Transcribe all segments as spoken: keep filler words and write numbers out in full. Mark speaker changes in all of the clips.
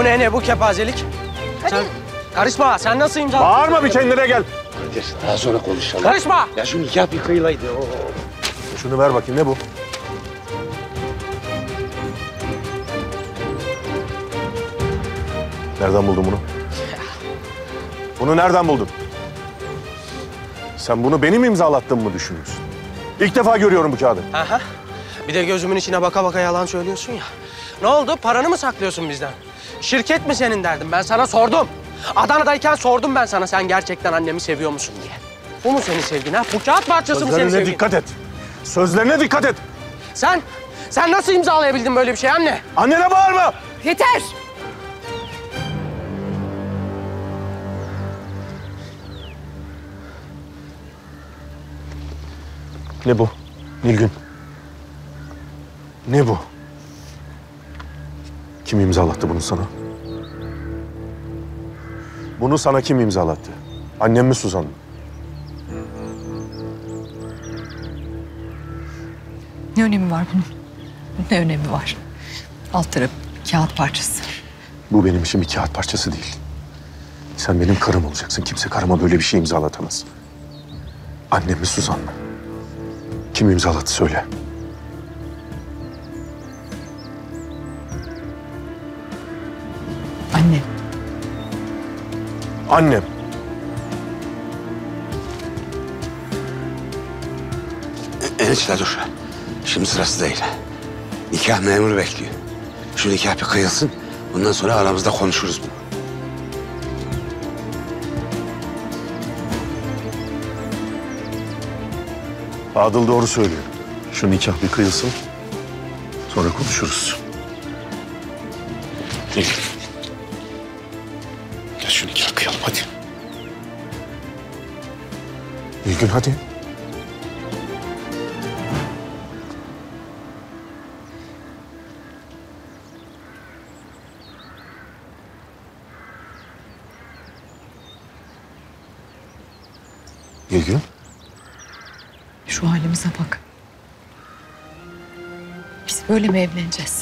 Speaker 1: ne ne bu kepazelik?
Speaker 2: Hadi.
Speaker 1: Sen karışma. Sen nasıl imzaladın?
Speaker 3: Bağırma, bir kendine gel.
Speaker 4: Kadir, daha sonra konuşalım.
Speaker 1: Karışma.
Speaker 4: Ya şu nikah bir kıyılaydı. Oo.
Speaker 3: Şunu ver bakayım, ne bu? Nereden buldun bunu? Bunu nereden buldun? Sen bunu benim imzalattığımı mı düşünüyorsun? İlk defa görüyorum bu kağıdı.
Speaker 1: Aha. Bir de gözümün içine baka baka yalan söylüyorsun ya. Ne oldu? Paranı mı saklıyorsun bizden? Şirket mi senin derdin? Ben sana sordum. Adana'dayken sordum ben sana sen gerçekten annemi seviyor musun diye. Bu mu senin sevgin ha? Bu kağıt parçası mı senin
Speaker 3: Sözlerine
Speaker 1: sevgin?
Speaker 3: dikkat et. Sözlerine dikkat et.
Speaker 1: Sen, sen nasıl imzalayabildin böyle bir şey anne?
Speaker 3: Annene bağırma.
Speaker 2: Yeter.
Speaker 3: Ne bu? Nilgün. Ne bu? Kim imzalattı bunu sana? Bunu sana kim imzalattı? Annem mi, Suzan mı?
Speaker 2: Ne önemi var bunun? Ne önemi var? Alt tarafı kağıt parçası.
Speaker 3: Bu benim için bir kağıt parçası değil. Sen benim karım olacaksın. Kimse karıma böyle bir şey imzalatamaz. Annem mi, Suzan mı? Kim imzalattı söyle.
Speaker 2: Anne.
Speaker 3: Annem.
Speaker 4: Enişte dur. Şimdi sırası değil. Nikah memuru bekliyor. Şu nikah bir kıyılsın. Ondan sonra aramızda konuşuruz bunu.
Speaker 3: Fadıl doğru söylüyor. Şu nikah bir kıyılsın. Sonra konuşuruz.
Speaker 4: Gel. Gel şu nikah kıyalım hadi.
Speaker 3: Nilgün hadi. Nilgün.
Speaker 2: Şu halimize bak. Biz böyle mi evleneceğiz?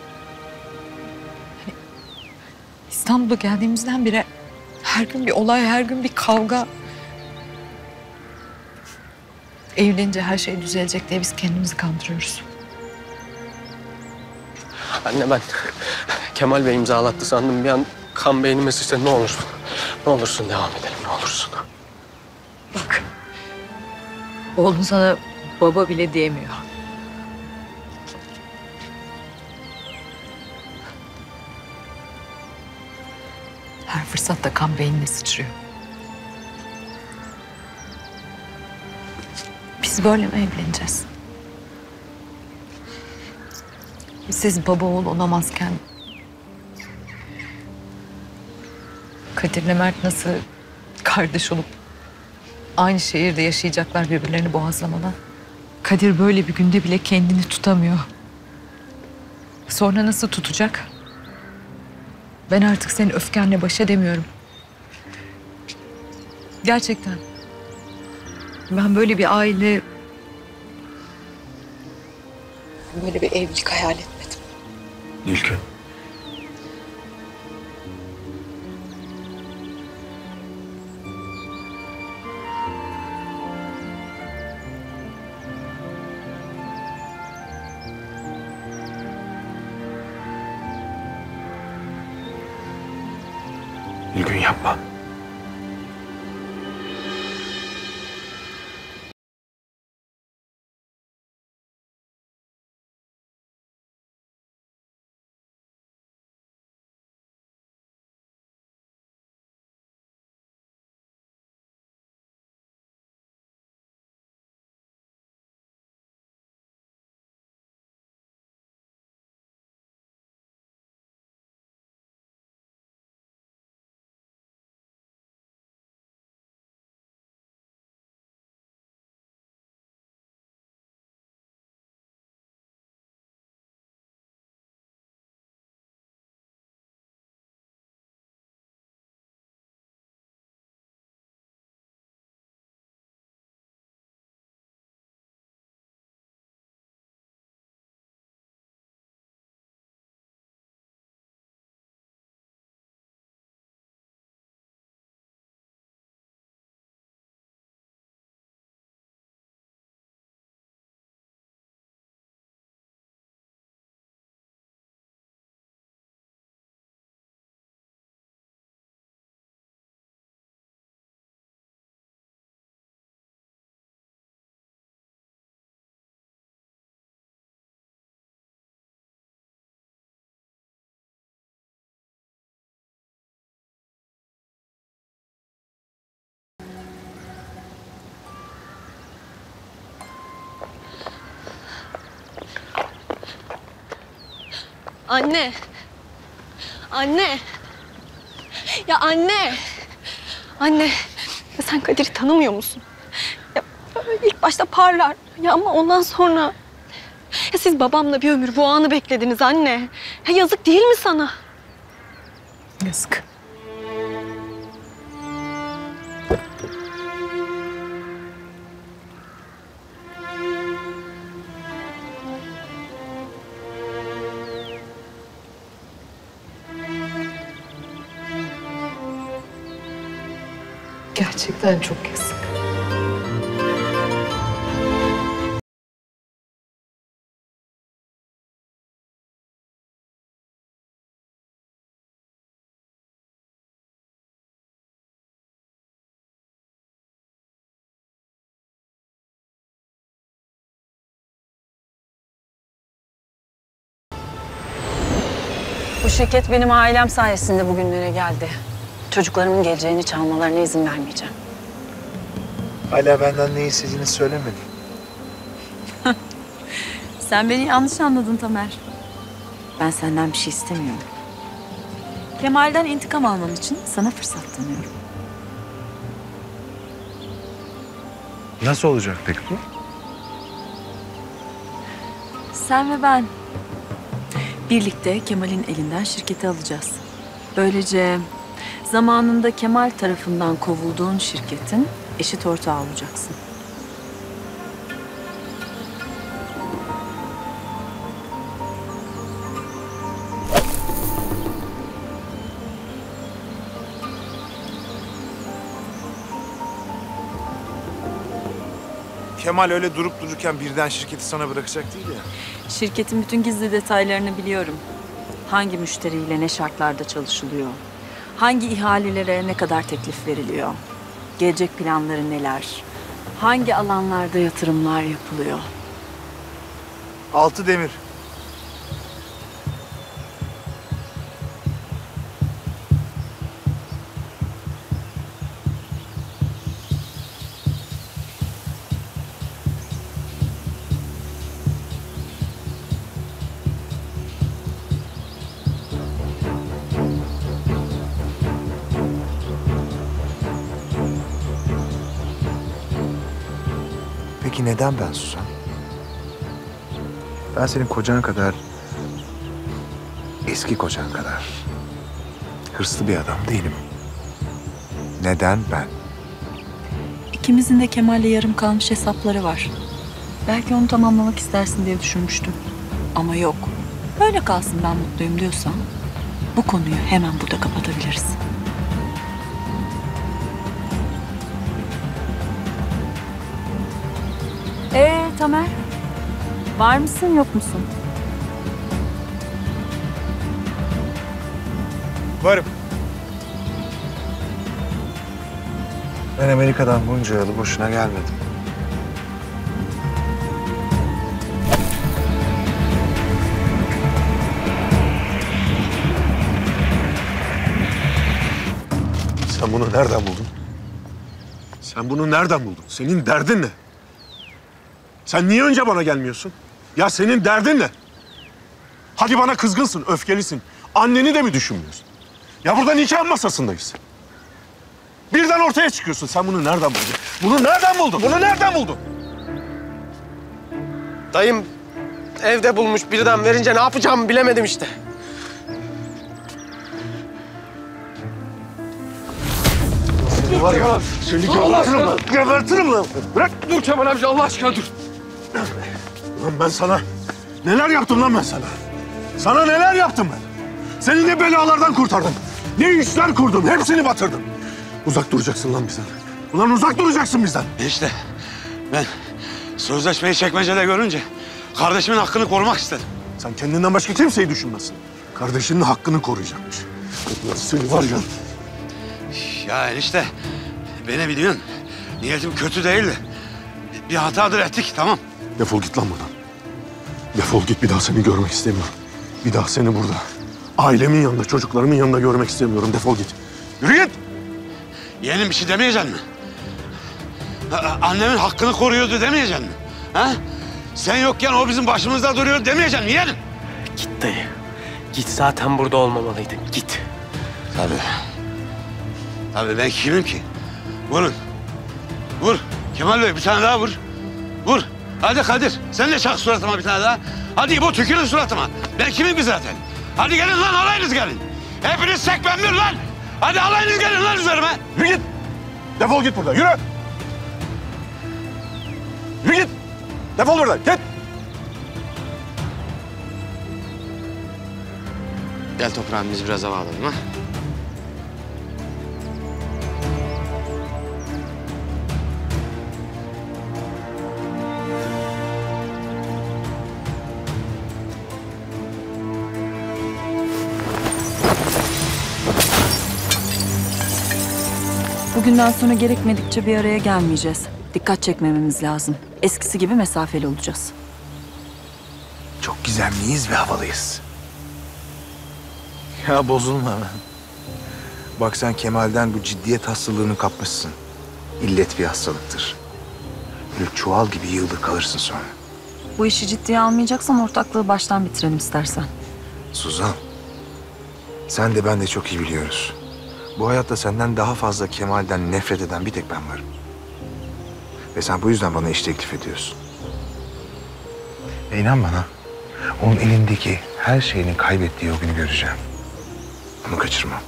Speaker 2: Hani İstanbul'a geldiğimizden beri her gün bir olay, her gün bir kavga. Evlenince her şey düzelecek diye biz kendimizi kandırıyoruz.
Speaker 1: Anne ben Kemal Bey imzalattı sandım. Bir an kan beynime sıçradı. Ne olursun, ne olursun devam edelim ne olursun.
Speaker 2: Bak. Oğlun sana baba bile diyemiyor. Her fırsatta kan beynine sıçrıyor. Biz böyle mi evleneceğiz? Siz baba oğul olamazken Kadir'le Mert nasıl kardeş olup aynı şehirde yaşayacaklar birbirlerini boğazlamadan? Kadir böyle bir günde bile kendini tutamıyor. Sonra nasıl tutacak? Ben artık senin öfkenle baş edemiyorum. Gerçekten. Ben böyle bir aile, böyle bir evlilik hayal etmedim.
Speaker 3: Nilgün. Nilgün yapma.
Speaker 5: Anne. Anne. Ya anne. Anne. Ya sen Kadir'i tanımıyor musun? Ya ilk başta parlar. Ya ama ondan sonra... Ya siz babamla bir ömür bu anı beklediniz anne. Ya yazık değil mi sana?
Speaker 2: Yazık. Gerçekten çok yazık.
Speaker 6: Bu şirket benim ailem sayesinde bugünlere geldi. Çocuklarımın geleceğini çalmalarına izin vermeyeceğim.
Speaker 7: Hala benden ne istediğini söylemedin.
Speaker 6: Sen beni yanlış anladın Tamer. Ben senden bir şey istemiyorum. Kemal'den intikam alman için sana fırsat tanıyorum.
Speaker 7: Nasıl olacak peki bu?
Speaker 6: Sen ve ben birlikte Kemal'in elinden şirketi alacağız. Böylece zamanında Kemal tarafından kovulduğun şirketin eşit ortağı olacaksın.
Speaker 7: Kemal öyle durup dururken birden şirketi sana bırakacak değil ya.
Speaker 6: Şirketin bütün gizli detaylarını biliyorum. Hangi müşteriyle ne şartlarda çalışılıyor? Hangi ihalelere ne kadar teklif veriliyor? Gelecek planları neler? Hangi alanlarda yatırımlar yapılıyor?
Speaker 7: Altı demir. Peki neden ben Suzan? Ben senin kocan kadar, eski kocan kadar hırslı bir adam değilim. Neden ben?
Speaker 6: İkimizin de Kemal'le yarım kalmış hesapları var. Belki onu tamamlamak istersin diye düşünmüştüm. Ama yok. Böyle kalsın, ben mutluyum diyorsan bu konuyu hemen burada kapatabiliriz. Ee Tamer, var mısın yok musun?
Speaker 7: Varım. Ben Amerika'dan bunca yılı boşuna gelmedim.
Speaker 3: Sen bunu nereden buldun? Sen bunu nereden buldun? Senin derdin ne? Sen niye önce bana gelmiyorsun? Ya senin derdin ne? Hadi bana kızgınsın, öfkelisin. Anneni de mi düşünmüyorsun? Ya burada nikah masasındayız. Birden ortaya çıkıyorsun. Sen bunu nereden buldun? Bunu nereden buldun? Bunu nereden buldun?
Speaker 1: Dayım evde bulmuş, birden verince ne yapacağımı bilemedim işte.
Speaker 3: Seni var ya, seni gebertirim lan. Gebertirim lan. Bırak.
Speaker 1: Dur Kemal amca, Allah aşkına dur.
Speaker 3: Lan ben sana neler yaptım lan ben sana? Sana neler yaptım ben? Seni ne belalardan kurtardım. Ne işler kurdum, hepsini batırdım. Uzak duracaksın lan bizden. Ulan uzak duracaksın bizden.
Speaker 4: İşte ben sözleşmeyi çekmecede görünce kardeşimin hakkını korumak istedim.
Speaker 3: Sen kendinden başka kimseyi düşünmezsin. Kardeşinin hakkını koruyacakmış. Ulan seni var ya.
Speaker 4: Ya enişte, beni biliyorsun. Niyetim kötü değildi. Bir hatadır ettik, tamam.
Speaker 3: Defol git lan buradan. Defol git, bir daha seni görmek istemiyorum. Bir daha seni burada, ailemin yanında, çocuklarımın yanında görmek istemiyorum. Defol git. Yürü git.
Speaker 4: Yeğenim bir şey demeyecek mi? Annemin hakkını koruyordu demeyecek mi? Ha? Sen yokken o bizim başımızda duruyor demeyecek mi yeğenim?
Speaker 1: Git dayı. Git, zaten burada olmamalıydın. Git.
Speaker 4: Tabii. Tabii ben kimim ki? Vurun. Vur. Kemal Bey bir tane daha vur. Vur. Hadi Kadir. Sen de çak suratıma bir tane daha. Hadi İbo tükürün suratıma. Ben kimim ki zaten? Hadi gelin lan alayınız gelin. Hepiniz sekben bir lan. Hadi alayınız gelin lan üzerime.
Speaker 3: Yürü git. Defol git buradan. Yürü. Yürü git. Defol buradan. Git.
Speaker 8: Gel toprağım biz biraz hava alalım ha.
Speaker 6: Bugünden sonra gerekmedikçe bir araya gelmeyeceğiz. Dikkat çekmememiz lazım. Eskisi gibi mesafeli olacağız.
Speaker 7: Çok gizemliyiz ve havalıyız. Ya bozulma hemen. Bak sen Kemal'den bu ciddiyet hastalığını kapmışsın. İllet bir hastalıktır. Böyle çuval gibi yığılır kalırsın sonra.
Speaker 6: Bu işi ciddiye almayacaksan ortaklığı baştan bitirelim istersen.
Speaker 7: Suzan, sen de ben de çok iyi biliyoruz. Bu hayatta senden daha fazla Kemal'den nefret eden bir tek ben varım. Ve sen bu yüzden bana iş teklif ediyorsun. E inan bana, onun elindeki her şeyini kaybettiği o günü göreceğim. Onu kaçırmam.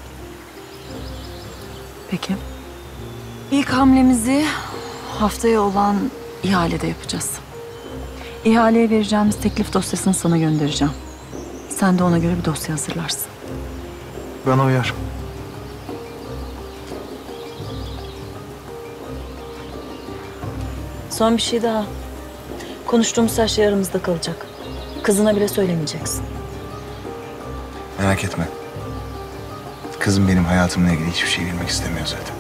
Speaker 6: Peki. İlk hamlemizi haftaya olan ihalede yapacağız. İhaleye vereceğimiz teklif dosyasını sana göndereceğim. Sen de ona göre bir dosya hazırlarsın.
Speaker 7: Bana uyar.
Speaker 6: Son bir şey daha. Konuştuğumuz her şey aramızda kalacak. Kızına bile söylemeyeceksin.
Speaker 7: Merak etme. Kızım benim hayatımla ilgili hiçbir şey bilmek istemiyor zaten.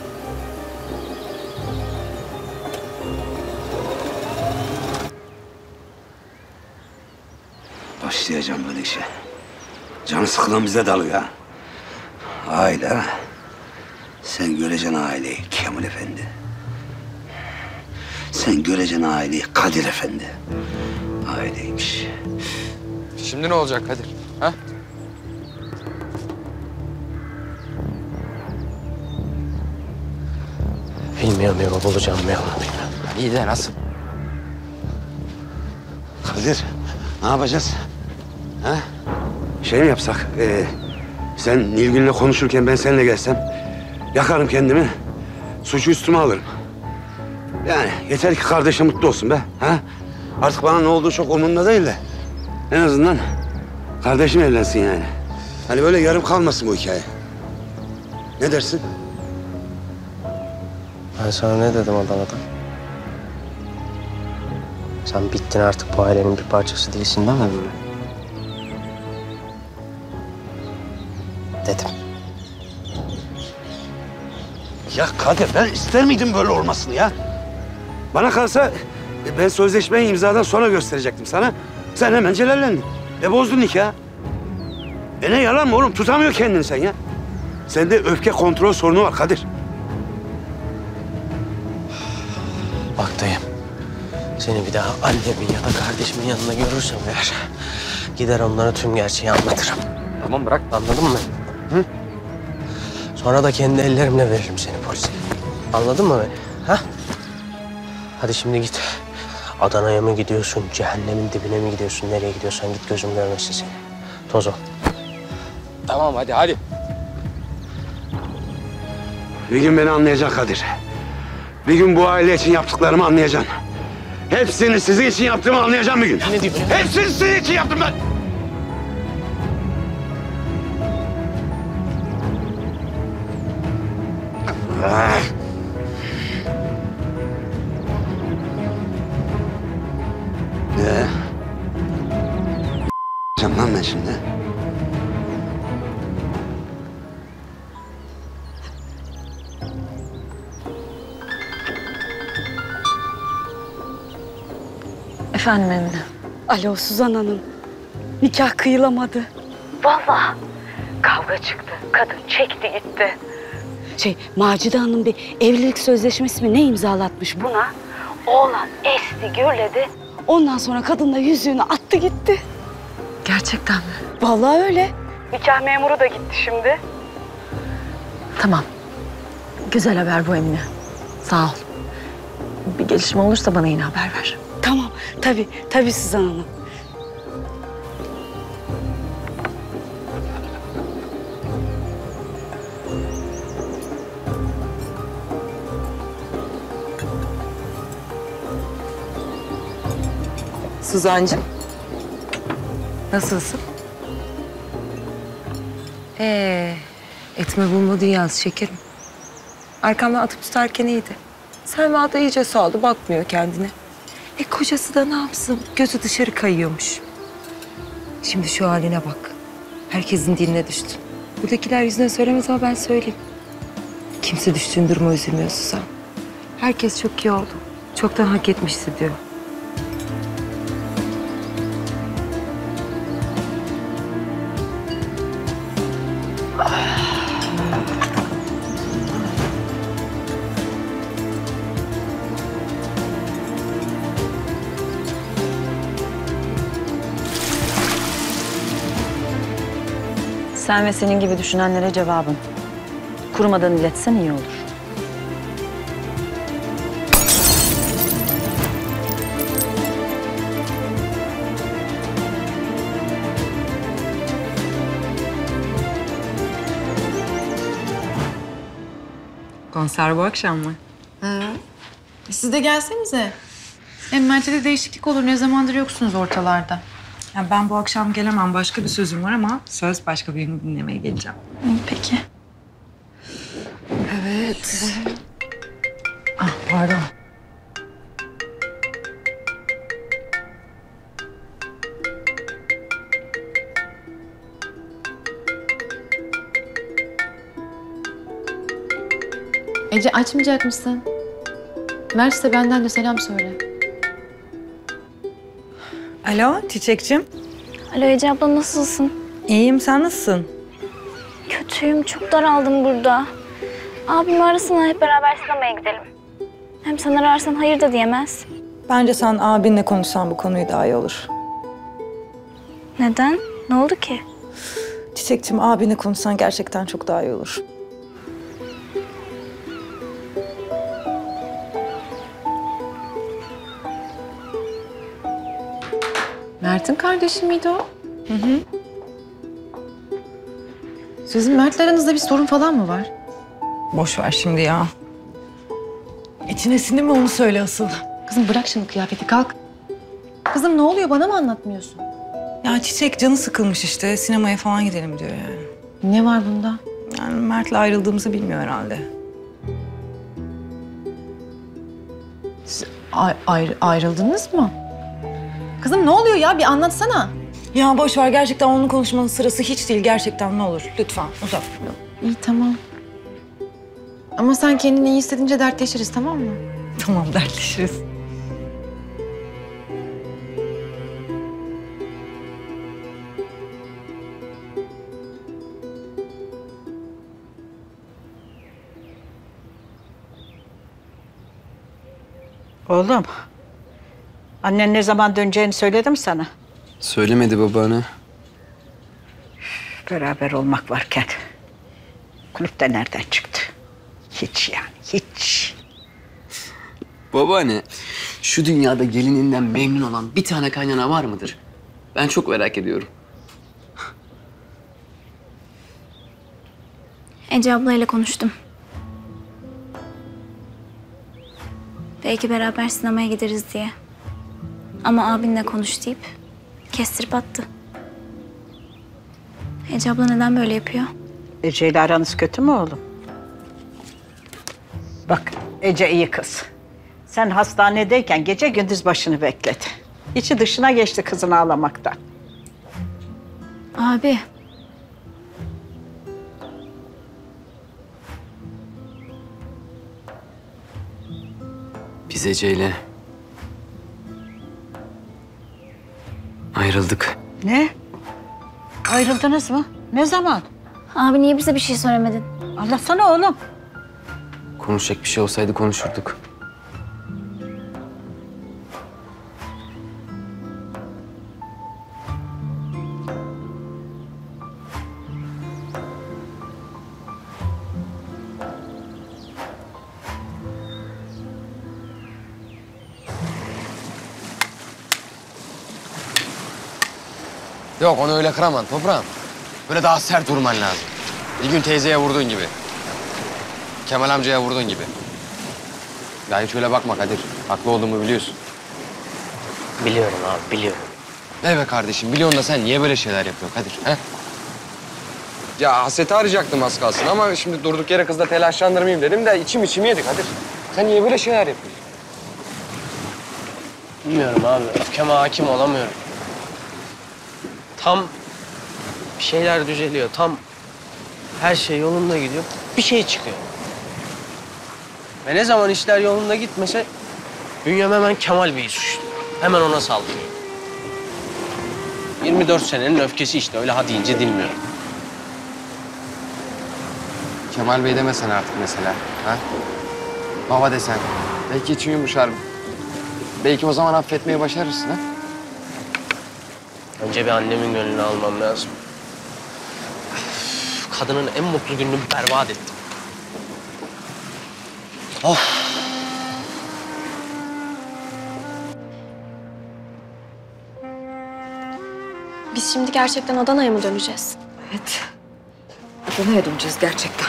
Speaker 4: Başlayacağım böyle işe. Canı sıkılan bize dalıyor ha. Aile. Sen göreceksin aileyi Kemal Efendi. Sen göreceksin aileyi Kadir Efendi. Aileymiş.
Speaker 8: Şimdi ne olacak Kadir? Ha?
Speaker 1: Bilmiyorum İbo, bulacağım bir yolunu bilmiyorum.
Speaker 8: İyi de nasıl?
Speaker 4: Kadir, ne yapacağız? Ha? Şey mi yapsak? Ee, sen Nilgün'le konuşurken ben seninle gelsem... yakarım kendimi, suçu üstüme alırım. Yani yeter ki kardeşim mutlu olsun be. Ha? Artık bana ne olduğu çok umurumda değil de... en azından kardeşim evlensin yani. Hani böyle yarım kalmasın bu hikaye. Ne dersin?
Speaker 1: Ben sana ne dedim Adana'da? Sen bittin artık, bu ailenin bir parçası değilsin demedim mi? Dedim.
Speaker 4: Ya Kadir, ben ister miydim böyle olmasını ya? Bana kalsa e, ben sözleşmeyi imzadan sonra gösterecektim sana. Sen hemen celallendin. E bozdun nikahı. E ne yalan mı oğlum? Tutamıyor kendini sen ya. Sende öfke kontrol sorunu var Kadir.
Speaker 1: Bak dayım, seni bir daha annemin ya da kardeşimin yanında görürsem eğer... gider onlara tüm gerçeği anlatırım.
Speaker 8: Tamam bırak.
Speaker 1: Anladın mı? Hı? Sonra da kendi ellerimle veririm seni polise. Anladın mı beni? Ha? Hadi şimdi git. Adana'ya mı gidiyorsun, cehennemin dibine mi gidiyorsun, nereye gidiyorsan git, gözüm görmesin seni. Toz ol.
Speaker 8: Tamam hadi hadi.
Speaker 4: Bir gün beni anlayacaksın Kadir. Bir gün bu aile için yaptıklarımı anlayacaksın. Hepsini sizin için yaptığımı anlayacağım bir gün.
Speaker 1: Ne diyorsun?
Speaker 4: Hepsini sizin için yaptım ben. Ah. Ne? Canım lan ben şimdi.
Speaker 6: Efendim Emine.
Speaker 5: Alo Suzan Hanım. Nikah kıyılamadı.
Speaker 9: Vallahi kavga çıktı. Kadın çekti gitti.
Speaker 5: Şey, Macide Hanım bir evlilik sözleşmesi mi ne imzalatmış buna?
Speaker 9: Oğlan esti gürledi.
Speaker 5: Ondan sonra kadın da yüzüğünü attı gitti.
Speaker 2: Gerçekten mi?
Speaker 5: Vallahi öyle.
Speaker 9: Nikah memuru da gitti şimdi.
Speaker 2: Tamam. Güzel haber bu Emine. Sağ ol. Bir gelişme olursa bana yine haber ver.
Speaker 5: Tamam, tabii, tabii Suzan Hanım.
Speaker 2: Suzancığım. Nasılsın? Ee, etme bulma dünyası şekerim. Arkamdan atıp tutarken iyiydi. Selma da iyice sağdı, bakmıyor kendine. E kocası da ne yapsın? Gözü dışarı kayıyormuş. Şimdi şu haline bak. Herkesin diline düştün. Buradakiler yüzüne söylemez ama ben söyleyeyim. Kimse düştüğün duruma üzülmüyor Suzan. Herkes çok iyi oldu. Çoktan hak etmişti diyor.
Speaker 6: Sen ve senin gibi düşünenlere cevabın. Kurumadan iletsen iyi olur.
Speaker 2: Konser bu akşam mı?
Speaker 10: Siz de gelsenize. Hem Mert'e de değişiklik olur. Ne zamandır yoksunuz ortalarda.
Speaker 2: Ya ben bu akşam gelemem. Başka bir sözüm var ama söz başka birini dinlemeye geleceğim.
Speaker 10: Peki.
Speaker 2: Evet. Ah pardon.
Speaker 10: Ece açmayacak mısın? Mert ise benden de selam söyle.
Speaker 2: Alo Çiçekçim.
Speaker 5: Alo Ece abla, nasılsın?
Speaker 2: İyiyim, sen nasılsın?
Speaker 5: Kötüyüm, çok daraldım burada. Abimi arasana, hep beraber sinemaya gidelim. Hem sen ararsan hayır da diyemez.
Speaker 2: Bence sen abinle konuşsan bu konuyu daha iyi olur.
Speaker 5: Neden? Ne oldu ki?
Speaker 2: Çiçekçim, abinle konuşsan gerçekten çok daha iyi olur.
Speaker 10: Mert'in kardeşi miydi o? Hı hı. Sizin Mert'le aranızda bir sorun falan mı var?
Speaker 2: Boş ver şimdi ya. İçine sindi mi onu söyle asıl.
Speaker 10: Kızım bırak şimdi kıyafeti, kalk. Kızım ne oluyor, bana mı anlatmıyorsun?
Speaker 2: Ya Çiçek canı sıkılmış işte. Sinemaya falan gidelim diyor yani.
Speaker 10: Ne var bunda?
Speaker 2: Yani Mert'le ayrıldığımızı bilmiyor herhalde.
Speaker 10: Siz ay- ayrı- ayrıldınız mı? Kızım ne oluyor ya, bir anlatsana.
Speaker 2: Ya boş ver, gerçekten onun konuşmanın sırası hiç değil. Gerçekten ne olur lütfen uzak.
Speaker 10: İyi tamam. Ama sen kendini iyi hissedince dertleşiriz, tamam mı?
Speaker 2: Tamam, dertleşiriz.
Speaker 11: Oğlum, annen ne zaman döneceğini söyledi mi sana?
Speaker 8: Söylemedi babaanne.
Speaker 11: Beraber olmak varken kulüpte nereden çıktı? Hiç yani, hiç.
Speaker 8: Babaanne, şu dünyada gelininden memnun olan bir tane kaynana var mıdır? Ben çok merak ediyorum.
Speaker 5: Ece ablayla konuştum. Belki beraber sinemaya gideriz diye. Ama abinle konuş deyip kestirip attı. Ece abla neden böyle yapıyor?
Speaker 11: Ece ile aranız kötü mü oğlum? Bak, Ece iyi kız. Sen hastanedeyken gece gündüz başını bekledi. İçi dışına geçti kızın ağlamaktan.
Speaker 5: Abi.
Speaker 8: Biz Ece'yle ayrıldık.
Speaker 11: Ne? Ayrıldınız mı? Ne zaman?
Speaker 5: Abi niye bize bir şey söylemedin?
Speaker 11: Anlatsana oğlum.
Speaker 8: Konuşacak bir şey olsaydı konuşurduk.
Speaker 12: Yok onu öyle kıraman toprağım. Böyle daha sert vurman lazım. Bir gün teyzeye vurduğun gibi. Kemal amcaya vurduğun gibi. Ya hiç öyle bakma Kadir. Haklı olduğumu biliyorsun.
Speaker 1: Biliyorum abi, biliyorum.
Speaker 12: Ne be kardeşim, biliyorsun da sen niye böyle şeyler yapıyorsun Kadir, he? Ya Hasret'i arayacaktım az kalsın ama şimdi durduk yere kızla telaşlandırmayayım dedim de içim içimi yedi Kadir. Sen niye böyle şeyler yapıyorsun?
Speaker 1: Bilmiyorum abi, öfkeme hakim olamıyorum. Tam bir şeyler düzeliyor, tam her şey yolunda gidiyor, bir şey çıkıyor. Ve ne zaman işler yolunda gitmese bünyem hemen Kemal Bey'i suçluyor. Hemen ona saldırıyor. yirmi dört senenin öfkesi işte, öyle ha deyince dinmiyorum.
Speaker 12: Kemal Bey demesen artık mesela, ha? Baba desen. Belki için yumuşar. Belki o zaman affetmeyi başarırsın, ha?
Speaker 1: Önce bir annemin gönlünü almam lazım. Kadının en mutlu gününü berbat ettim. Of!
Speaker 5: Biz şimdi gerçekten Adana'ya mı döneceğiz?
Speaker 2: Evet. Adana'ya döneceğiz gerçekten.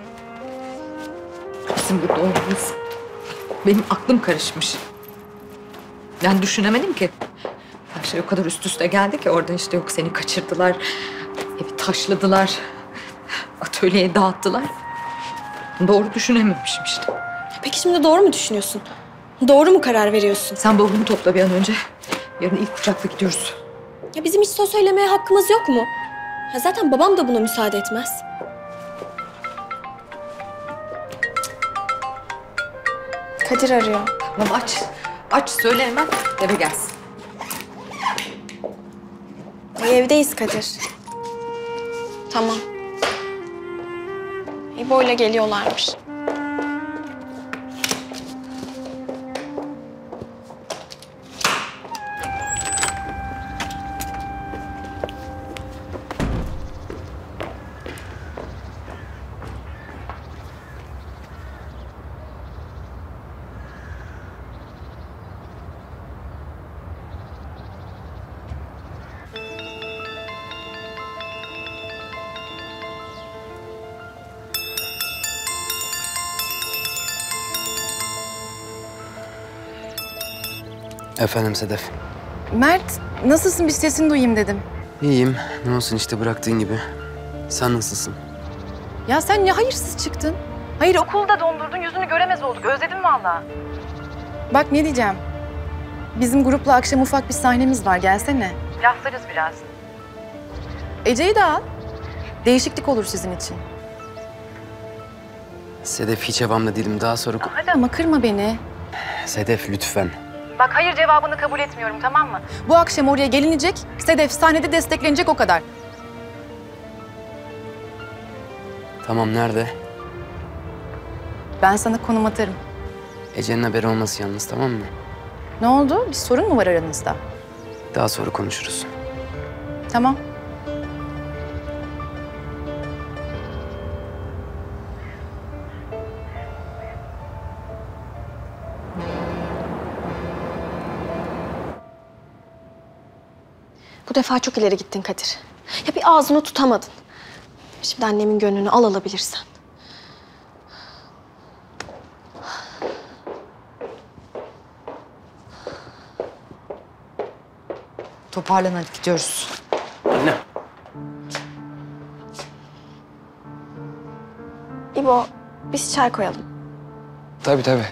Speaker 2: Bizim burada olmamız. Benim aklım karışmış. Ben düşünemedim ki. Her şey o kadar üst üste geldi ki oradan işte yok seni kaçırdılar. Evi taşladılar. Atölyeye dağıttılar. Doğru düşünememişim işte.
Speaker 5: Peki şimdi doğru mu düşünüyorsun? Doğru mu karar veriyorsun?
Speaker 2: Sen bavulunu topla bir an önce. Yarın ilk uçakla gidiyoruz.
Speaker 5: Ya bizim hiç söz söylemeye hakkımız yok mu? Ya zaten babam da buna müsaade etmez. Kadir arıyor.
Speaker 2: Tamam aç. Aç söyle hemen eve gelsin.
Speaker 5: Ay, evdeyiz Kadir. Tamam. İbo ile geliyorlarmış.
Speaker 8: Efendim Sedef.
Speaker 10: Mert, nasılsın? Bir sesini duyayım dedim.
Speaker 8: İyiyim. Ne olsun işte bıraktığın gibi. Sen nasılsın?
Speaker 10: Ya sen ne hayırsız çıktın? Hayır okul...
Speaker 9: Okulda dondurdun, yüzünü göremez olduk. Özledim vallahi.
Speaker 10: Bak ne diyeceğim. Bizim grupla akşam ufak bir sahnemiz var. Gelsene.
Speaker 9: Laflarız biraz.
Speaker 10: Ece'yi de al. Değişiklik olur sizin için.
Speaker 8: Sedef hiç havamda değilim. Daha sonra...
Speaker 10: Hadi ama kırma beni.
Speaker 8: Sedef lütfen.
Speaker 9: Bak hayır cevabını kabul etmiyorum, tamam mı?
Speaker 10: Bu akşam oraya gelinecek. Sedef sahnede desteklenecek o kadar.
Speaker 8: Tamam nerede?
Speaker 10: Ben sana konum atarım.
Speaker 8: Ece'nin haberi olması yalnız tamam mı?
Speaker 10: Ne oldu? Bir sorun mu var aranızda?
Speaker 8: Daha sonra konuşuruz.
Speaker 10: Tamam.
Speaker 5: Bu defa çok ileri gittin Kadir. Ya bir ağzını tutamadın. Şimdi annemin gönlünü al alabilirsen.
Speaker 2: Toparlan hadi gidiyoruz.
Speaker 1: Anne.
Speaker 5: İbo, biz çay koyalım.
Speaker 12: Tabii tabii.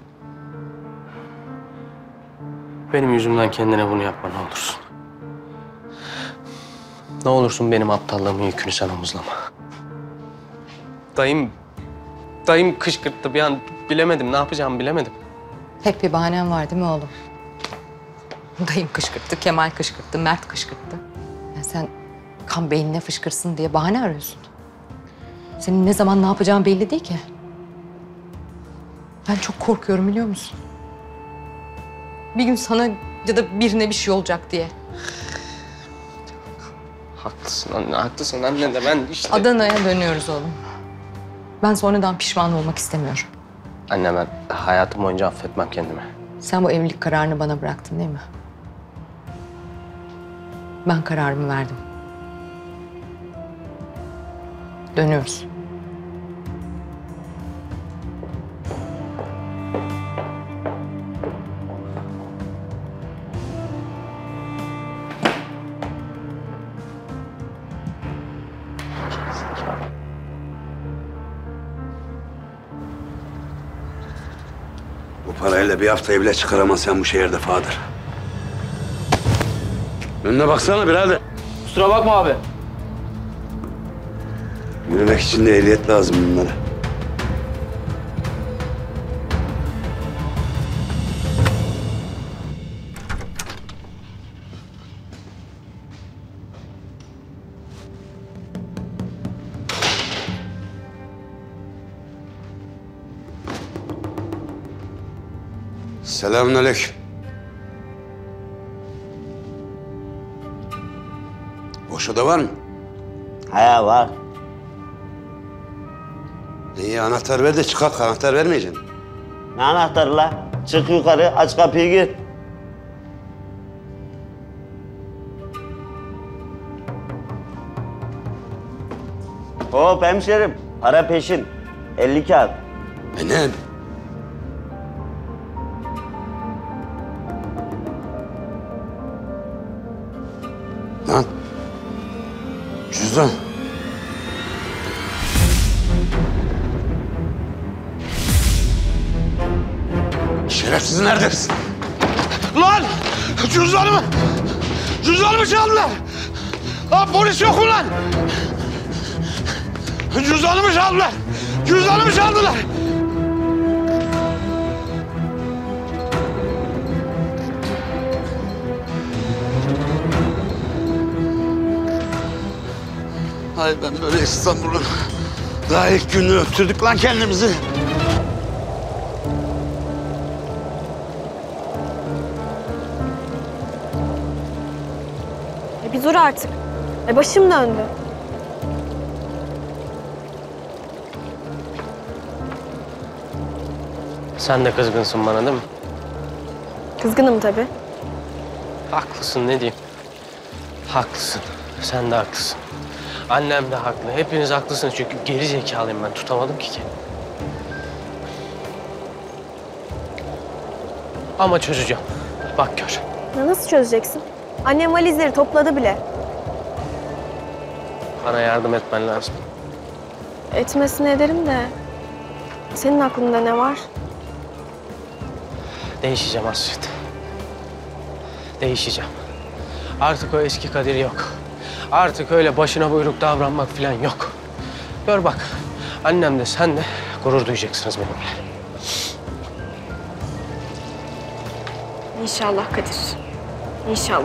Speaker 1: Benim yüzümden kendine bunu yapma ne olursun. Ne olursun benim aptallığımın yükünü sen omuzlama. Dayım, dayım kışkırttı bir an bilemedim ne yapacağımı bilemedim.
Speaker 2: Hep bir bahanen var değil mi oğlum? Dayım kışkırttı, Kemal kışkırttı, Mert kışkırttı. Ya sen kan beynine fışkırsın diye bahane arıyorsun. Senin ne zaman ne yapacağın belli değil ki. Ben çok korkuyorum biliyor musun? Bir gün sana ya da birine bir şey olacak diye.
Speaker 1: Haklısın anne, haklısın anne de ben işte...
Speaker 2: Adana'ya dönüyoruz oğlum. Ben sonradan pişman olmak istemiyorum.
Speaker 1: Anne ben hayatım boyunca affetmem kendimi.
Speaker 2: Sen bu evlilik kararını bana bıraktın değil mi? Ben kararımı verdim. Dönüyoruz.
Speaker 4: Bu parayla bir haftayı bile çıkaramazsan bu şehirde Fadır. Önüne baksana birader.
Speaker 8: Kusura bakma abi.
Speaker 4: Yürümek için de ehliyet lazım bunlara. Selamünaleyküm. Boş oda var mı?
Speaker 13: He var.
Speaker 4: İyi anahtar ver de çıkak. Anahtar vermeyeceksin.
Speaker 13: Ne anahtarı la? Çık yukarı, aç kapıyı gir. Hop hemşerim, para peşin. elli kağıt.
Speaker 4: E ne? Lan. Cüzdan. Şerefsiz neredesin? Lan! Cüzdanımı! Cüzdanımı çaldılar! Lan polis yok mu lan? Cüzdanımı çaldılar! Cüzdanımı çaldılar! Ay ben böyle İstanbul'un daha ilk gününü öptürdük lan kendimizi.
Speaker 5: E bir dur artık. E başım döndü.
Speaker 1: Sen de kızgınsın bana değil mi?
Speaker 5: Kızgınım tabii.
Speaker 1: Haklısın ne diyeyim. Haklısın. Sen de haklısın. Annem de haklı. Hepiniz haklısınız çünkü geri zekalıyım ben. Tutamadım ki kendimi. Ama çözeceğim. Bak gör.
Speaker 5: Ya nasıl çözeceksin? Annem valizleri topladı bile.
Speaker 1: Bana yardım etmen lazım.
Speaker 5: Etmesini ederim de... Senin aklında ne var?
Speaker 1: Değişeceğim Hasret. Değişeceğim. Artık o eski Kadir yok. Artık öyle başına buyruk davranmak falan yok. Gör bak, annem de sen de gurur duyacaksınız benimle.
Speaker 5: İnşallah Kadir. İnşallah.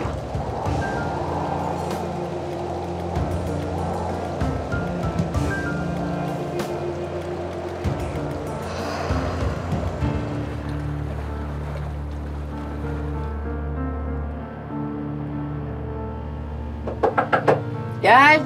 Speaker 2: Gel.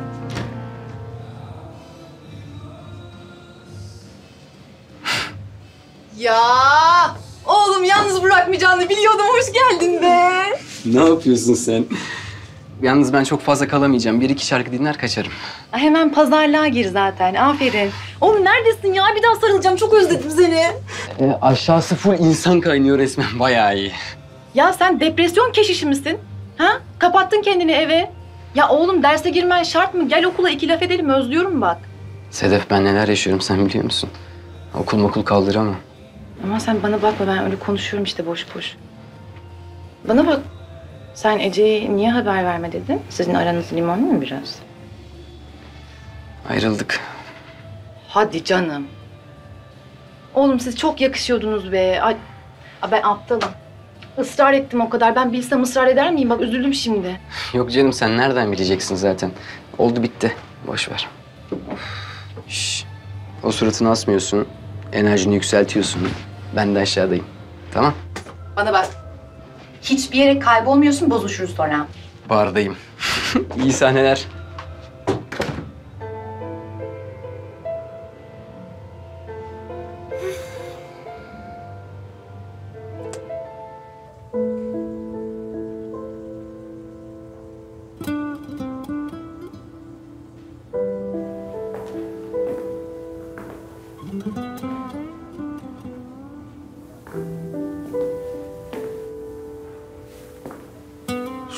Speaker 2: Ya oğlum yalnız bırakmayacağını biliyordum. Hoş geldin be.
Speaker 8: Ne yapıyorsun sen? Yalnız ben çok fazla kalamayacağım. Bir iki şarkı dinler kaçarım.
Speaker 10: Hemen pazarlığa gir zaten. Aferin. Oğlum neredesin ya? Bir daha sarılacağım. Çok özledim seni.
Speaker 8: E, aşağısı full insan kaynıyor resmen. Bayağı iyi.
Speaker 10: Ya sen depresyon keşişi misin? Ha? Kapattın kendini eve. Ya oğlum derse girmen şart mı? Gel okula iki laf edelim. Özlüyorum bak.
Speaker 8: Sedef ben neler yaşıyorum sen biliyor musun? Okul mokul kaldıramam.
Speaker 10: Ama sen bana bakma. Ben öyle konuşuyorum işte boş boş. Bana bak. Sen Ece'ye niye haber verme dedin? Sizin aranız limonlu mu biraz?
Speaker 8: Ayrıldık.
Speaker 10: Hadi canım. Oğlum siz çok yakışıyordunuz be. Ay, ben aptalım. Israr ettim o kadar. Ben bilsem ısrar eder miyim? Bak üzüldüm şimdi.
Speaker 8: Yok canım sen nereden bileceksin zaten. Oldu bitti. Boş ver. Şş. O suratını asmıyorsun. Enerjini yükseltiyorsun. Ben de aşağıdayım. Tamam?
Speaker 10: Bana bak. Hiçbir yere kaybolmuyorsun, bozuşuruz sonra.
Speaker 8: Bardayım. İyi sahneler.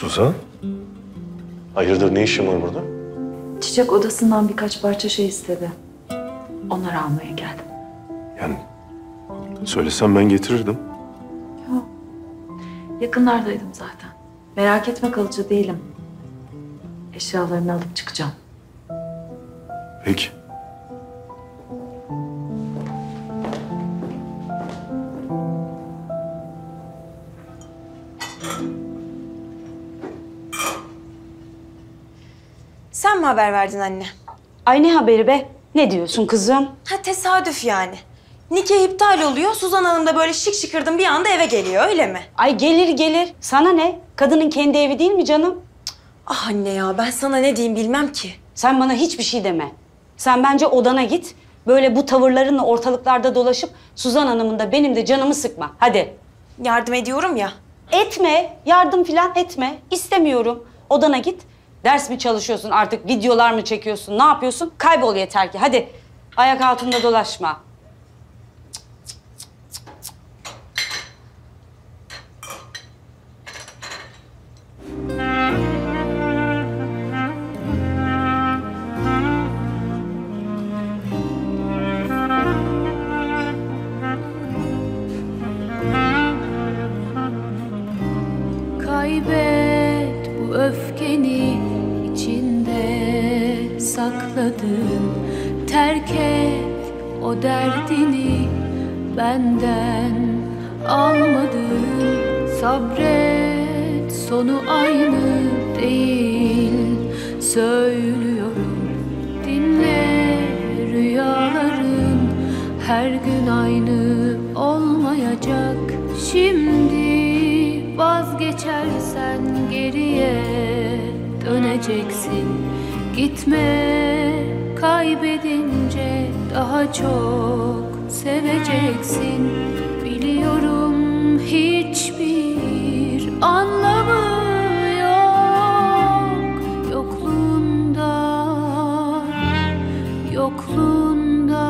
Speaker 3: Suzan? Hayırdır, ne işin var burada?
Speaker 6: Çiçek odasından birkaç parça şey istedi. Onları almaya geldim.
Speaker 3: Yani söylesem ben getirirdim.
Speaker 6: Yok. Yakınlardaydım zaten. Merak etme, kalıcı değilim. Eşyalarını alıp çıkacağım.
Speaker 3: Peki.
Speaker 14: Sen mi haber verdin anne?
Speaker 15: Ay ne haberi be? Ne diyorsun kızım?
Speaker 14: Ha tesadüf yani. Nikah iptal oluyor. Suzan Hanım da böyle şık şıkırdım bir anda eve geliyor, öyle mi?
Speaker 15: Ay gelir gelir. Sana ne? Kadının kendi evi değil mi canım?
Speaker 14: Ah anne ya, ben sana ne diyeyim bilmem ki.
Speaker 15: Sen bana hiçbir şey deme. Sen bence odana git. Böyle bu tavırlarınla ortalıklarda dolaşıp Suzan Hanım'ın da benim de canımı sıkma. Hadi.
Speaker 14: Yardım ediyorum ya.
Speaker 15: Etme. Yardım falan etme. İstemiyorum. Odana git. Ders mi çalışıyorsun artık? Videolar mı çekiyorsun? Ne yapıyorsun? Kaybol yeter ki. Hadi. Ayak altında dolaşma.
Speaker 16: Kaybet bu öfkeni içinde sakladın. Terk et o derdini benden almadın. Sabret, sonu aynı değil. Söylüyorum, dinle, rüyaların her gün aynı olmayacak. Şimdi vazgeçersen geriye döneceksin. Gitme, kaybedince daha çok seveceksin. Biliyorum hiçbir anlamı yok yokluğunda, yokluğunda,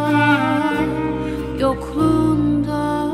Speaker 16: yokluğunda.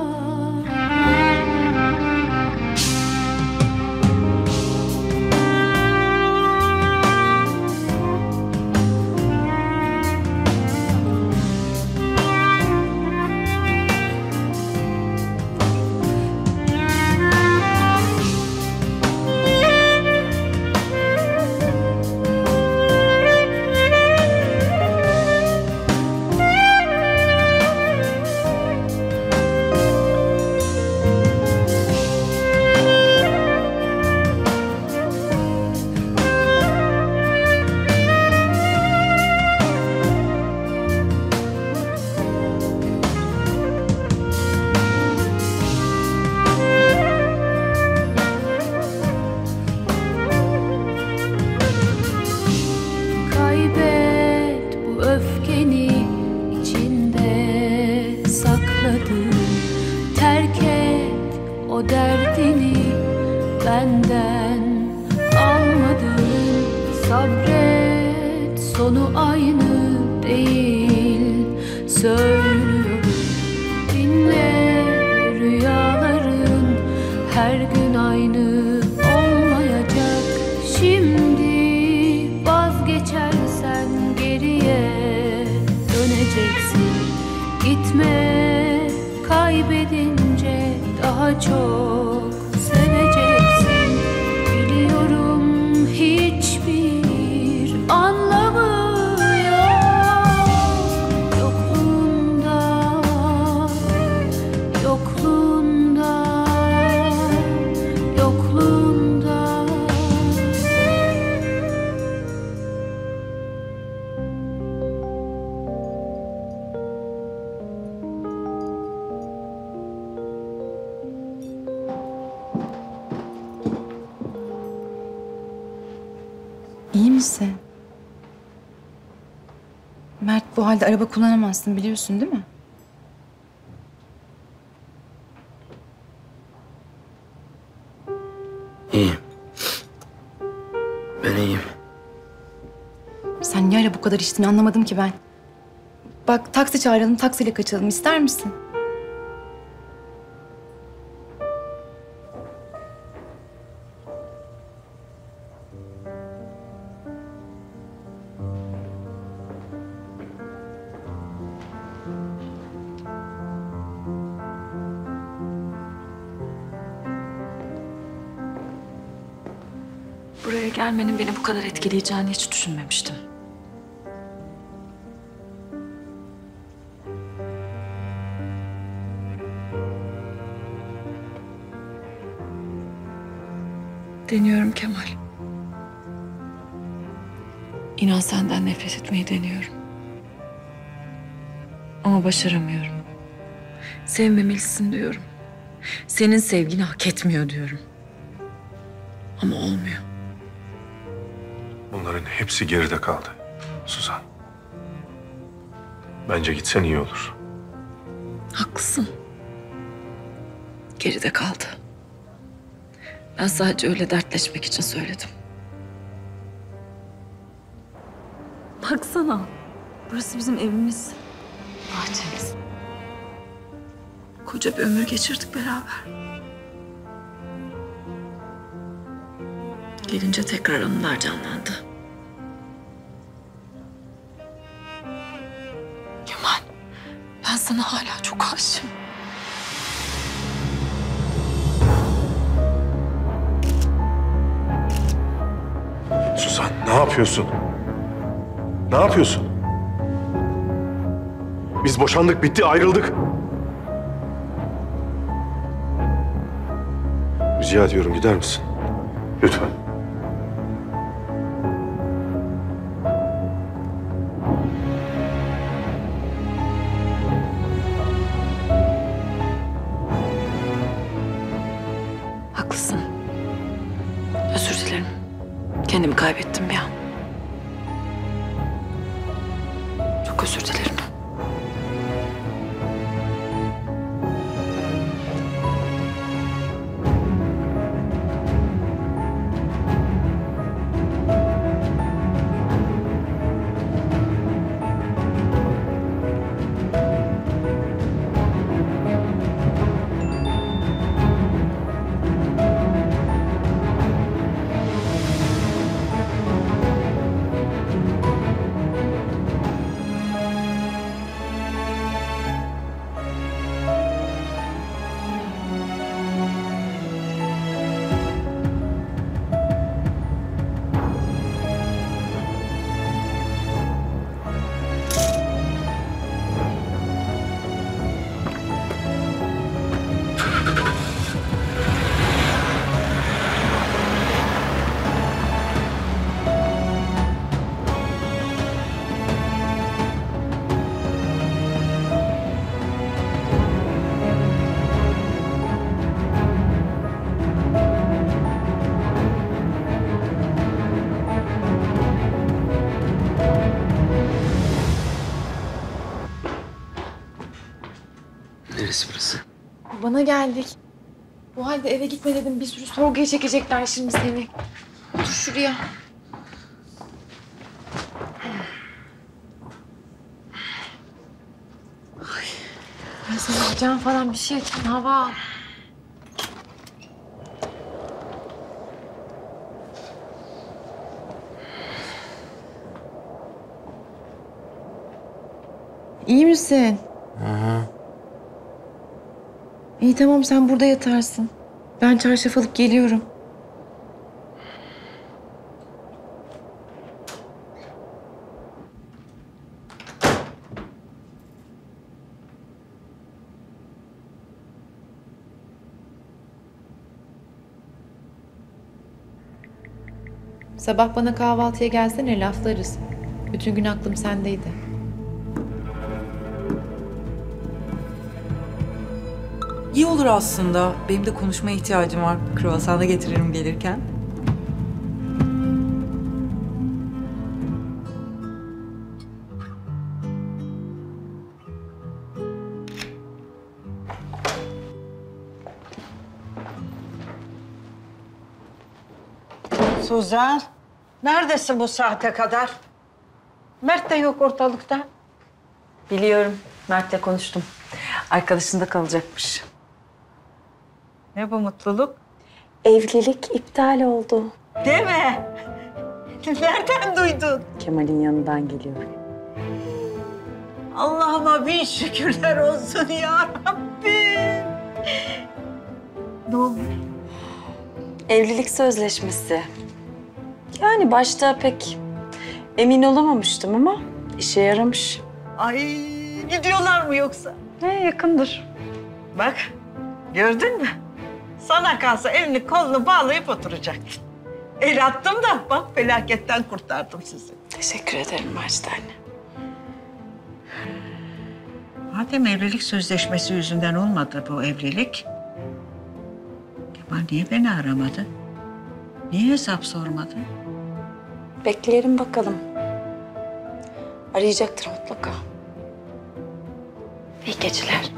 Speaker 16: Kaybet bu öfkeni içinde sakladın. Terk et o derdini benden almadın. Sabret, sonu aynı değil. Söylüyorum, dinle, rüyaların her gün aynı olmayacak. Şimdi vazgeçersen geriye döneceksin. Gitme, kaybedince daha çok seveceksin. Biliyorum hiçbir anlamı yok yokluğunda, yokluğunda, yokluğunda.
Speaker 10: İyi misin? Mert, bu halde araba kullanamazsın, biliyorsun değil mi?
Speaker 8: İyiyim. Ben iyiyim.
Speaker 10: Sen niye ara bu kadar içtiğini anlamadım ki ben. Bak, taksi çağıralım, taksiyle kaçalım. İster misin?
Speaker 6: Buraya gelmenin beni bu kadar etkileyeceğini hiç düşünmemiştim. Deniyorum Kemal. İnan senden nefret etmeyi deniyorum. Ama başaramıyorum. Sevmemelisin diyorum. Senin sevgini hak etmiyor diyorum. Ama olmuyor.
Speaker 3: Bunların hepsi geride kaldı Suzan. Bence gitsen iyi olur.
Speaker 6: Haklısın. Geride kaldı. Ben sadece öyle dertleşmek için söyledim. Baksana. Burası bizim evimiz. Bahçemiz. Koca bir ömür geçirdik beraber. Gelince tekrar anılar canlandı. Kemal, ben sana hala çok aşığım.
Speaker 3: Suzan ne yapıyorsun? Ne yapıyorsun? Biz boşandık, bitti, ayrıldık. Rica ediyorum, gider misin? Lütfen.
Speaker 6: Haklısın. Özür dilerim. Kendimi kaybettim bir an. Çok özür dilerim.
Speaker 8: Neresi burası?
Speaker 10: Bana geldik. Bu halde eve gitme dedim. Bir sürü sorguya çekecekler şimdi seni. Otur şuraya. Ay, ben sana cam falan bir şey açayım. Hava al. İyi misin?
Speaker 8: Aha.
Speaker 10: İyi tamam sen burada yatarsın. Ben çarşaf alıp geliyorum. Sabah bana kahvaltıya gelsene laflarız. Bütün gün aklım sendeydi.
Speaker 2: İyi olur aslında. Benim de konuşmaya ihtiyacım var. Kruvasan da getiririm gelirken.
Speaker 11: Suzan, neredesin bu saate kadar? Mert de yok ortalıkta.
Speaker 6: Biliyorum. Mert'le konuştum. Arkadaşında kalacakmış.
Speaker 11: Ne bu mutluluk?
Speaker 14: Evlilik iptal oldu.
Speaker 11: Deme. Nereden duydun?
Speaker 6: Kemal'in yanından geliyorum.
Speaker 11: Allah'ıma bin şükürler olsun ya Rabbim. Ne olmuş?
Speaker 14: Evlilik sözleşmesi.
Speaker 6: Yani başta pek emin olamamıştım ama işe yaramış.
Speaker 11: Ay gidiyorlar mı yoksa?
Speaker 6: He, yakındır.
Speaker 11: Bak gördün mü? Sana kalsa elini kolunu bağlayıp oturacaktın. El attım da bak felaketten kurtardım sizi.
Speaker 6: Teşekkür ederim Macide anne.
Speaker 11: Madem evlilik sözleşmesi yüzünden olmadı bu evlilik, Kemal niye beni aramadı? Niye hesap sormadı?
Speaker 6: Bekleyelim bakalım. Arayacaktır mutlaka. İyi geceler.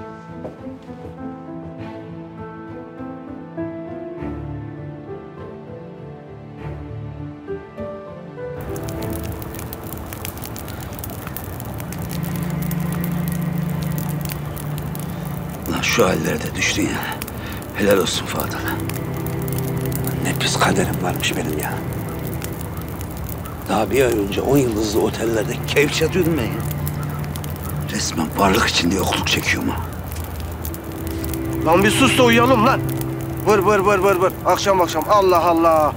Speaker 4: Lan şu hallerde düştün ya. Helal olsun Fuat Ana. Ne pis kaderim varmış benim ya. Daha bir ay önce on yıldızlı otellerde keyif çatıyordum ben ya. Resmen varlık içinde yokluk çekiyorum ha.
Speaker 17: Lan bir sus da uyuyalım lan. Vır vır vır vır vır. Akşam akşam. Allah Allah.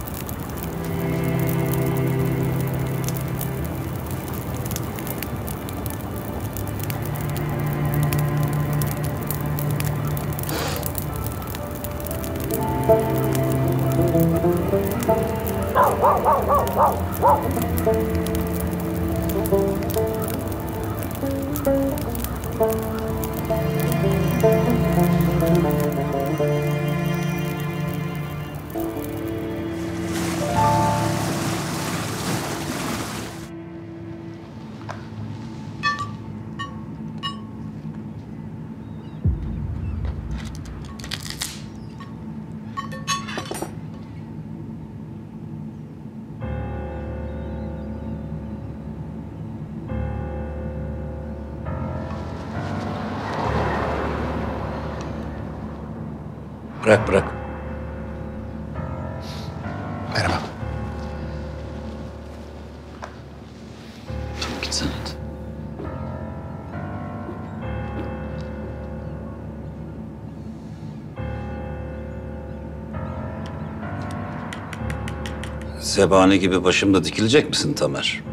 Speaker 4: Bırak bırak.
Speaker 7: Merhaba.
Speaker 4: Tamam gitsene hadi.
Speaker 18: Zebani gibi başımda dikilecek misin Tamer?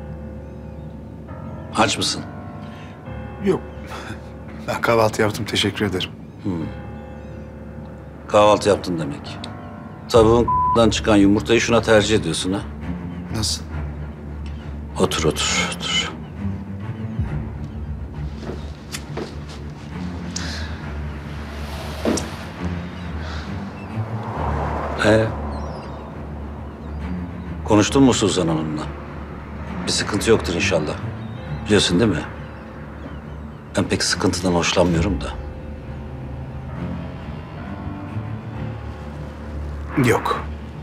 Speaker 18: Aç mısın?
Speaker 7: Yok. Ben kahvaltı yaptım. Teşekkür ederim.
Speaker 18: Hmm. Kahvaltı yaptın demek. Tavuğundan çıkan yumurtayı şuna tercih ediyorsun ha?
Speaker 7: Nasıl?
Speaker 18: Otur otur otur. Ee, konuştun mu Suzan Hanım'la? Bir sıkıntı yoktur inşallah. Biliyorsun değil mi? Ben pek sıkıntıdan hoşlanmıyorum da.
Speaker 7: Yok.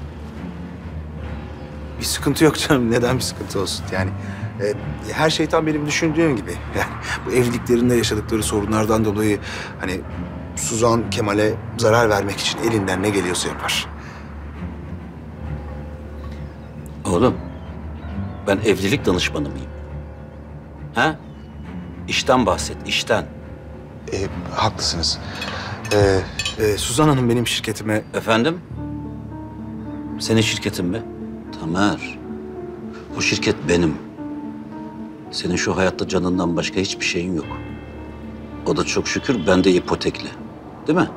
Speaker 7: Bir sıkıntı yok canım. Neden bir sıkıntı olsun? Yani e, her şey tam benim düşündüğüm gibi. Yani bu evliliklerinde yaşadıkları sorunlardan dolayı hani Suzan Kemal'e zarar vermek için elinden ne geliyorsa yapar.
Speaker 18: Oğlum, ben evlilik danışmanı mıyım? Ha? İşten bahset, işten.
Speaker 7: E, haklısınız. E, e, Suzan Hanım benim şirketime...
Speaker 18: Efendim? Senin şirketin mi? Tamer. Bu şirket benim. Senin şu hayatta canından başka hiçbir şeyin yok. O da çok şükür bende ipotekli. Değil mi?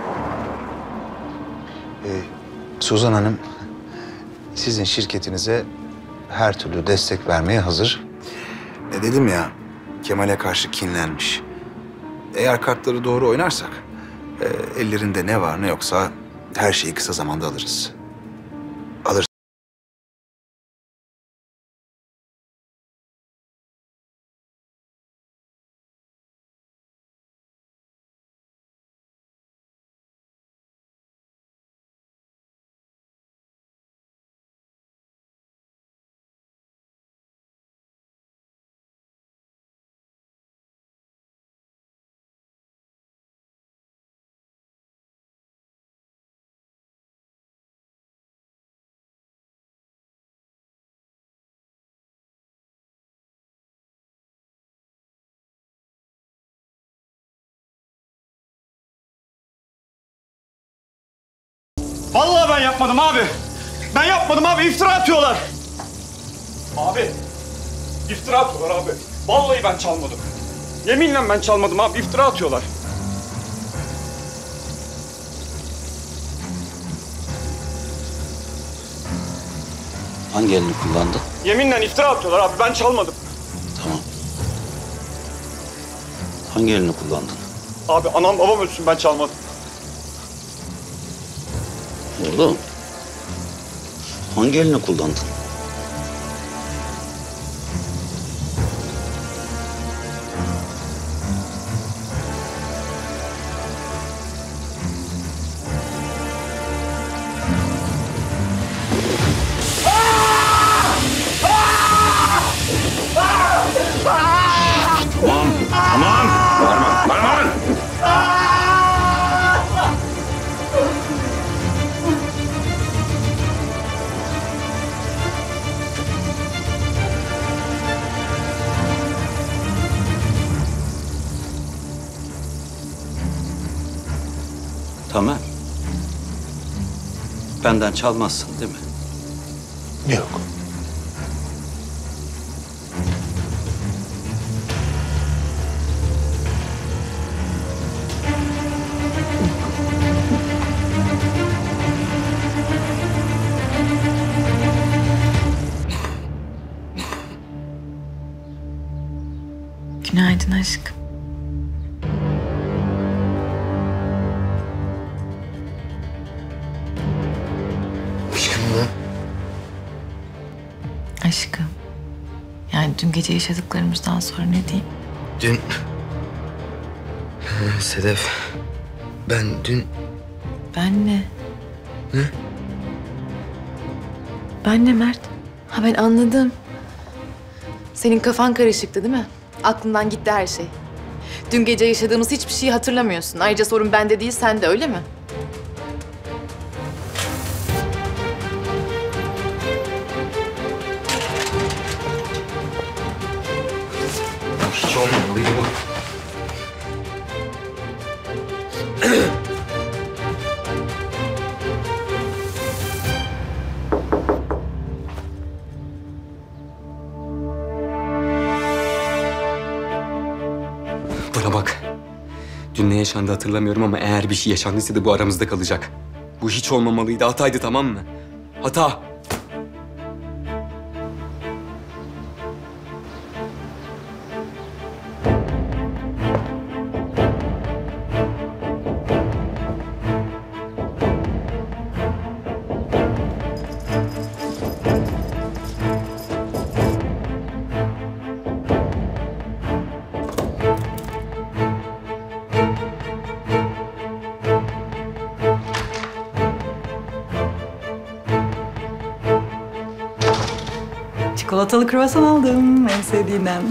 Speaker 7: E, Suzan Hanım sizin şirketinize her türlü destek vermeye hazır. E, dedim ya, Kemal'e karşı kinlenmiş. Eğer kartları doğru oynarsak e, ellerinde ne var ne yoksa her şeyi kısa zamanda alırız. Alırız.
Speaker 19: Vallahi ben yapmadım abi. Ben yapmadım abi, iftira atıyorlar. Abi, iftira atıyorlar abi. Vallahi ben çalmadım. Yeminle ben çalmadım abi, iftira atıyorlar.
Speaker 18: Hangi elini kullandın?
Speaker 19: Yeminle iftira atıyorlar abi, ben çalmadım.
Speaker 18: Tamam. Hangi elini kullandın?
Speaker 19: Abi anam babam ölsün, ben çalmadım.
Speaker 18: Oğlum. Hangi elini kullandın?
Speaker 3: Tamam, tamam. Bağırma, bağırma.
Speaker 18: Tamer. Benden çalmazsın değil mi?
Speaker 3: Yok.
Speaker 2: Günaydın aşkım.
Speaker 8: Aşkım mı?
Speaker 2: Aşkım. Yani dün gece yaşadıklarımızdan sonra ne diyeyim?
Speaker 8: Dün... Ha, Sedef, ben dün...
Speaker 2: Ben ne?
Speaker 8: Ne?
Speaker 2: Ben ne Mert? Ha ben anladım. Senin kafan karışıktı değil mi? Aklından gitti her şey. Dün gece yaşadığımız hiçbir şeyi hatırlamıyorsun. Ayrıca sorun bende değil, sende öyle mi?
Speaker 8: Hiç olmamalıydı bu.
Speaker 20: Bana bak. Dün ne yaşandı hatırlamıyorum ama eğer bir şey yaşandıysa da bu aramızda kalacak. Bu hiç olmamalıydı. Hataydı, tamam mı? Hata.
Speaker 6: Çikolatalı kruvasan aldım en sevdiğinden.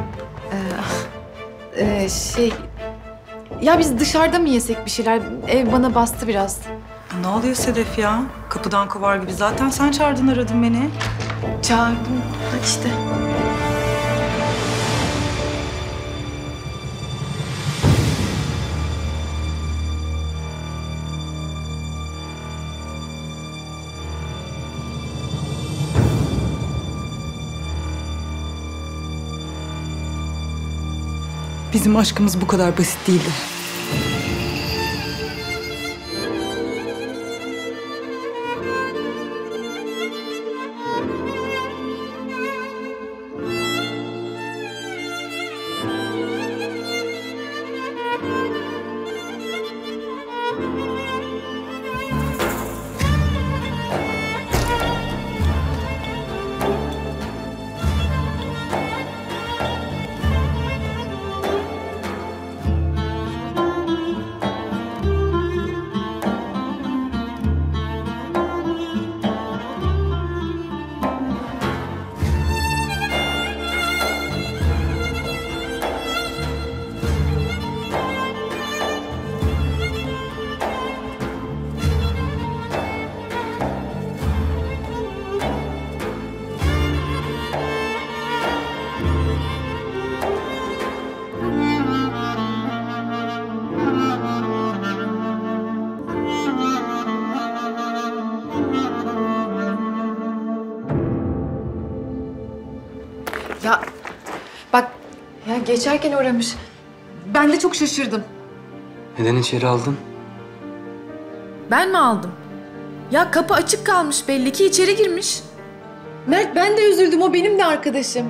Speaker 2: Ee, e, şey... Ya biz dışarıda mı yesek bir şeyler? Ev bana bastı biraz.
Speaker 6: Ne oluyor Sedef ya? Kapıdan kovar gibi. Zaten sen çağırdın, aradın beni.
Speaker 2: Çağırdım. Hadi işte.
Speaker 6: Bizim aşkımız bu kadar basit değildi.
Speaker 2: geçerken uğramış. Ben de çok şaşırdım.
Speaker 20: Neden içeri aldın?
Speaker 2: Ben mi aldım? Ya kapı açık kalmış, belli ki içeri girmiş. Mert, ben de üzüldüm, o benim de arkadaşım.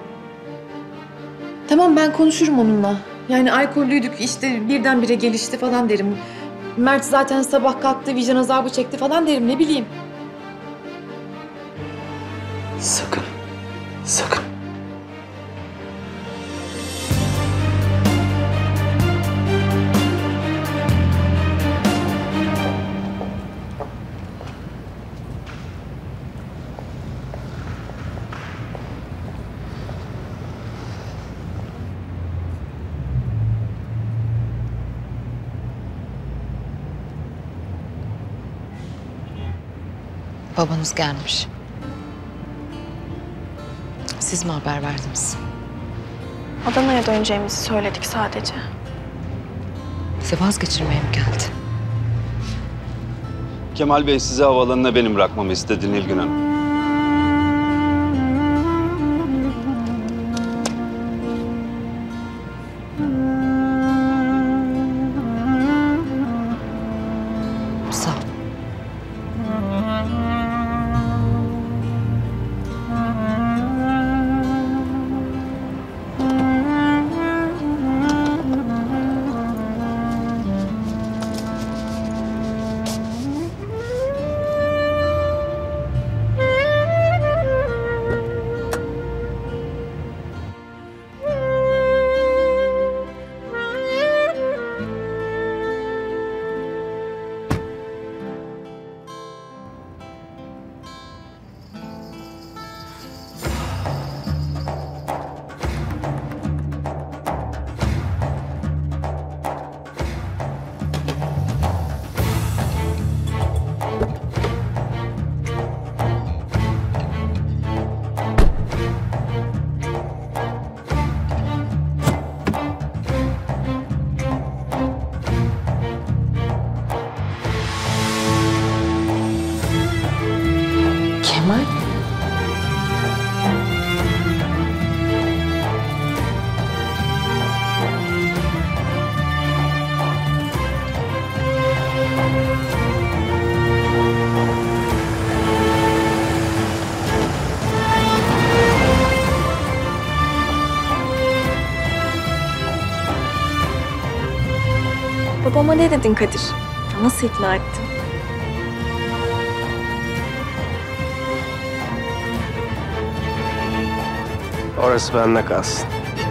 Speaker 2: Tamam, ben konuşurum onunla. Yani alkollüydük, işte birdenbire gelişti falan derim. Mert zaten sabah kalktı, vicdan azabı çekti falan derim, ne bileyim.
Speaker 1: Sakın. Sakın.
Speaker 2: Babanız gelmiş. Siz mi haber verdiniz?
Speaker 5: Adana'ya döneceğimizi söyledik sadece.
Speaker 2: Size vazgeçirmeye mi geldi?
Speaker 21: Kemal Bey sizi havaalanına benim bırakmamı istedi Nilgün Hanım.
Speaker 2: Sağ ol. Kemal?
Speaker 5: Babama ne dedin Kadir? Nasıl ikna ettin?
Speaker 1: Orası bende kalsın.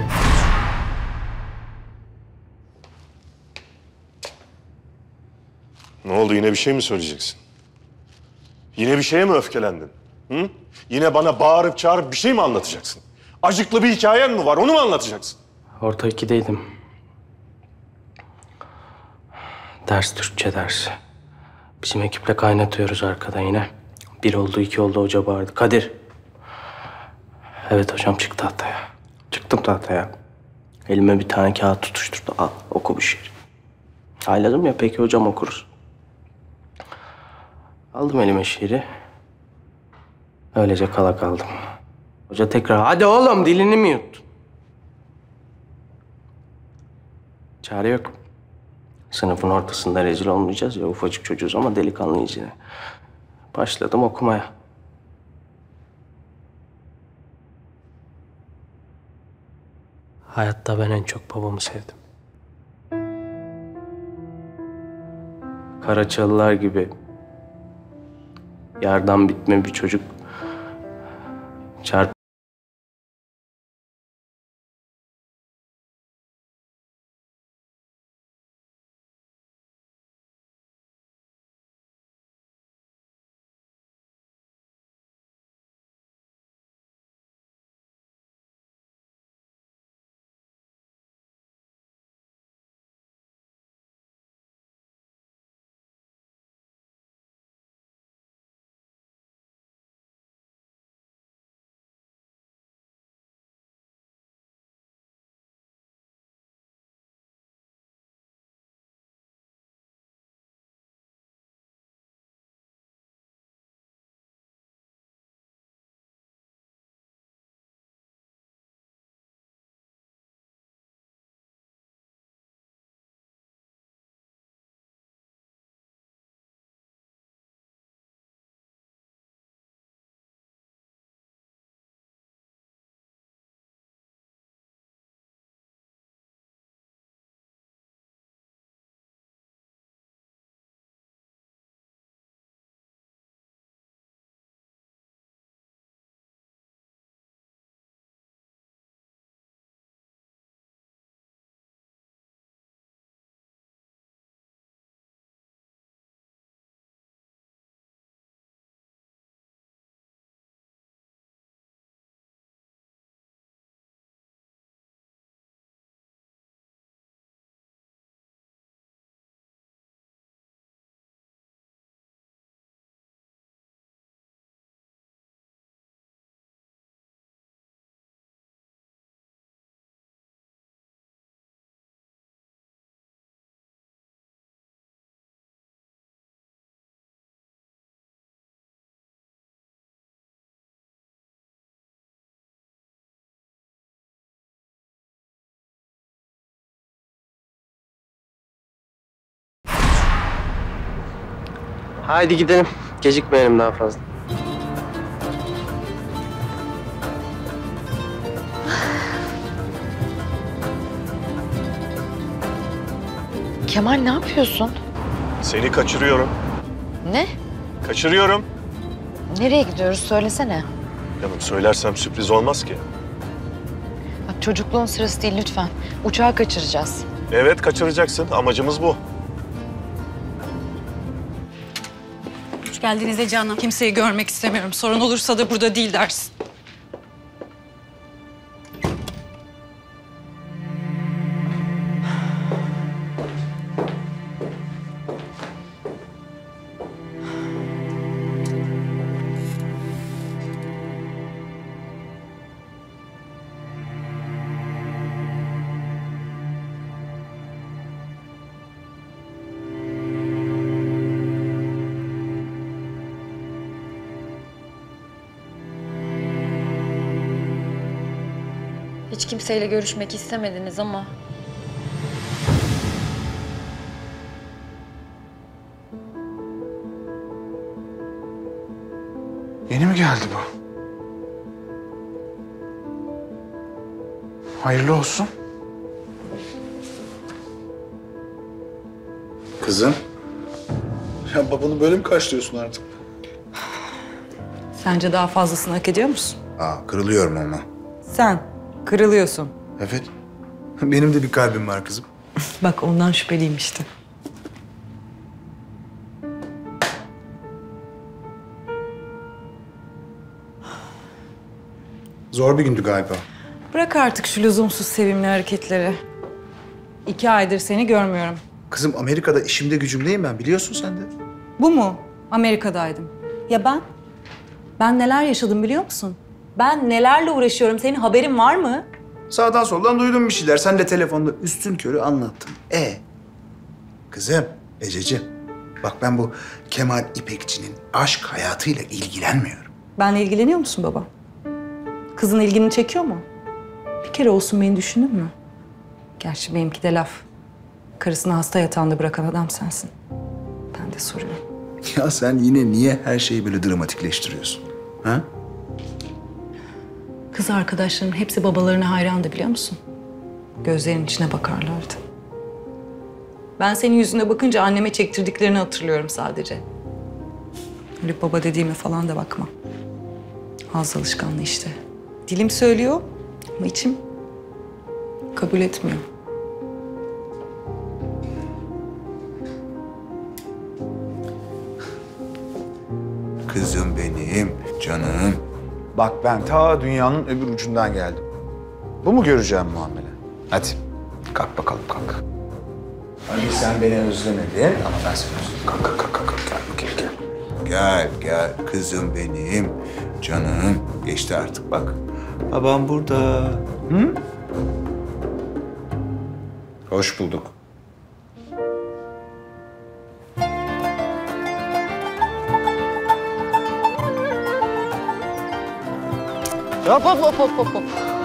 Speaker 3: Ne oldu, yine bir şey mi söyleyeceksin? Yine bir şeye mi öfkelendin? Hı? Yine bana bağırıp çağırıp bir şey mi anlatacaksın? Acıklı bir hikayen mi var, onu mu anlatacaksın?
Speaker 1: Orta ikideydim. Ders Türkçe dersi. Bizim ekiple kaynatıyoruz arkada yine. Bir oldu, iki oldu, hoca bağırdı. Kadir. Evet hocam, çık tahtaya. Çıktım tahtaya. Elime bir tane kağıt tutuşturdu. Al, oku bu şiiri. Ayladım ya, peki hocam okuruz. Aldım elime şiiri. Öylece kala kaldım. Hoca tekrar, hadi oğlum dilini mi yuttun? Çare yok. Sınıfın ortasında rezil olmayacağız ya, ufacık çocuğuz ama delikanlıyız yine. Başladım okumaya. Hayatta ben en çok babamı sevdim. Karaçalılar gibi yardan bitme bir çocuk çarp Haydi gidelim. Gecikmeyelim daha fazla.
Speaker 2: Kemal ne yapıyorsun?
Speaker 3: Seni kaçırıyorum.
Speaker 2: Ne?
Speaker 3: Kaçırıyorum.
Speaker 2: Nereye gidiyoruz söylesene.
Speaker 3: Canım söylersem sürpriz olmaz ki.
Speaker 2: Bak çocukluğun sırası değil lütfen. Uçağı kaçıracağız.
Speaker 3: Evet kaçıracaksın. Amacımız bu.
Speaker 9: Hoş geldiniz Ece Hanım. Kimseyi görmek istemiyorum. Sorun olursa da burada değil dersin.
Speaker 22: Hiç kimseyle görüşmek istemediniz ama...
Speaker 7: Yeni mi geldi bu? Hayırlı olsun. Kızım. Ya babanı böyle mi karşılıyorsun artık?
Speaker 6: Sence daha fazlasını hak ediyor musun?
Speaker 7: Aa, kırılıyorum ama.
Speaker 6: Sen kırılıyorsun.
Speaker 7: Evet. Benim de bir kalbim var kızım.
Speaker 6: Bak ondan şüpheliyim işte.
Speaker 7: Zor bir gündü galiba.
Speaker 6: Bırak artık şu lüzumsuz sevimli hareketleri. İki aydır seni görmüyorum.
Speaker 7: Kızım Amerika'da işimde gücümdeyim ben, biliyorsun sen de.
Speaker 6: Bu mu? Amerika'daydım. Ya ben? Ben neler yaşadım biliyor musun? Ben nelerle uğraşıyorum. Senin haberin var mı?
Speaker 7: Sağdan soldan duydum bir şeyler. Sen de telefonda üstün körü anlattın. E kızım, Ececiğim. Bak ben bu Kemal İpekçi'nin aşk hayatıyla ilgilenmiyorum.
Speaker 6: Benle ilgileniyor musun baba? Kızın ilgini çekiyor mu? Bir kere olsun beni düşündün mü? Gerçi benimki de laf. Karısını hasta yatağında bırakan adam sensin. Ben de soruyorum.
Speaker 7: Ya sen yine niye her şeyi böyle dramatikleştiriyorsun? Ha?
Speaker 6: Kız arkadaşlarımın hepsi babalarına hayrandı biliyor musun? Gözlerinin içine bakarlardı. Ben senin yüzüne bakınca anneme çektirdiklerini hatırlıyorum sadece. Öyle baba dediğime falan da bakma. Ağız alışkanlığı işte. Dilim söylüyor ama içim kabul etmiyor.
Speaker 7: Kızım benim, canım. Bak ben ta dünyanın öbür ucundan geldim. Bu mu göreceğim muamele? Hadi kalk bakalım kalk. Hadi sen beni özlemedin ama ben seni özledim. Kalk kalk kalk kalk. Gel bakayım gel. Gel gel kızım benim, canım. Geçti artık bak. Babam burada. Hı? Hoş bulduk.
Speaker 1: Hop hop hop hop hop hop.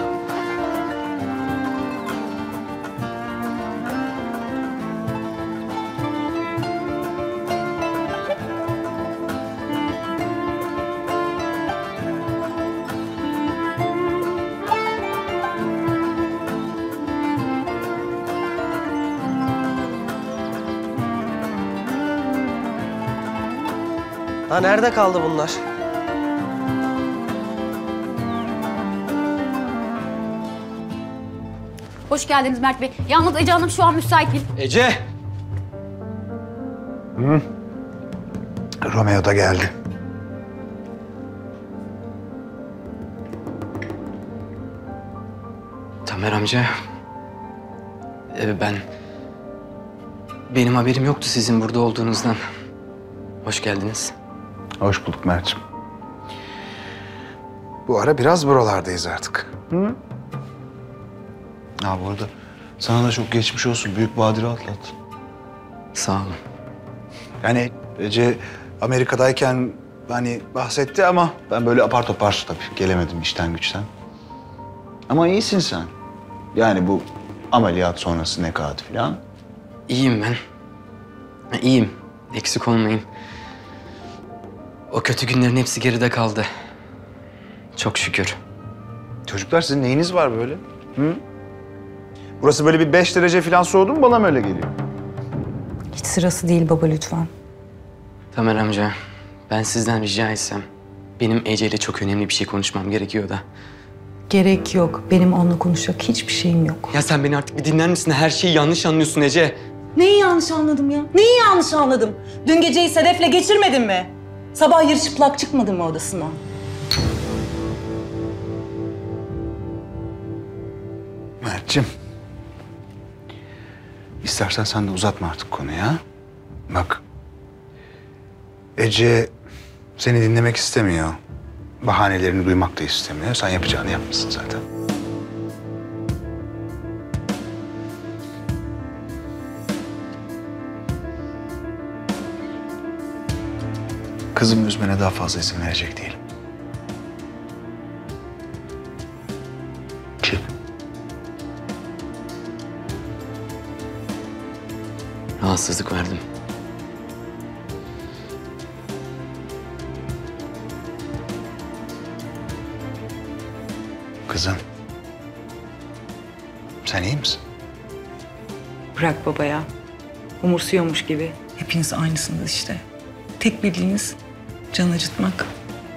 Speaker 1: Ha nerede kaldı bunlar?
Speaker 23: Hoş geldiniz Mert Bey. Yalnız Ece Hanım şu an müsait değil.
Speaker 1: Ece!
Speaker 7: Hı? Romeo da geldi.
Speaker 8: Tamer amca. Ee, ben... Benim haberim yoktu sizin burada olduğunuzdan. Hoş geldiniz.
Speaker 7: Hoş bulduk Mert'ciğim. Bu ara biraz buralardayız artık. Hı?
Speaker 24: Ha bu arada sana da çok geçmiş olsun. Büyük badire atlat.
Speaker 8: Sağ olun.
Speaker 7: Yani Ece Amerika'dayken hani bahsetti ama ben böyle apar topar tabii gelemedim işten güçten. Ama iyisin sen. Yani bu ameliyat sonrası nekaat falan.
Speaker 8: İyiyim ben. Ha, İyiyim. Eksik olmayın. O kötü günlerin hepsi geride kaldı. Çok şükür.
Speaker 7: Çocuklar sizin neyiniz var böyle? Hı? Burası böyle bir beş derece falan soğudu mu bana mı öyle geliyor?
Speaker 22: Hiç sırası değil baba lütfen.
Speaker 8: Tamer amca, ben sizden rica etsem... benim Ece ile çok önemli bir şey konuşmam gerekiyor da.
Speaker 22: Gerek yok. Benim onunla konuşacak hiçbir şeyim yok.
Speaker 20: Ya sen beni artık bir dinler misin? Her şeyi yanlış anlıyorsun Ece.
Speaker 6: Neyi yanlış anladım ya? Neyi yanlış anladım? Dün geceyi Sedef'le geçirmedin mi? Sabah yarı çıplak çıkmadın mı odasından?
Speaker 7: Mert'cim. İstersen sen de uzatma artık konuyu ha. Bak. Ece seni dinlemek istemiyor. Bahanelerini duymak da istemiyor. Sen yapacağını yapmışsın zaten. Kızımı üzmene daha fazla izin verecek değilim. Çık.
Speaker 8: Rahatsızlık verdim.
Speaker 7: Kızım. Sen iyi misin?
Speaker 6: Bırak baba ya. Umursuyormuş gibi. Hepiniz aynısınız işte. Tek bildiğiniz can acıtmak.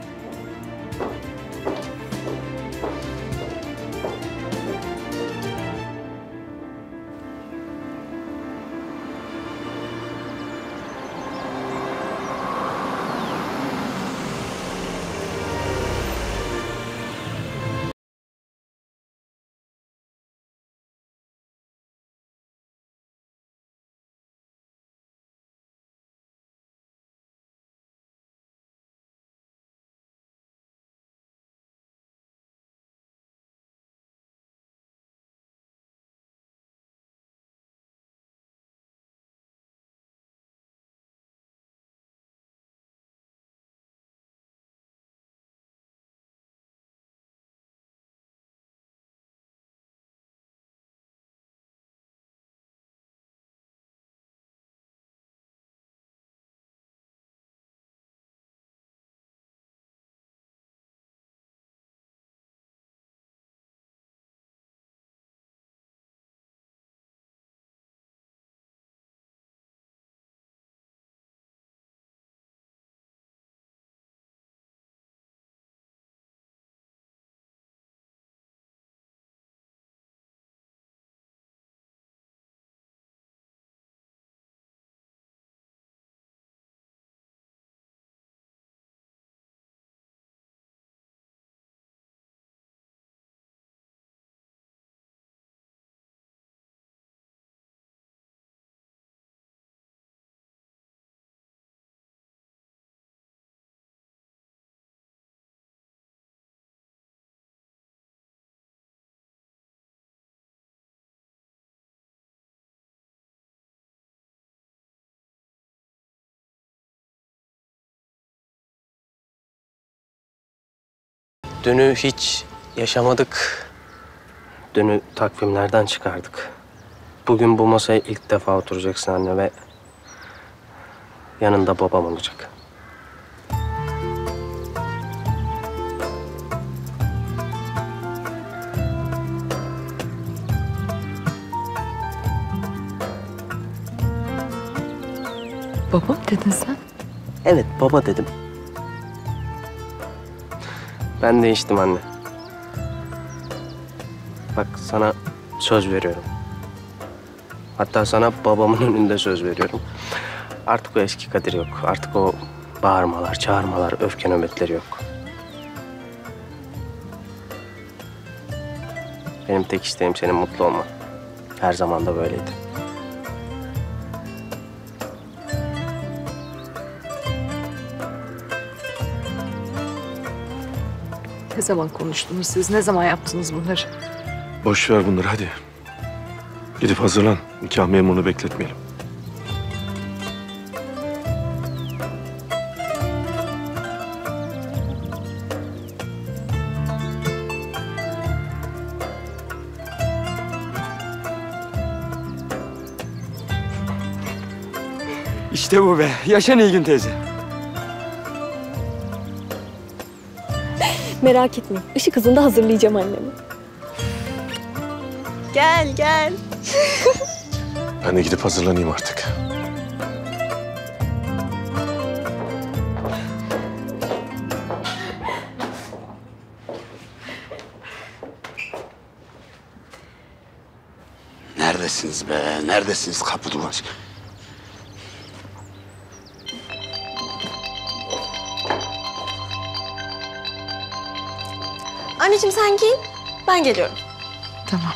Speaker 1: Dünü hiç yaşamadık. Dünü takvimlerden çıkardık. Bugün bu masaya ilk defa oturacaksın anne ve yanında babam olacak.
Speaker 2: Baba mı dedin sen?
Speaker 1: Evet, baba dedim. Ben değiştim anne. Bak sana söz veriyorum. Hatta sana babamın önünde söz veriyorum. Artık o eski Kadir yok. Artık o bağırmalar, çağırmalar, öfke nöbetleri yok. Benim tek isteğim senin mutlu olman. Her zaman da böyleydi.
Speaker 2: Ne zaman konuştunuz siz? Ne zaman yaptınız bunları?
Speaker 3: Boş ver bunları hadi. Gidip hazırlan. Nikah memurunu bekletmeyelim.
Speaker 20: İşte bu be. Yaşa Nilgün teyze.
Speaker 5: Merak etmeyin. Işık hızında hazırlayacağım annemi. Gel gel.
Speaker 3: Ben de gidip hazırlanayım artık.
Speaker 4: Neredesiniz be? Neredesiniz kapı duvar?
Speaker 5: Anneciğim sen giyin. Ben geliyorum.
Speaker 2: Tamam.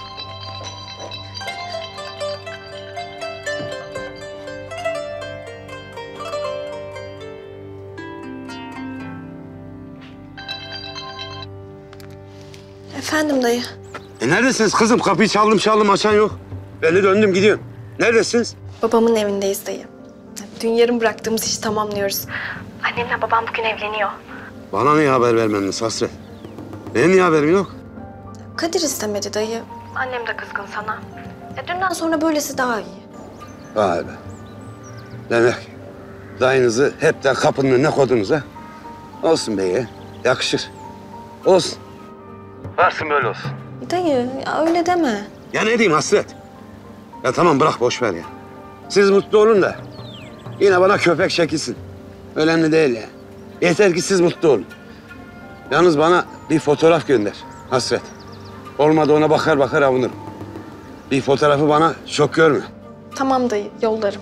Speaker 5: Efendim dayı.
Speaker 4: E neredesiniz kızım? Kapıyı çaldım çaldım açan yok. Ben de döndüm gidiyorum. Neredesiniz?
Speaker 5: Babamın evindeyiz dayı. Dün yarım bıraktığımız işi tamamlıyoruz. Annemle babam bugün evleniyor.
Speaker 4: Bana niye haber vermediniz Hasret? Benim niye haberim yok?
Speaker 5: Kadir istemedi dayı. Annem de kızgın sana. E, dünden sonra böylesi daha iyi.
Speaker 4: Vay be. Demek dayınızı hepten kapının önüne koydunuz ha? Olsun beye. Yakışır. Olsun. Varsın böyle olsun.
Speaker 5: Dayı ya öyle deme.
Speaker 4: Ya ne diyeyim Hasret? Ya tamam bırak boş ver ya. Siz mutlu olun da yine bana köpek çekilsin. Önemli değil ya. Yeter ki siz mutlu olun. Yalnız bana bir fotoğraf gönder Hasret. Olmadı ona bakar bakar avunurum. Bir fotoğrafı bana çok görme.
Speaker 5: Tamam dayı yollarım.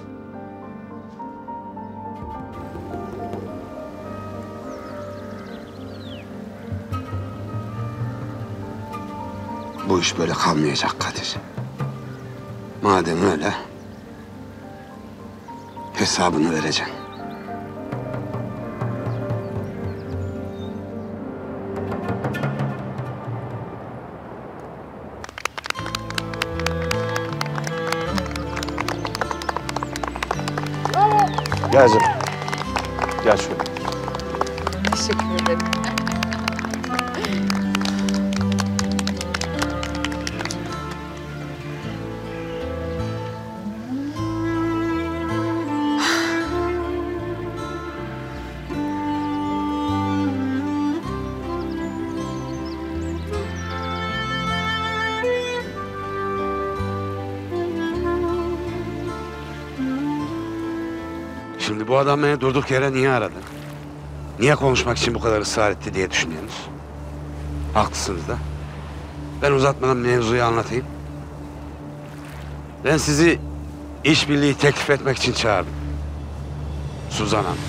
Speaker 4: Bu iş böyle kalmayacak Kadir. Madem öyle hesabını vereceğim.
Speaker 3: Gel canım. Gel şöyle.
Speaker 2: Teşekkür ederim.
Speaker 4: Şimdi bu adam beni durduk yere niye aradı? Niye konuşmak için bu kadar ısrar etti diye düşünüyorsunuz. Haklısınız da. Ben uzatmadan mevzuyu anlatayım. Ben sizi işbirliği teklif etmek için çağırdım. Suzan Hanım.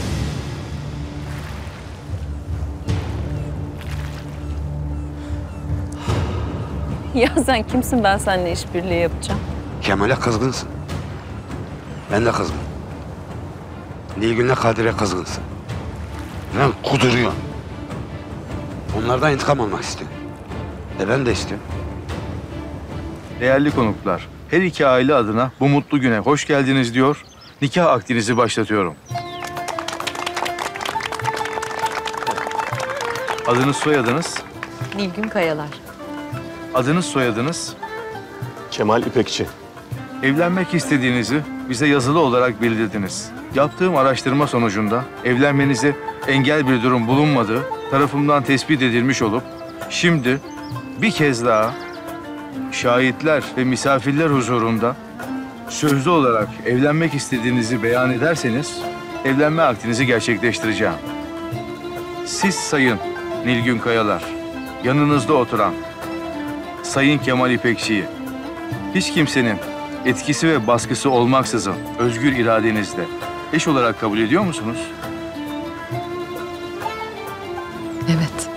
Speaker 6: Ya sen kimsin, ben seninle işbirliği yapacağım?
Speaker 4: Kemal'e kızgınsın. Ben de kızgınım. Nilgün'le Kadir'e kızgınsın. Ben kuduruyorum. Onlardan intikam almak istiyorum. E ben de istiyorum.
Speaker 12: Değerli konuklar, her iki aile adına bu mutlu güne hoş geldiniz diyor, nikah akdinizi başlatıyorum. Adınız, soyadınız?
Speaker 2: Nilgün Kayalar.
Speaker 12: Adınız, soyadınız?
Speaker 3: Kemal İpekçi.
Speaker 12: Evlenmek istediğinizi bize yazılı olarak bildirdiniz. Yaptığım araştırma sonucunda evlenmenize engel bir durum bulunmadığı tarafımdan tespit edilmiş olup şimdi bir kez daha şahitler ve misafirler huzurunda sözlü olarak evlenmek istediğinizi beyan ederseniz evlenme akdinizi gerçekleştireceğim. Siz Sayın Nilgün Kayalar, yanınızda oturan Sayın Kemal İpekçi'yi hiç kimsenin etkisi ve baskısı olmaksızın özgür iradenizle eş olarak kabul ediyor musunuz?
Speaker 2: Evet.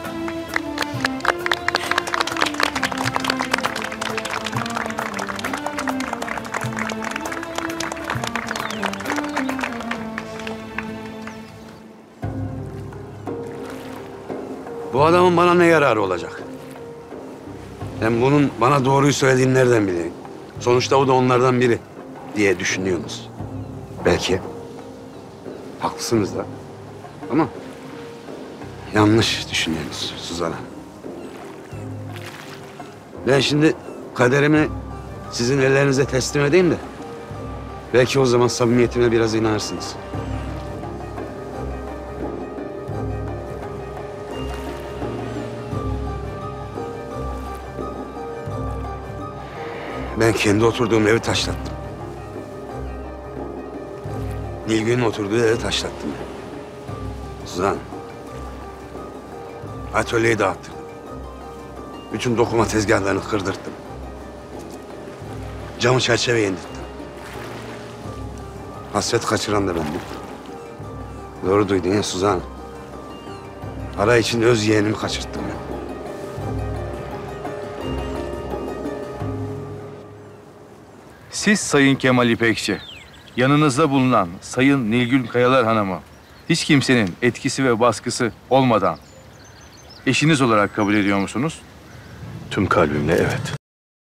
Speaker 4: Bu adamın bana ne yararı olacak? Ben bunun bana doğruyu söylediğini nereden bileyim? Sonuçta o da onlardan biri diye düşünüyorsunuz. Belki. Haklısınız da. Ama yanlış düşünüyorsunuz Suzan Hanım. Ben şimdi kaderimi sizin ellerinize teslim edeyim de belki o zaman samimiyetime biraz inanırsınız. Ben kendi oturduğum evi taşlattım. Nilgün'ün oturduğu evi taşlattım ben. Suzan. Atölyeyi dağıttırdım. Bütün dokuma tezgahlarını kırdırttım. Camı çerçeve indirttim. Hasret kaçıran da bendim. Doğru duydun ya Suzan. Para için öz yeğenimi kaçırttım ben.
Speaker 12: Siz Sayın Kemal İpekçi, yanınızda bulunan Sayın Nilgün Kayalar Hanım'ı hiç kimsenin etkisi ve baskısı olmadan eşiniz olarak kabul ediyor musunuz?
Speaker 3: Tüm kalbimle evet.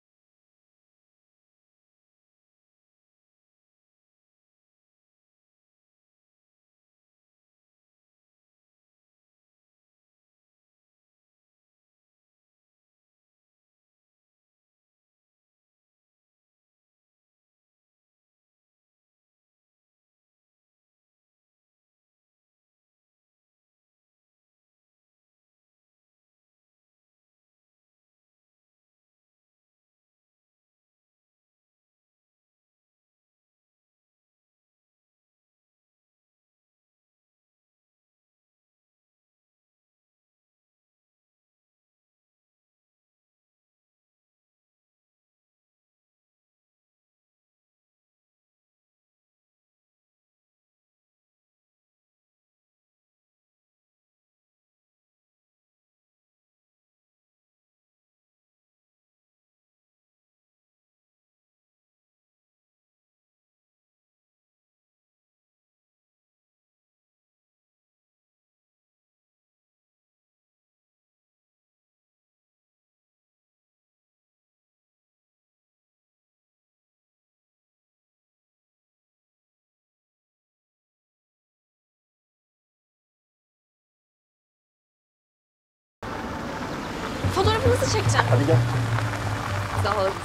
Speaker 5: Fotoğrafınızı çekeceğim.
Speaker 3: Hadi gel.
Speaker 5: Sağ olasın.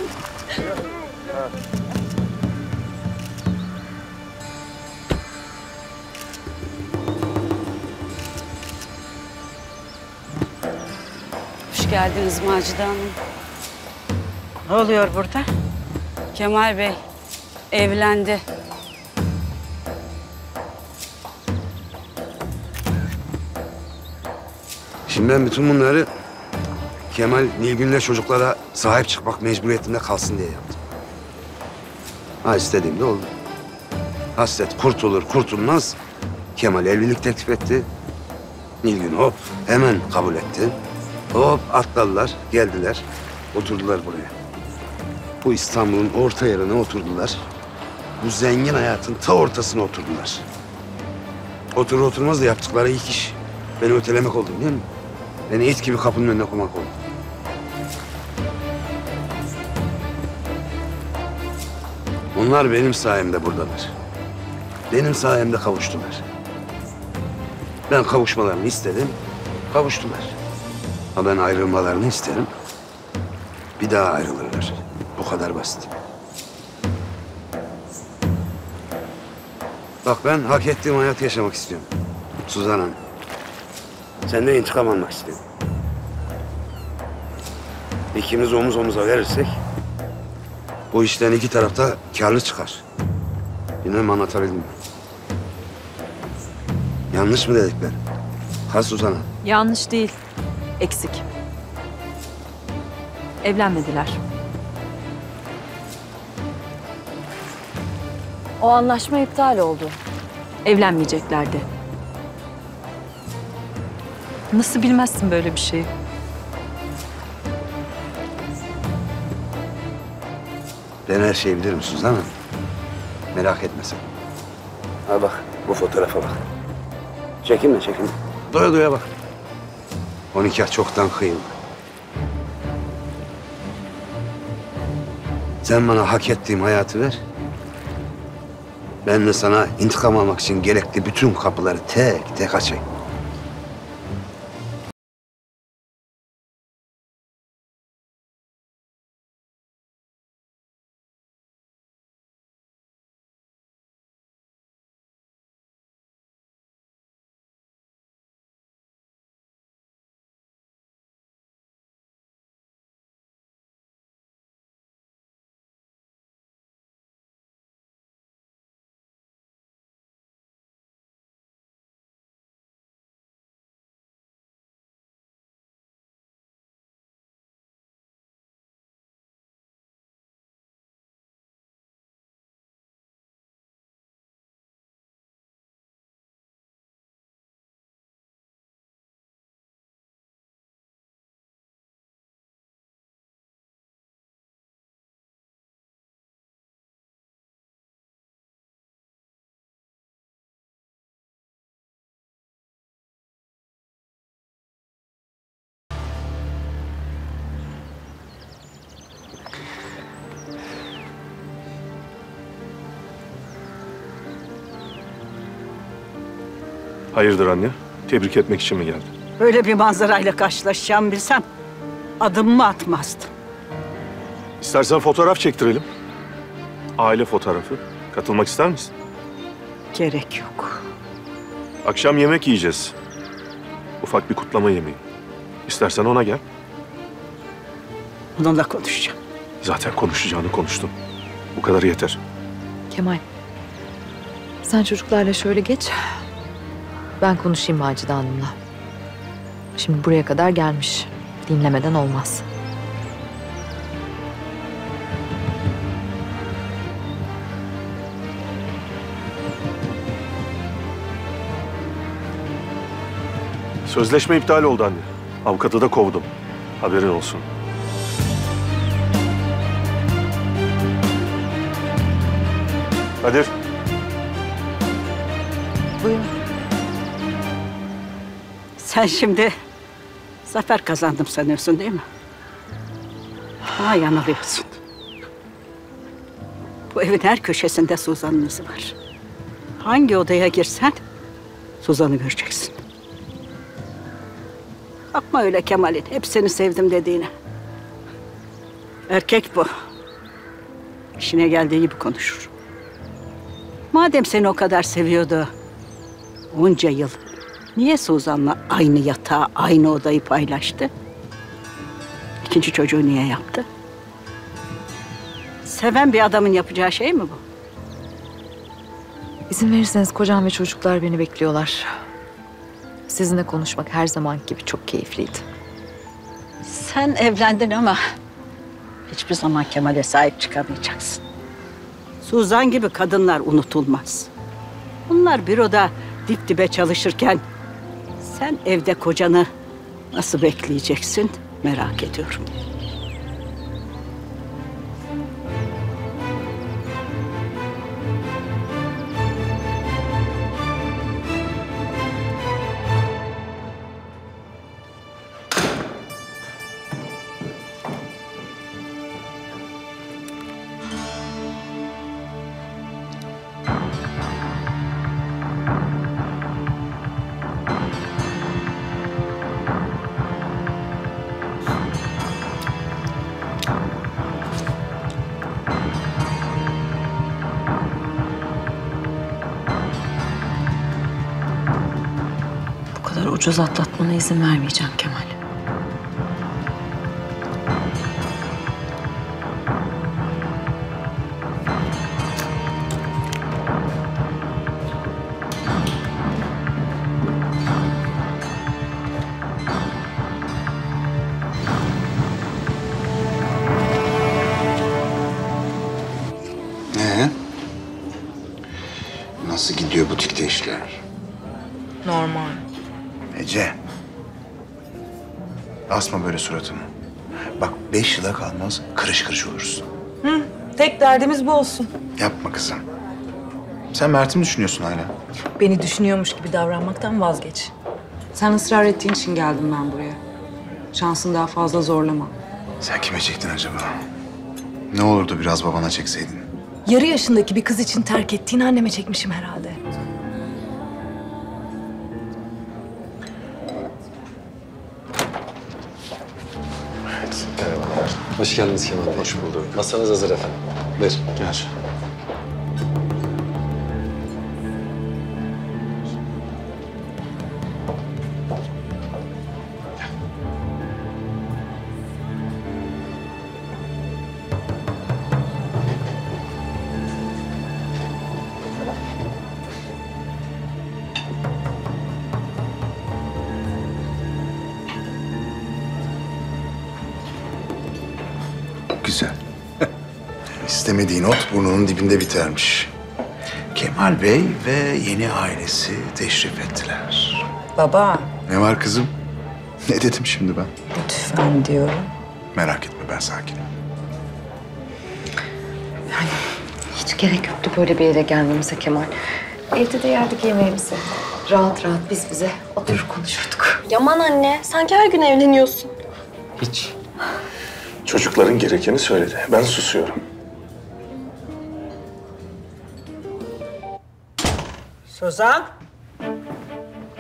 Speaker 10: Hoş geldiniz Macide Hanım.
Speaker 11: Ne oluyor burada?
Speaker 10: Kemal Bey evlendi.
Speaker 4: Şimdi ben bütün bunları Kemal, Nilgün'le çocuklara sahip çıkmak mecburiyetinde kalsın diye yaptım. Ha istediğim de oldu. Hasret kurtulur kurtulmaz Kemal evlilik teklif etti. Nilgün hop hemen kabul etti. Hop atladılar, geldiler, oturdular buraya. Bu İstanbul'un orta yerine oturdular. Bu zengin hayatın ta ortasına oturdular. Oturur oturmaz da yaptıkları ilk iş beni ötelemek oldu biliyor musun? Beni it gibi kapının önüne koymak oldu. Onlar benim sayemde buradalar. Benim sayemde kavuştular. Ben kavuşmalarını istedim, kavuştular. Ama ben ayrılmalarını isterim. Bir daha ayrılırlar. Bu kadar basit. Bak ben hak ettiğim hayatı yaşamak istiyorum. Suzan Hanım. Senden intikam almak istiyorum. İkimiz omuz omuza verirsek bu işten iki tarafta karlı çıkar. Bilmem anlatabildim mi? Yanlış mı dedikler? Ha Suzan Hanım?
Speaker 6: Yanlış değil, eksik. Evlenmediler. O anlaşma iptal oldu. Evlenmeyeceklerdi. Nasıl bilmezsin böyle bir şeyi?
Speaker 4: Ben her şeyi bilirim Suzan Hanım. Merak etme sen. Ha bak, bu fotoğrafa bak. Çekinme, çekinme. Doya doya bak. O nikah çoktan kıyıldı. Sen bana hak ettiğim hayatı ver. Ben de sana intikam almak için gerekli bütün kapıları tek tek açayım.
Speaker 3: Hayırdır anne? Tebrik etmek için mi geldin?
Speaker 11: Böyle bir manzarayla karşılaşacağımı bilsem adımımı atmazdım.
Speaker 3: İstersen fotoğraf çektirelim. Aile fotoğrafı. Katılmak ister misin?
Speaker 11: Gerek yok.
Speaker 3: Akşam yemek yiyeceğiz. Ufak bir kutlama yemeği. İstersen ona gel.
Speaker 11: Onunla konuşacağım.
Speaker 3: Zaten konuşacağını konuştum. Bu kadar yeter.
Speaker 2: Kemal, sen çocuklarla şöyle geç. Ben konuşayım Macide Hanım'la. Şimdi buraya kadar gelmiş. Dinlemeden olmaz.
Speaker 3: Sözleşme iptal oldu anne. Avukatı da kovdum. Haberin olsun. Kadir.
Speaker 2: Buyurun.
Speaker 11: Sen şimdi zafer kazandım sanıyorsun değil mi? Ama yanılıyorsun. Bu evin her köşesinde Suzan'ın izi var. Hangi odaya girsen Suzan'ı göreceksin. Bakma öyle Kemal'in hep seni sevdim dediğine. Erkek bu. İşine geldiği gibi konuşur. Madem seni o kadar seviyordu onca yıl, niye Suzan'la aynı yatağı, aynı odayı paylaştı? İkinci çocuğu niye yaptı? Seven bir adamın yapacağı şey mi bu?
Speaker 2: İzin verirseniz kocam ve çocuklar beni bekliyorlar. Sizinle konuşmak her zaman gibi çok keyifliydi.
Speaker 11: Sen evlendin ama hiçbir zaman Kemal'e sahip çıkamayacaksın. Suzan gibi kadınlar unutulmaz. Bunlar büroda dip dibe çalışırken sen evde kocanı nasıl bekleyeceksin merak ediyorum.
Speaker 22: Bu kadar ucuz atlatmana izin vermeyeceğim Kemal.
Speaker 7: Ee? Nasıl gidiyor butikte işler?
Speaker 2: Normal.
Speaker 7: Ece. Asma böyle suratını. Bak beş yıla kalmaz kırış kırış olursun.
Speaker 22: Hı, tek derdimiz bu olsun.
Speaker 7: Yapma kızım. Sen Mert'i mi düşünüyorsun hala?
Speaker 22: Beni düşünüyormuş gibi davranmaktan vazgeç. Sen ısrar ettiğin için geldim ben buraya. Şansını daha fazla zorlama.
Speaker 7: Sen kime çektin acaba? Ne olurdu biraz babana çekseydin?
Speaker 22: Yarı yaşındaki bir kız için terk ettiğin anneme çekmişim herhalde.
Speaker 20: Evet, merhabalar. Hoş geldiniz Kemal Bey. Hoş bulduk. Masanız hazır efendim. Buyur.
Speaker 3: Gel.
Speaker 7: Güzel. İstemediğin ot burnunun dibinde bitermiş. Kemal Bey ve yeni ailesi teşrif ettiler.
Speaker 22: Baba.
Speaker 7: Ne var kızım? Ne dedim şimdi ben?
Speaker 22: Lütfen diyorum.
Speaker 7: Merak etme ben sakinim.
Speaker 2: Hiç gerek yoktu böyle bir yere gelmemize Kemal. Evde de yerdik yemeğimizi. Rahat rahat biz bize oturur konuşurduk.
Speaker 5: Yaman anne, sanki her gün evleniyorsun.
Speaker 20: Hiç.
Speaker 3: Çocukların gerekeni söyledi. Ben susuyorum.
Speaker 11: Suzan.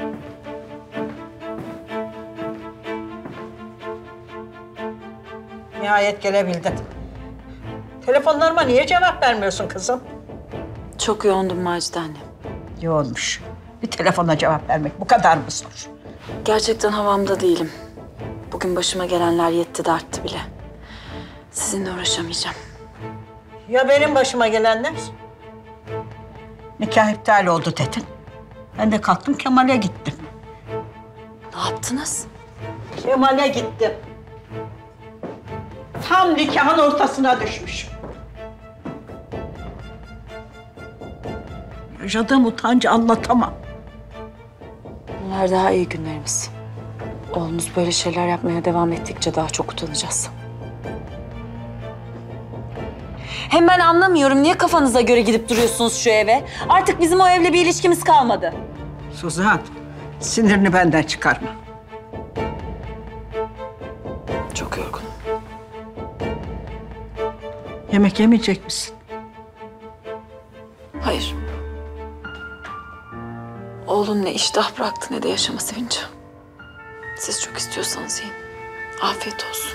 Speaker 11: nihayet gelebildin. Telefonlarıma niye cevap vermiyorsun kızım?
Speaker 6: Çok yoğundum Macide anne.
Speaker 11: Yoğunmuş. Bir telefona cevap vermek bu kadar mı zor?
Speaker 6: Gerçekten havamda değilim. Bugün başıma gelenler yetti de arttı bile. Sizinle uğraşamayacağım.
Speaker 11: Ya benim başıma gelenler? Nikah iptal oldu dedin. Ben de kalktım Kemal'e gittim.
Speaker 6: Ne yaptınız?
Speaker 11: Kemal'e gittim. Tam nikahın ortasına düşmüşüm. Yaşadığım utancı anlatamam.
Speaker 6: Bunlar daha iyi günlerimiz. Oğlunuz böyle şeyler yapmaya devam ettikçe daha çok utanacağız. Hem ben anlamıyorum, niye kafanıza göre gidip duruyorsunuz şu eve? Artık bizim o evle bir ilişkimiz kalmadı.
Speaker 11: Suzan, sinirini benden çıkarma.
Speaker 6: Çok yorgunum.
Speaker 11: Yemek yemeyecek misin?
Speaker 6: Hayır. Oğlum ne iştah bıraktı ne de yaşama sevinci. Siz çok istiyorsanız yiyin. Afiyet olsun.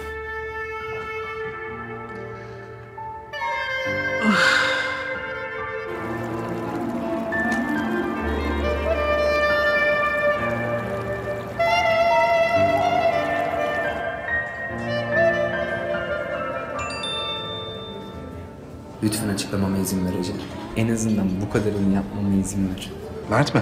Speaker 20: Lütfen açıklamama izin ver Ece. En azından bu kadarını yapmama izin ver.
Speaker 7: Mert mi?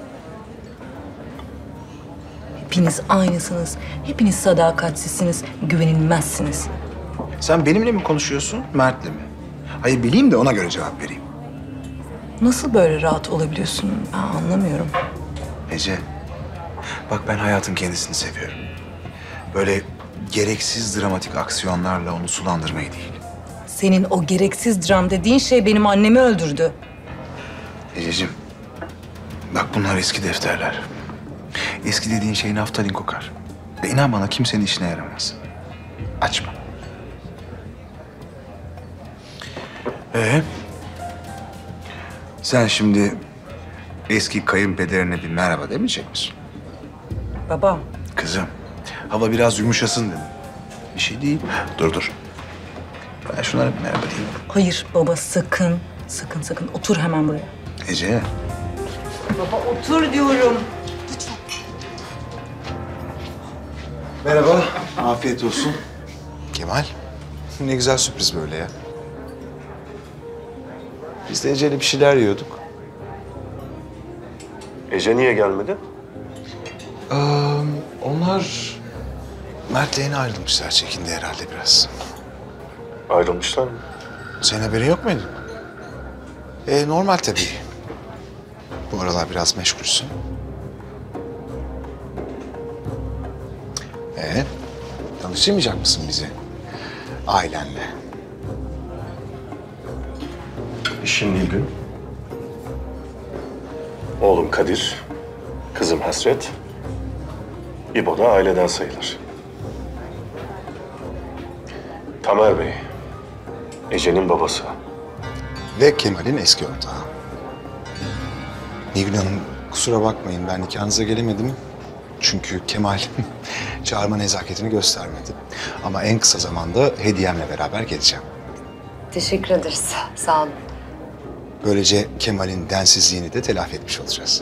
Speaker 2: Hepiniz aynısınız. Hepiniz sadakatsizsiniz, güvenilmezsiniz.
Speaker 7: Sen benimle mi konuşuyorsun, Mert'le mi? Hayır bileyim de ona göre cevap vereyim.
Speaker 2: Nasıl böyle rahat olabiliyorsun? Ben anlamıyorum.
Speaker 7: Ece, bak ben hayatın kendisini seviyorum. Böyle gereksiz dramatik aksiyonlarla onu sulandırmayı değil.
Speaker 2: Senin o gereksiz dram dediğin şey benim annemi öldürdü.
Speaker 7: Ececiğim, bak bunlar eski defterler. Eski dediğin şey naftalin kokar. Ve inan bana kimsenin işine yaramaz. Açma. Ee, sen şimdi eski kayınpederine bir merhaba demeyecek misin?
Speaker 2: Babam.
Speaker 7: Kızım, hava biraz yumuşasın dedim. Bir şey değil. Dur dur. Ben şunlara bir merhaba diyeyim.
Speaker 2: Hayır baba sakın, sakın sakın otur hemen buraya.
Speaker 7: Ece.
Speaker 2: Baba otur diyorum.
Speaker 7: Merhaba. Afiyet olsun. Kemal, ne güzel sürpriz böyle ya. Biz de Ece'yle bir şeyler yiyorduk.
Speaker 3: Ece niye gelmedi?
Speaker 7: Ee, onlar Mert'le yeni ayrılmışlar. Çekindi herhalde biraz.
Speaker 3: Ayrılmışlar mı?
Speaker 7: Senin haberin yok muydu? Ee, normal tabii. Bu aralar biraz meşgulsün. Ee, tanıştırmayacak mısın bizi ailenle?
Speaker 3: İşin Nilgün. Oğlum Kadir, kızım Hasret. İbo da aileden sayılır. Tamer Bey, Ece'nin babası.
Speaker 7: Ve Kemal'in eski ortağı. Nilgün Hanım, kusura bakmayın ben nikahınıza gelemedim. Çünkü Kemal çağırma nezaketini göstermedi. Ama en kısa zamanda hediyemle beraber geleceğim.
Speaker 2: Teşekkür ederiz. Sağ olun.
Speaker 7: Böylece Kemal'in densizliğini de telafi etmiş olacağız.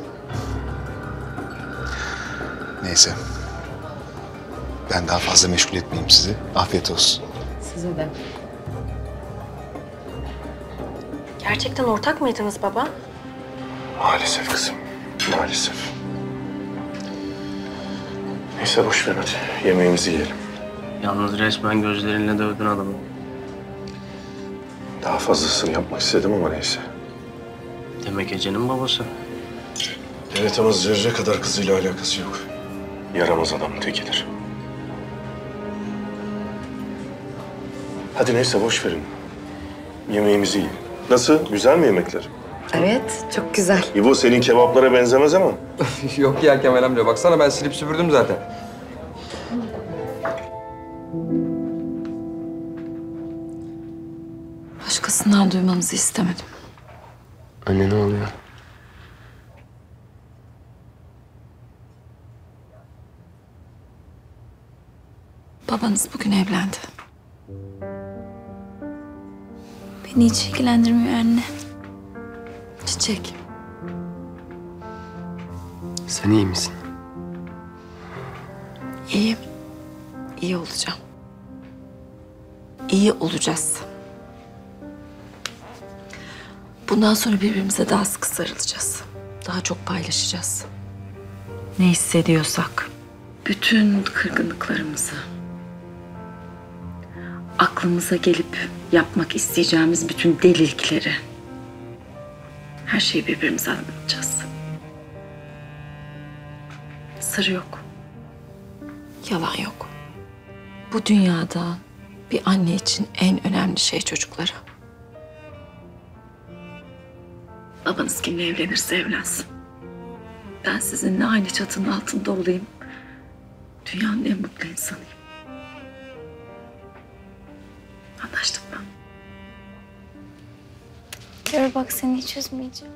Speaker 7: Neyse. Ben daha fazla meşgul etmeyeyim sizi. Afiyet olsun.
Speaker 2: Size de.
Speaker 5: Gerçekten ortak mıydınız baba?
Speaker 3: Maalesef kızım, maalesef. Neyse boş ver hadi, yemeğimizi yiyelim.
Speaker 1: Yalnız resmen gözlerinle dövdün adamı.
Speaker 3: Daha fazlasını yapmak istedim ama neyse.
Speaker 1: Demek Ece'nin babası.
Speaker 3: Evet ama zerre kadar kızıyla alakası yok. Yaramaz adamın tekidir. Hadi neyse boş verin. Yemeğimizi yiyin. Nasıl? Güzel mi yemekler?
Speaker 2: Evet, çok güzel.
Speaker 3: İbo senin kebaplara benzemez ama.
Speaker 20: Yok ya Kemal amca. Baksana ben silip süpürdüm zaten.
Speaker 6: Başkasından duymamızı istemedim.
Speaker 8: Anne ne oluyor?
Speaker 6: Babanız bugün evlendi.
Speaker 13: Beni hiç ilgilendirmiyor anne.
Speaker 2: Çiçek.
Speaker 8: Sen iyi misin?
Speaker 2: İyiyim. İyi olacağım. İyi olacağız. Bundan sonra birbirimize daha sıkı sarılacağız. Daha çok paylaşacağız. Ne hissediyorsak, bütün kırgınlıklarımızı, aklımıza gelip yapmak isteyeceğimiz bütün delilikleri, her şeyi birbirimize anlatacağız. Sır yok. Yalan yok. Bu dünyada bir anne için en önemli şey çocuklara. Babanız kimle evlenirse evlensin. Ben sizinle aynı çatının altında olayım. Dünyanın en mutlu insanıyım. Anlaştık mı?
Speaker 13: Gör bak seni hiç üzmeyeceğim.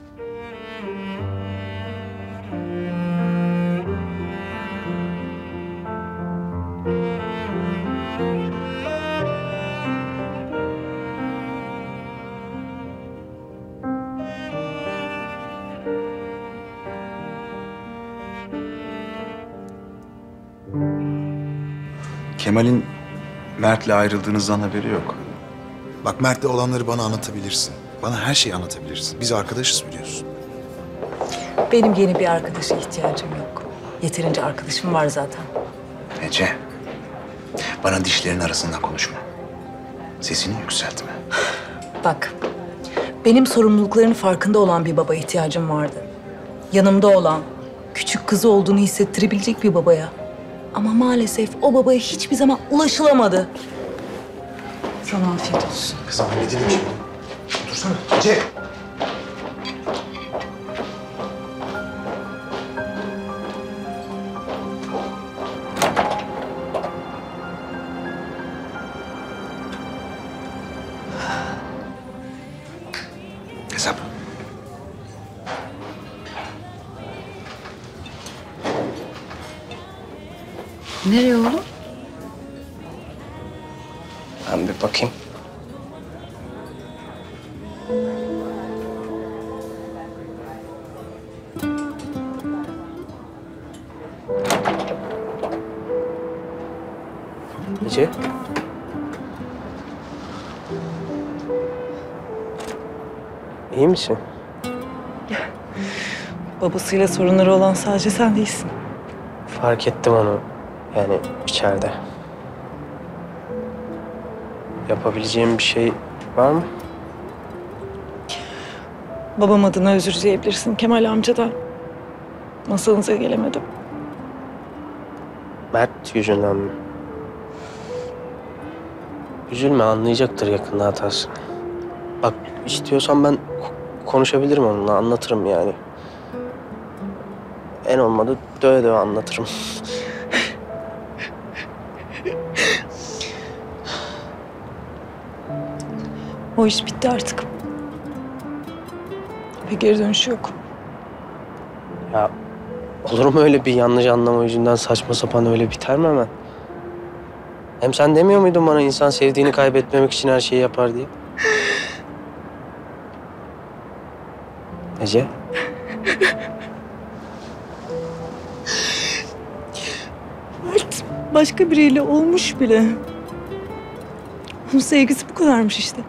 Speaker 7: Kemal'in Mert'le ayrıldığınızdan haberi yok. Bak Mert'le olanları bana anlatabilirsin. Bana her şeyi anlatabilirsin. Biz arkadaşız biliyorsun.
Speaker 22: Benim yeni bir arkadaşa ihtiyacım yok. Yeterince arkadaşım var zaten.
Speaker 7: Ece, bana dişlerin arasından konuşma. Sesini yükseltme.
Speaker 22: Bak, benim sorumluluklarının farkında olan bir baba ihtiyacım vardı. Yanımda olan, küçük kızı olduğunu hissettirebilecek bir babaya. Ama maalesef o babaya hiçbir zaman ulaşılamadı. Sana afiyet olsun.
Speaker 7: Kızım halledelim şimdi. Otursana. Ece. Hesap.
Speaker 2: Nereye oğlum?
Speaker 1: Ben bir bakayım. Ece. İyi misin?
Speaker 22: Babasıyla sorunları olan sadece sen değilsin.
Speaker 1: Fark ettim onu. Yani içeride. Yapabileceğim bir şey var mı?
Speaker 22: Babam adına özür dileyebilirsin Kemal amcadan. Masanıza gelemedim.
Speaker 1: Mert yüzünden mi? Üzülme, anlayacaktır yakında hatasını. Bak istiyorsan ben konuşabilirim onunla, anlatırım yani. En olmadı döve döve anlatırım.
Speaker 22: O iş bitti artık. Ve geri dönüşü yok.
Speaker 1: Ya olur mu öyle bir yanlış anlama yüzünden saçma sapan öyle biter mi hemen? Hem sen demiyor muydun bana insan sevdiğini kaybetmemek için her şeyi yapar diye? Ece?
Speaker 22: Mert başka biriyle olmuş bile. Onun sevgisi bu kadarmış işte.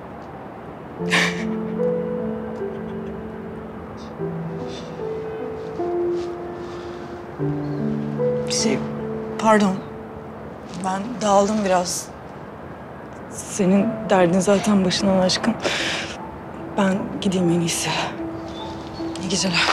Speaker 22: Şey, pardon. Ben dağıldım biraz. Senin derdin zaten başından aşkın. Ben gideyim en iyisi. İyi geceler.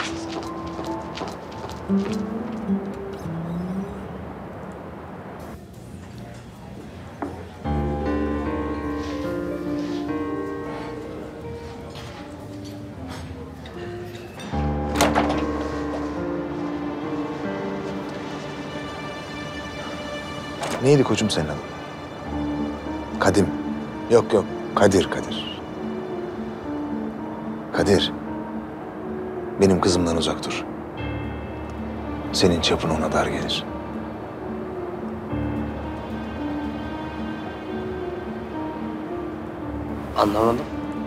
Speaker 7: Neydi koçum senin adın? Kadim. Yok yok. Kadir, Kadir. Kadir. Benim kızımdan uzak dur. Senin çapın ona dar gelir.
Speaker 1: Anlamadım.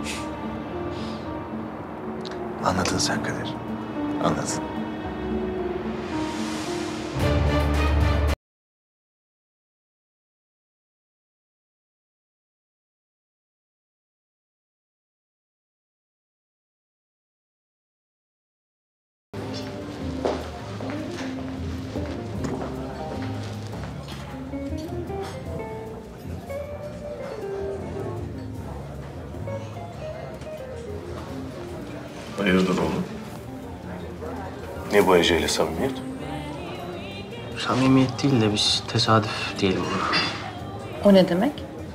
Speaker 7: Anladın sen Kadir. Anladın.
Speaker 3: Hayırdır oğlum? Ne bu Ece'yle samimiyet?
Speaker 1: Samimiyet değil de biz tesadüf diyelim buna.
Speaker 2: O ne demek?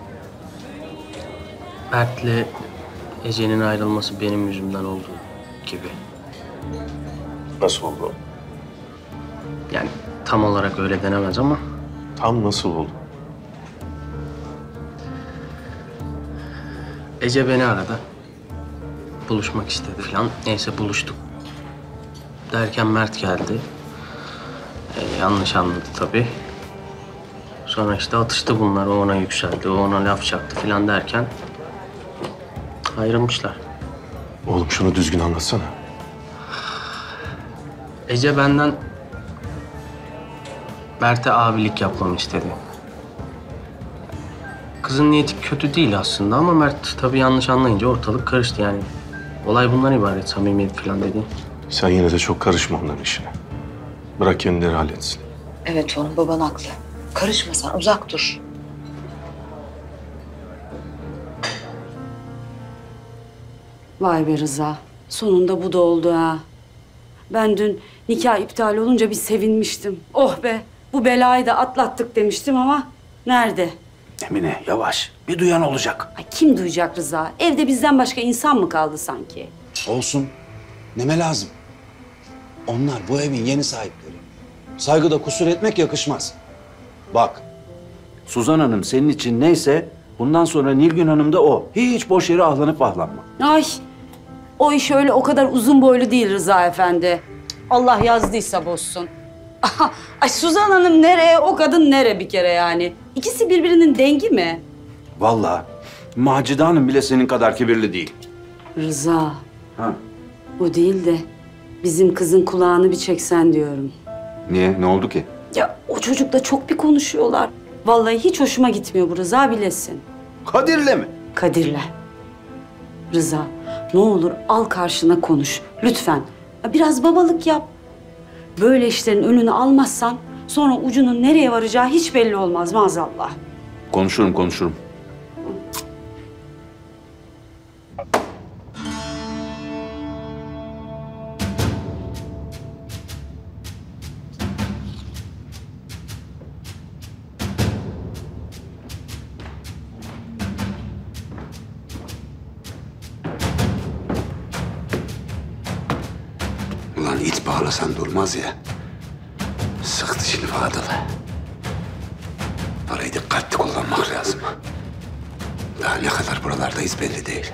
Speaker 1: Mert'le Ece'nin ayrılması benim yüzümden olduğu gibi.
Speaker 3: Nasıl oldu?
Speaker 1: Yani tam olarak öyle denemez ama.
Speaker 3: Tam nasıl oldu?
Speaker 1: Ece beni aradı. Buluşmak istedi falan. Neyse buluştuk. Derken Mert geldi. Ee, yanlış anladı tabii. Sonra işte atıştı bunlar. O ona yükseldi, o ona laf çaktı falan derken ayrılmışlar.
Speaker 3: Oğlum şunu düzgün anlatsana.
Speaker 1: Ece benden Mert'e abilik yapmamı istedi. Kızın niyeti kötü değil aslında ama Mert tabii yanlış anlayınca ortalık karıştı yani. Olay bundan ibaret, samimiyet falan dediğin.
Speaker 3: Sen yine de çok karışma onların işine. Bırak kendileri halletsin.
Speaker 22: Evet oğlum, baban haklı. Karışma sen, uzak dur.
Speaker 10: Vay be Rıza. Sonunda bu da oldu ha. Ben dün nikah iptal olunca bir sevinmiştim. Oh be, bu belayı da atlattık demiştim ama nerede?
Speaker 18: Emine yavaş. Bir duyan olacak.
Speaker 10: Ay, kim duyacak Rıza? Evde bizden başka insan mı kaldı sanki?
Speaker 18: Olsun. Neme lazım? Onlar bu evin yeni sahipleri. Saygıda kusur etmek yakışmaz. Bak, Suzan Hanım senin için neyse bundan sonra Nilgün Hanım da o. Hiç boş yere ahlanıp ahlanma.
Speaker 10: Ay, o iş öyle o kadar uzun boylu değil Rıza Efendi. Allah yazdıysa bozsun. Ay Suzan Hanım nereye, o kadın nere bir kere yani? İkisi birbirinin dengi mi?
Speaker 18: Vallahi Macide Hanım bile senin kadar kibirli değil.
Speaker 10: Rıza,
Speaker 18: Ha.
Speaker 10: bu değil de bizim kızın kulağını bir çeksen diyorum.
Speaker 18: Niye? Ne oldu ki?
Speaker 10: Ya o çocukla çok bir konuşuyorlar. Vallahi hiç hoşuma gitmiyor bu Rıza, bilesin.
Speaker 18: Kadir'le mi?
Speaker 10: Kadir'le. Rıza, ne olur al karşına konuş. Lütfen. Ya biraz babalık yap. Böyle işlerin önünü almazsan sonra ucunun nereye varacağı hiç belli olmaz maazallah.
Speaker 18: Konuşurum, konuşurum.
Speaker 4: Ulan it bağlasan durmaz ya. Sık dişini Fadıl. Parayı dikkatli kullanmak lazım. Daha ne kadar buralardayız belli değil.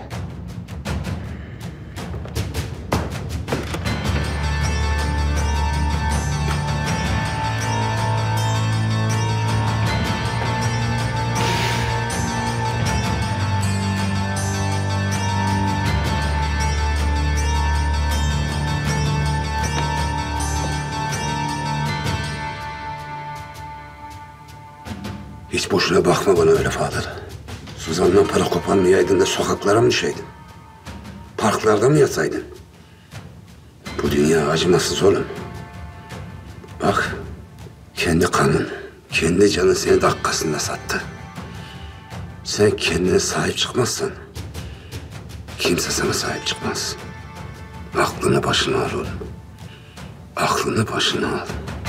Speaker 4: Hiç boşuna bakma bana öyle Fadıl. Suzan'dan para koparmayaydın da sokaklara mı düşeydin? Parklarda mı yatsaydın? Bu dünya acımasız oğlum. Bak, kendi kanın, kendi canın seni dakikasında sattı. Sen kendine sahip çıkmazsan kimse sana sahip çıkmaz. Aklını başına al oğlum. Aklını başına al.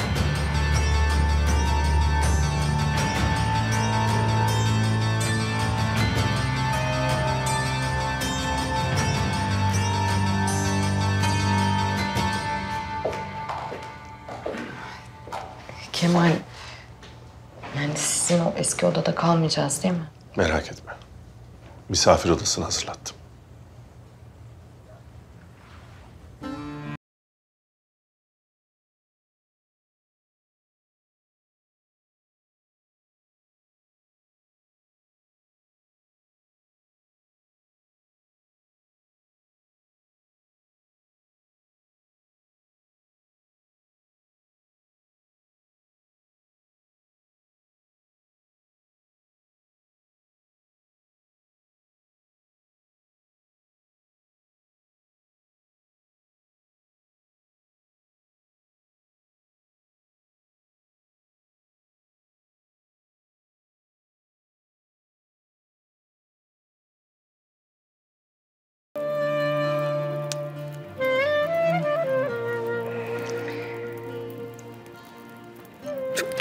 Speaker 2: Kemal, yani sizin o eski odada kalmayacağız değil mi?
Speaker 3: Merak etme. Misafir odasını hazırlattım.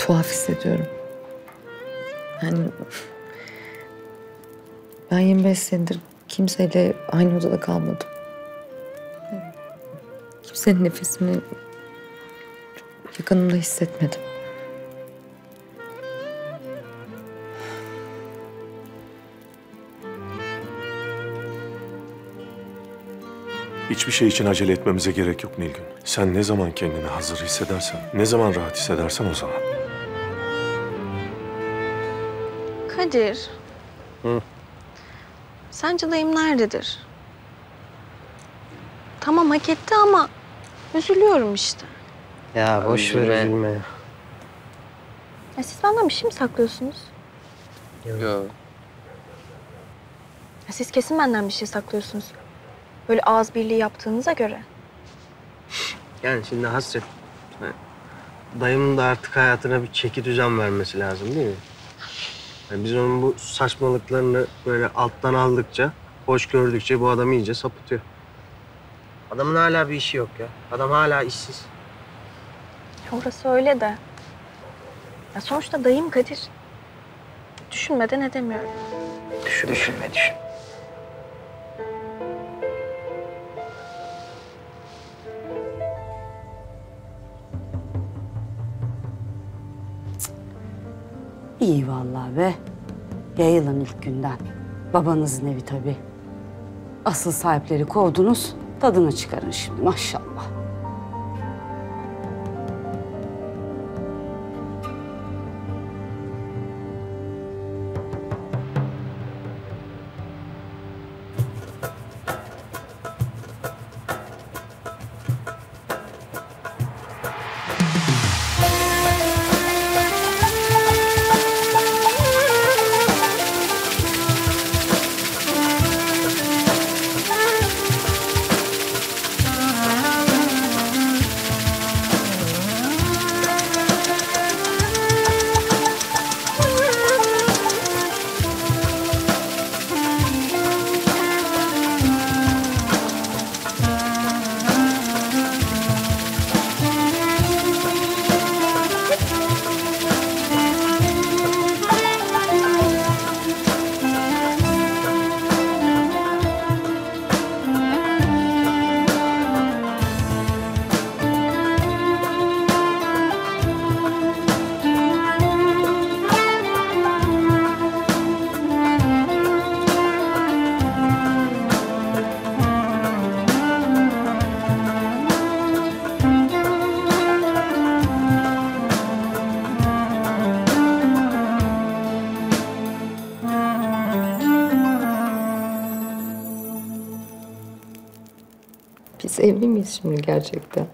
Speaker 2: tuhaf hissediyorum. Yani ben yirmi beş senedir kimseyle aynı odada kalmadım. Kimsenin nefesini yakınımda hissetmedim.
Speaker 3: Hiçbir şey için acele etmemize gerek yok Nilgün. Sen ne zaman kendini hazır hissedersen, ne zaman rahat hissedersen o zaman.
Speaker 5: Kadir.
Speaker 1: Hı.
Speaker 5: Sence dayım nerededir? Tamam hak etti ama üzülüyorum işte.
Speaker 1: Ya boş ver üzülme ya.
Speaker 5: Ya siz benden bir şey mi saklıyorsunuz?
Speaker 8: Yok.
Speaker 5: Ya siz kesin benden bir şey saklıyorsunuz. Böyle ağız birliği yaptığınıza göre.
Speaker 1: Yani şimdi hasret. Dayımın da artık hayatına bir çeki düzen vermesi lazım değil mi? Yani biz onun bu saçmalıklarını böyle alttan aldıkça, hoş gördükçe bu adam iyice sapıtıyor. Adamın hala bir işi yok ya. Adam hala işsiz.
Speaker 5: Ya orası öyle de. Ya sonuçta dayım Kadir. Düşünmeden edemiyorum.
Speaker 1: Düşün, düşünme, düşün.
Speaker 10: İyi vallahi be. Yayılın ilk günden. Babanızın evi tabii. Asıl sahipleri kovdunuz. Tadını çıkarın şimdi maşallah.
Speaker 2: Biz evli miyiz şimdi gerçekten?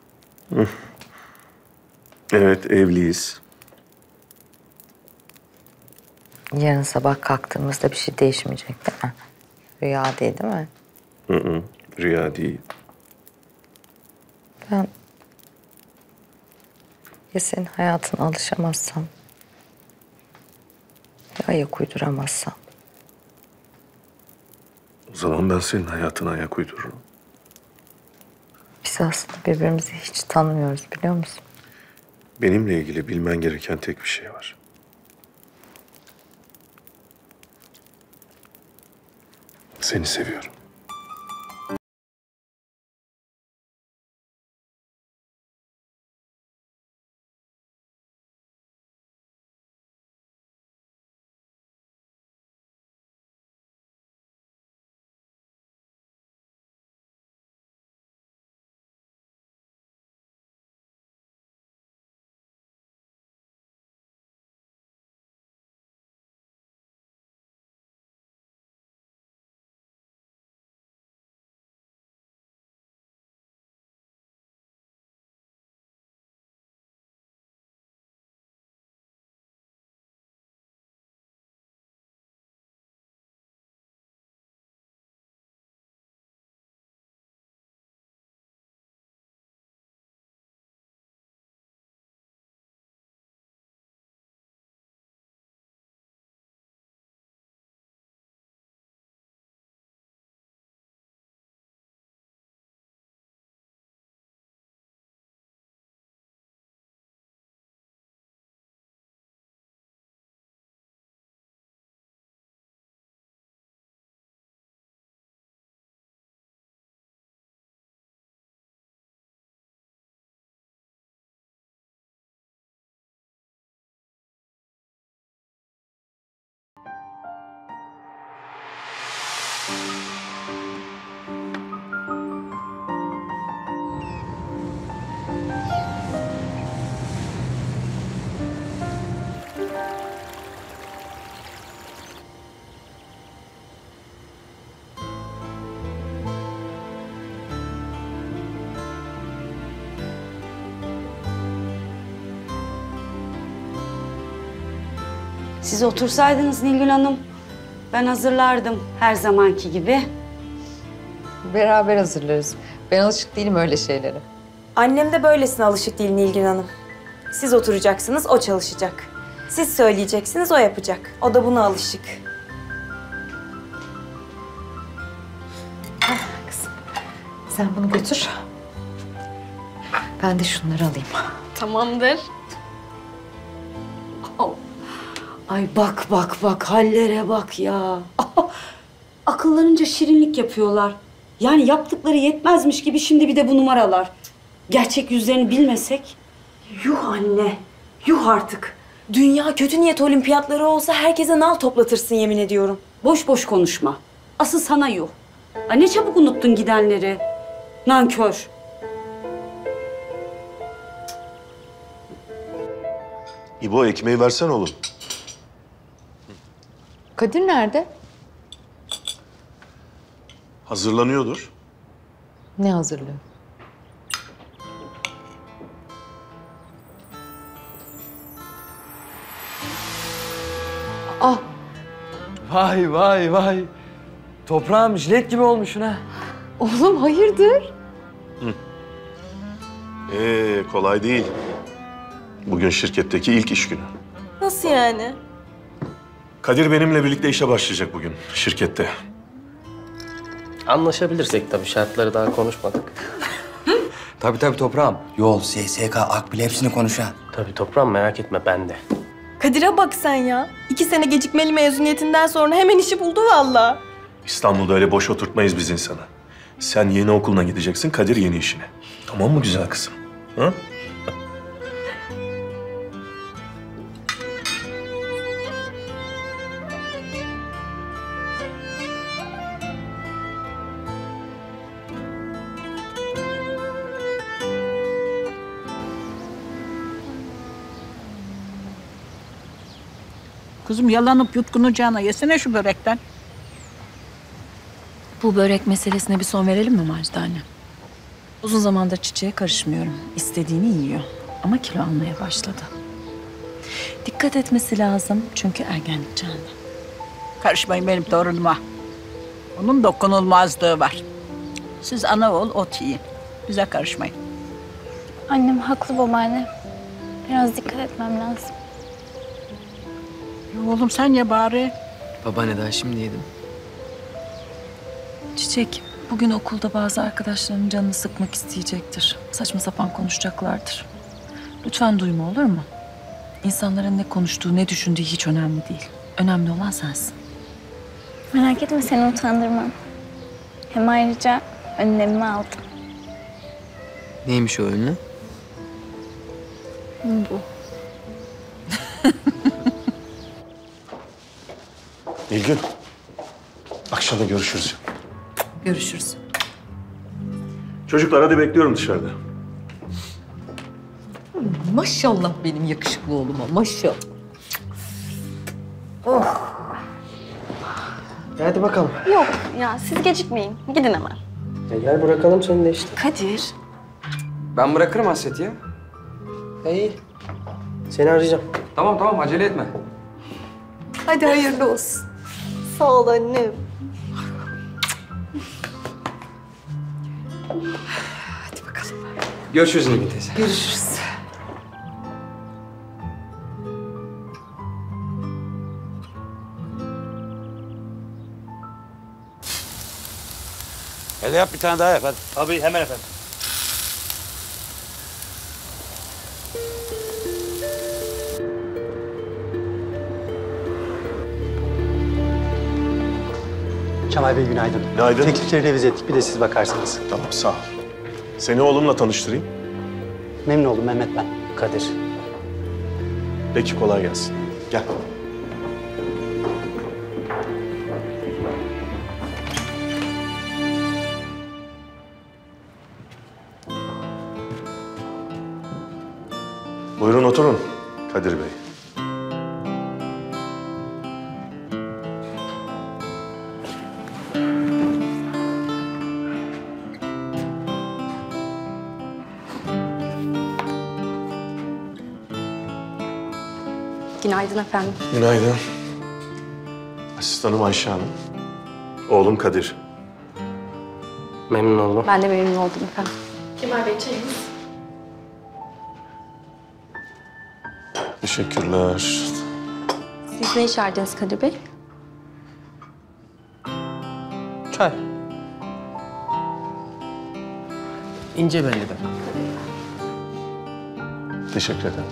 Speaker 3: Evet, evliyiz.
Speaker 2: Yarın sabah kalktığımızda bir şey değişmeyecek değil mi? Rüya değil değil mi?
Speaker 3: Hı hı, rüya değil.
Speaker 2: Ben ya senin hayatına alışamazsam, ya ayak uyduramazsam.
Speaker 3: O zaman ben senin hayatına ayak uydururum.
Speaker 2: Biz aslında birbirimizi hiç tanımıyoruz biliyor musun?
Speaker 3: Benimle ilgili bilmen gereken tek bir şey var. Seni seviyorum.
Speaker 10: Siz otursaydınız Nilgün Hanım. Ben hazırlardım her zamanki gibi.
Speaker 2: Beraber hazırlarız. Ben alışık değilim öyle şeylere.
Speaker 14: Annem de böylesine alışık değil Nilgün Hanım. Siz oturacaksınız, o çalışacak. Siz söyleyeceksiniz, o yapacak. O da buna alışık.
Speaker 2: Sen bunu götür. Ben de şunları alayım.
Speaker 5: Tamamdır.
Speaker 10: Ay bak bak bak hallere bak ya. Akıllarınca şirinlik yapıyorlar. Yani yaptıkları yetmezmiş gibi şimdi bir de bu numaralar. Gerçek yüzlerini bilmesek.
Speaker 14: Yuh anne, yuh artık. Dünya kötü niyet olimpiyatları olsa herkese nal toplatırsın yemin ediyorum.
Speaker 10: Boş boş konuşma. Asıl sana yuh. Ay ne çabuk unuttun gidenleri. Nankör.
Speaker 3: İbo ekmeği versen oğlum.
Speaker 2: Kadir nerede?
Speaker 3: Hazırlanıyordur.
Speaker 2: Ne hazırlıyor?
Speaker 15: Ah! Vay vay vay. Toprağım jilet gibi olmuşsun ha.
Speaker 2: Oğlum hayırdır?
Speaker 3: Ee, kolay değil. Bugün şirketteki ilk iş günü.
Speaker 14: Nasıl yani?
Speaker 3: Kadir benimle birlikte işe başlayacak bugün şirkette.
Speaker 1: Anlaşabilirsek tabii, şartları daha konuşmadık.
Speaker 15: Tabii tabii toprağım. Yol, S S K, Akbil hepsini konuş ha.
Speaker 1: Tabii toprağım, merak etme, ben de.
Speaker 14: Kadir'e bak sen ya. İki sene gecikmeli mezuniyetinden sonra hemen işi buldu vallahi.
Speaker 3: İstanbul'da öyle boş oturtmayız biz insanı. Sen yeni okuluna gideceksin, Kadir yeni işine. Tamam mı güzel kızım? Ha?
Speaker 11: Kızım yalanıp yutkunacağına yesene şu börekten.
Speaker 6: Bu börek meselesine bir son verelim mi Macide anne? Uzun zamandır çiçeğe karışmıyorum. İstediğini yiyor ama kilo almaya başladı. Dikkat etmesi lazım çünkü ergenlik çağında.
Speaker 11: Karışmayın benim torunuma. Onun dokunulmazlığı var. Siz ana oğul ot yiyin. Bize karışmayın.
Speaker 13: Annem haklı babaanne. Biraz dikkat etmem lazım.
Speaker 11: Ya oğlum sen ye bari.
Speaker 20: Babaanne daha şimdi yedim.
Speaker 6: Çiçek, bugün okulda bazı arkadaşlarının canını sıkmak isteyecektir. Saçma sapan konuşacaklardır. Lütfen duyma, olur mu? İnsanların ne konuştuğu, ne düşündüğü hiç önemli değil. Önemli olan sensin.
Speaker 13: Merak etme, seni utandırmam. Hem ayrıca önlemimi aldım.
Speaker 20: Neymiş o önlem?
Speaker 13: Bu.
Speaker 3: Nilgün, akşama görüşürüz.
Speaker 6: Görüşürüz.
Speaker 3: Çocuklar hadi bekliyorum dışarıda.
Speaker 2: Maşallah benim yakışıklı oğluma, maşallah.
Speaker 1: Oh. Hadi bakalım.
Speaker 5: Yok ya, siz gecikmeyin. Gidin hemen.
Speaker 1: Ya gel bırakalım seni de işte.
Speaker 14: Kadir.
Speaker 20: Ben bırakırım Hasret'i ya.
Speaker 1: İyi. Seni arayacağım.
Speaker 20: Tamam tamam acele etme.
Speaker 2: Hadi hayırlı olsun.
Speaker 14: Sağ ol annem.
Speaker 2: Hadi bakalım.
Speaker 20: Görüşürüz Nilgün teyze.
Speaker 2: Görüşürüz.
Speaker 18: Hadi yap bir tane daha yap hadi.
Speaker 19: Tabii hemen efendim.
Speaker 16: Kemal Bey günaydın.
Speaker 3: Günaydın.
Speaker 16: Teklifleri revize ettik. Bir de siz bakarsınız.
Speaker 3: Tamam sağ ol. Seni oğlumla tanıştırayım.
Speaker 16: Memnun oldum Mehmet ben.
Speaker 1: Kadir.
Speaker 3: Peki kolay gelsin. Gel. Buyurun oturun Kadir Bey.
Speaker 5: Günaydın efendim.
Speaker 3: Günaydın. Asistanım Ayşe Hanım. Oğlum Kadir.
Speaker 1: Memnun oldum.
Speaker 5: Ben de memnun oldum efendim.
Speaker 13: Kemal Bey çayınız.
Speaker 3: Teşekkürler.
Speaker 5: Siz ne içerdiniz Kadir Bey?
Speaker 1: Çay. İnce belli de.
Speaker 3: Teşekkür ederim.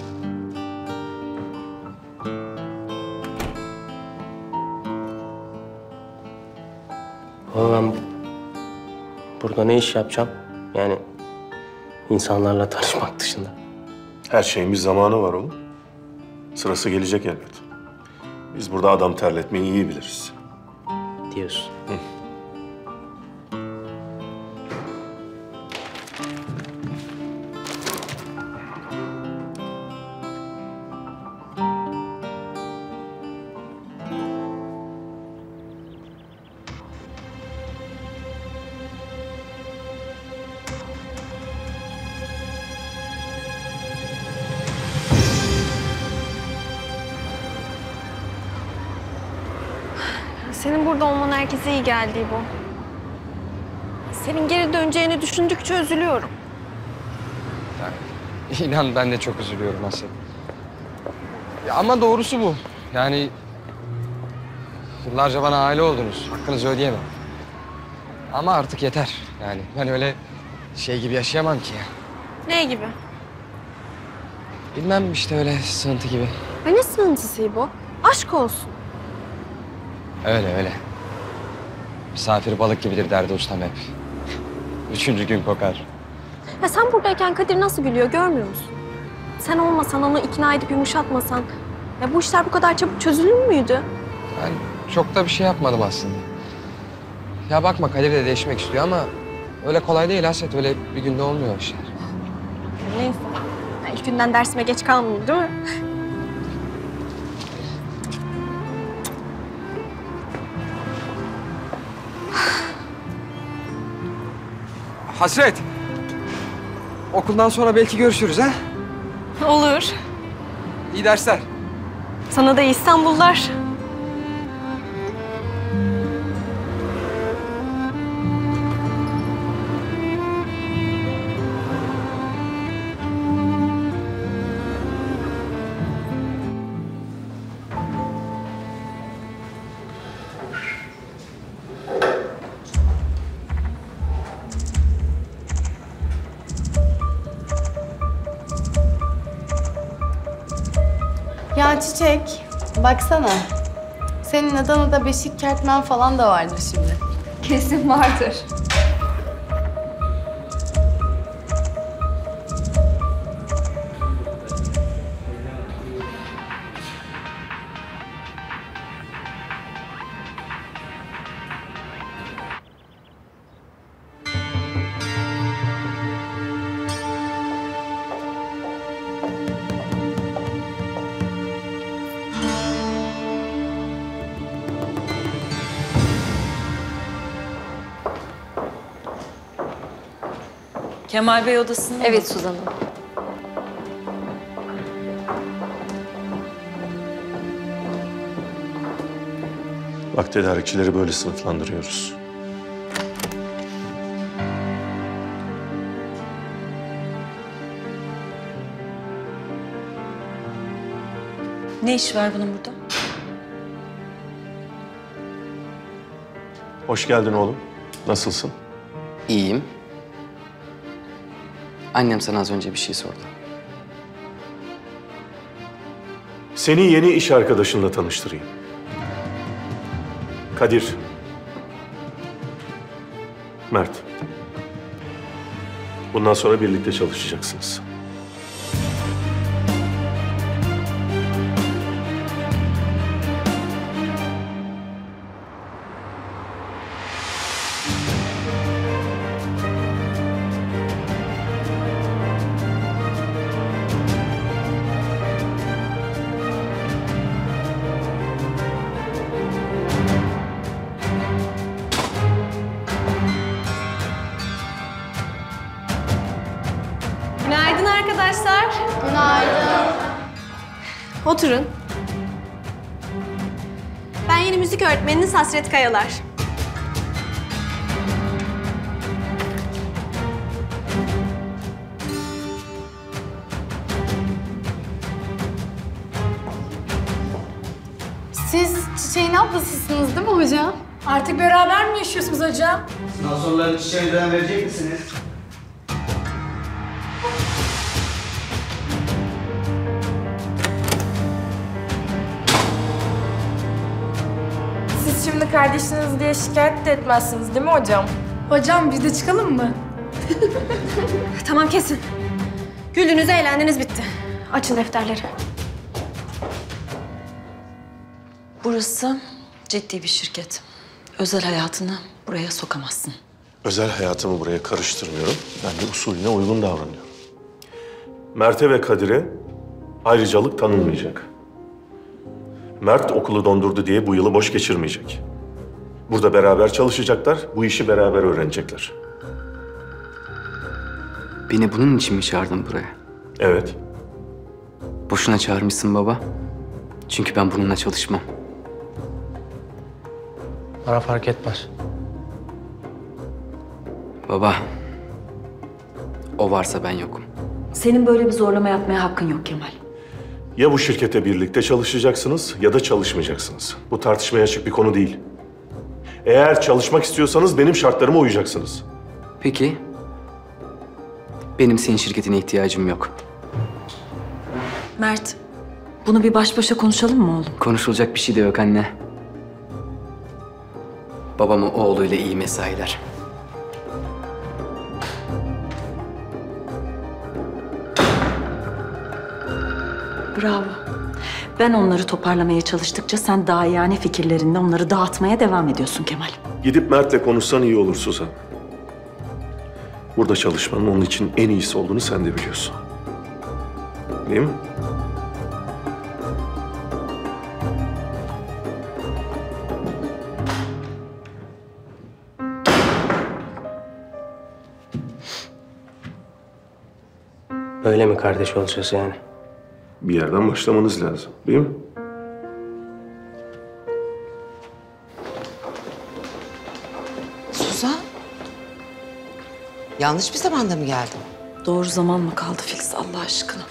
Speaker 1: Ama ben burada ne iş yapacağım? Yani insanlarla tanışmak dışında.
Speaker 3: Her şeyin bir zamanı var oğlum. Sırası gelecek elbet. Biz burada adam terletmeyi iyi biliriz.
Speaker 1: Diyorsun.
Speaker 3: Hı.
Speaker 5: Senin burada olman herkese iyi geldi bu. Senin geri döneceğini düşündükçe üzülüyorum.
Speaker 9: İnan ben de çok üzülüyorum Asya. Ya ama doğrusu bu. Yani yıllarca bana aile oldunuz. Hakkınızı ödeyemem. Ama artık yeter. Yani ben öyle şey gibi yaşayamam ki ya.
Speaker 5: Ne gibi?
Speaker 9: Bilmem işte öyle sığıntı gibi.
Speaker 5: Ay ne sığıntısı bu? Aşk olsun.
Speaker 9: Öyle öyle. Misafir balık gibidir derdi ustam hep. Üçüncü gün kokar.
Speaker 5: Ya sen buradayken Kadir nasıl gülüyor görmüyor musun? Sen olmasan, onu ikna edip yumuşatmasan... ya bu işler bu kadar çabuk çözülür müydü?
Speaker 9: Ben çok da bir şey yapmadım aslında. Ya bakma Kadir de değişmek istiyor ama... öyle kolay değil Hasret. Öyle bir günde olmuyor işler.
Speaker 5: Neyse. Ya ilk günden dersime geç kalmayayım değil mi?
Speaker 9: Hasret. Okuldan sonra belki görüşürüz ha?
Speaker 5: Olur.
Speaker 9: İyi dersler.
Speaker 5: Sana da iyi İstanbullar.
Speaker 17: Ya Çiçek, baksana. Senin Adana'da beşik kertmen falan da vardır şimdi.
Speaker 2: Kesin vardır.
Speaker 6: Kemal Bey odasında
Speaker 5: Evet Suzan Hanım.
Speaker 3: Bak tedarikçileri böyle sınıflandırıyoruz.
Speaker 6: Ne iş var bunun burada?
Speaker 3: Hoş geldin oğlum. Nasılsın?
Speaker 8: İyiyim. Annem sana az önce bir şey sordu.
Speaker 3: Seni yeni iş arkadaşınla tanıştırayım. Kadir. Mert. Bundan sonra birlikte çalışacaksınız.
Speaker 5: Günaydın arkadaşlar.
Speaker 17: Günaydın.
Speaker 5: Oturun. yeni müzik öğretmeniniz Hasret Kayalar.
Speaker 17: Siz Çiçek'in ablasısınız değil mi hocam? Artık beraber mi yaşıyorsunuz hocam?
Speaker 16: Sınav sorularını Çiçek'e verecek misiniz?
Speaker 12: Siz şimdi kardeşiniz diye şikayet de etmezsiniz değil mi hocam?
Speaker 17: Hocam biz de çıkalım mı?
Speaker 5: Tamam kesin. Güldünüz, eğlendiniz, bitti. Açın defterleri.
Speaker 6: Burası ciddi bir şirket. Özel hayatını buraya sokamazsın.
Speaker 3: Özel hayatımı buraya karıştırmıyorum. Ben de usulüne uygun davranıyorum. Mert'e ve Kadir'e ayrıcalık tanınmayacak. Mert okulu dondurdu diye bu yılı boş geçirmeyecek. Burada beraber çalışacaklar, bu işi beraber öğrenecekler.
Speaker 8: Beni bunun için mi çağırdın buraya?
Speaker 3: Evet.
Speaker 8: Boşuna çağırmışsın baba. Çünkü ben bununla çalışmam.
Speaker 1: Bana fark etmez.
Speaker 8: Baba, o varsa ben yokum.
Speaker 6: Senin böyle bir zorlama yapmaya hakkın yok Kemal.
Speaker 3: Ya bu şirkete birlikte çalışacaksınız ya da çalışmayacaksınız. Bu tartışmaya açık bir konu değil. Eğer çalışmak istiyorsanız benim şartlarıma uyacaksınız.
Speaker 8: Peki, benim senin şirketine ihtiyacım yok.
Speaker 6: Mert, bunu bir baş başa konuşalım mı oğlum?
Speaker 8: Konuşulacak bir şey de yok anne. Babamı oğluyla iyi mesailer.
Speaker 6: Bravo. Ben onları toparlamaya çalıştıkça sen daha yani fikirlerinle onları dağıtmaya devam ediyorsun Kemal.
Speaker 3: Gidip Mert'le konuşsan iyi olur Suzan. Burada çalışmanın onun için en iyisi olduğunu sen de biliyorsun. Değil mi?
Speaker 1: Böyle mi kardeş olacağız yani?
Speaker 3: Bir yerden başlamanız lazım, değil mi?
Speaker 21: Suzan. Yanlış bir zamanda mı geldin?
Speaker 6: Doğru zaman mı kaldı Filiz Allah aşkına?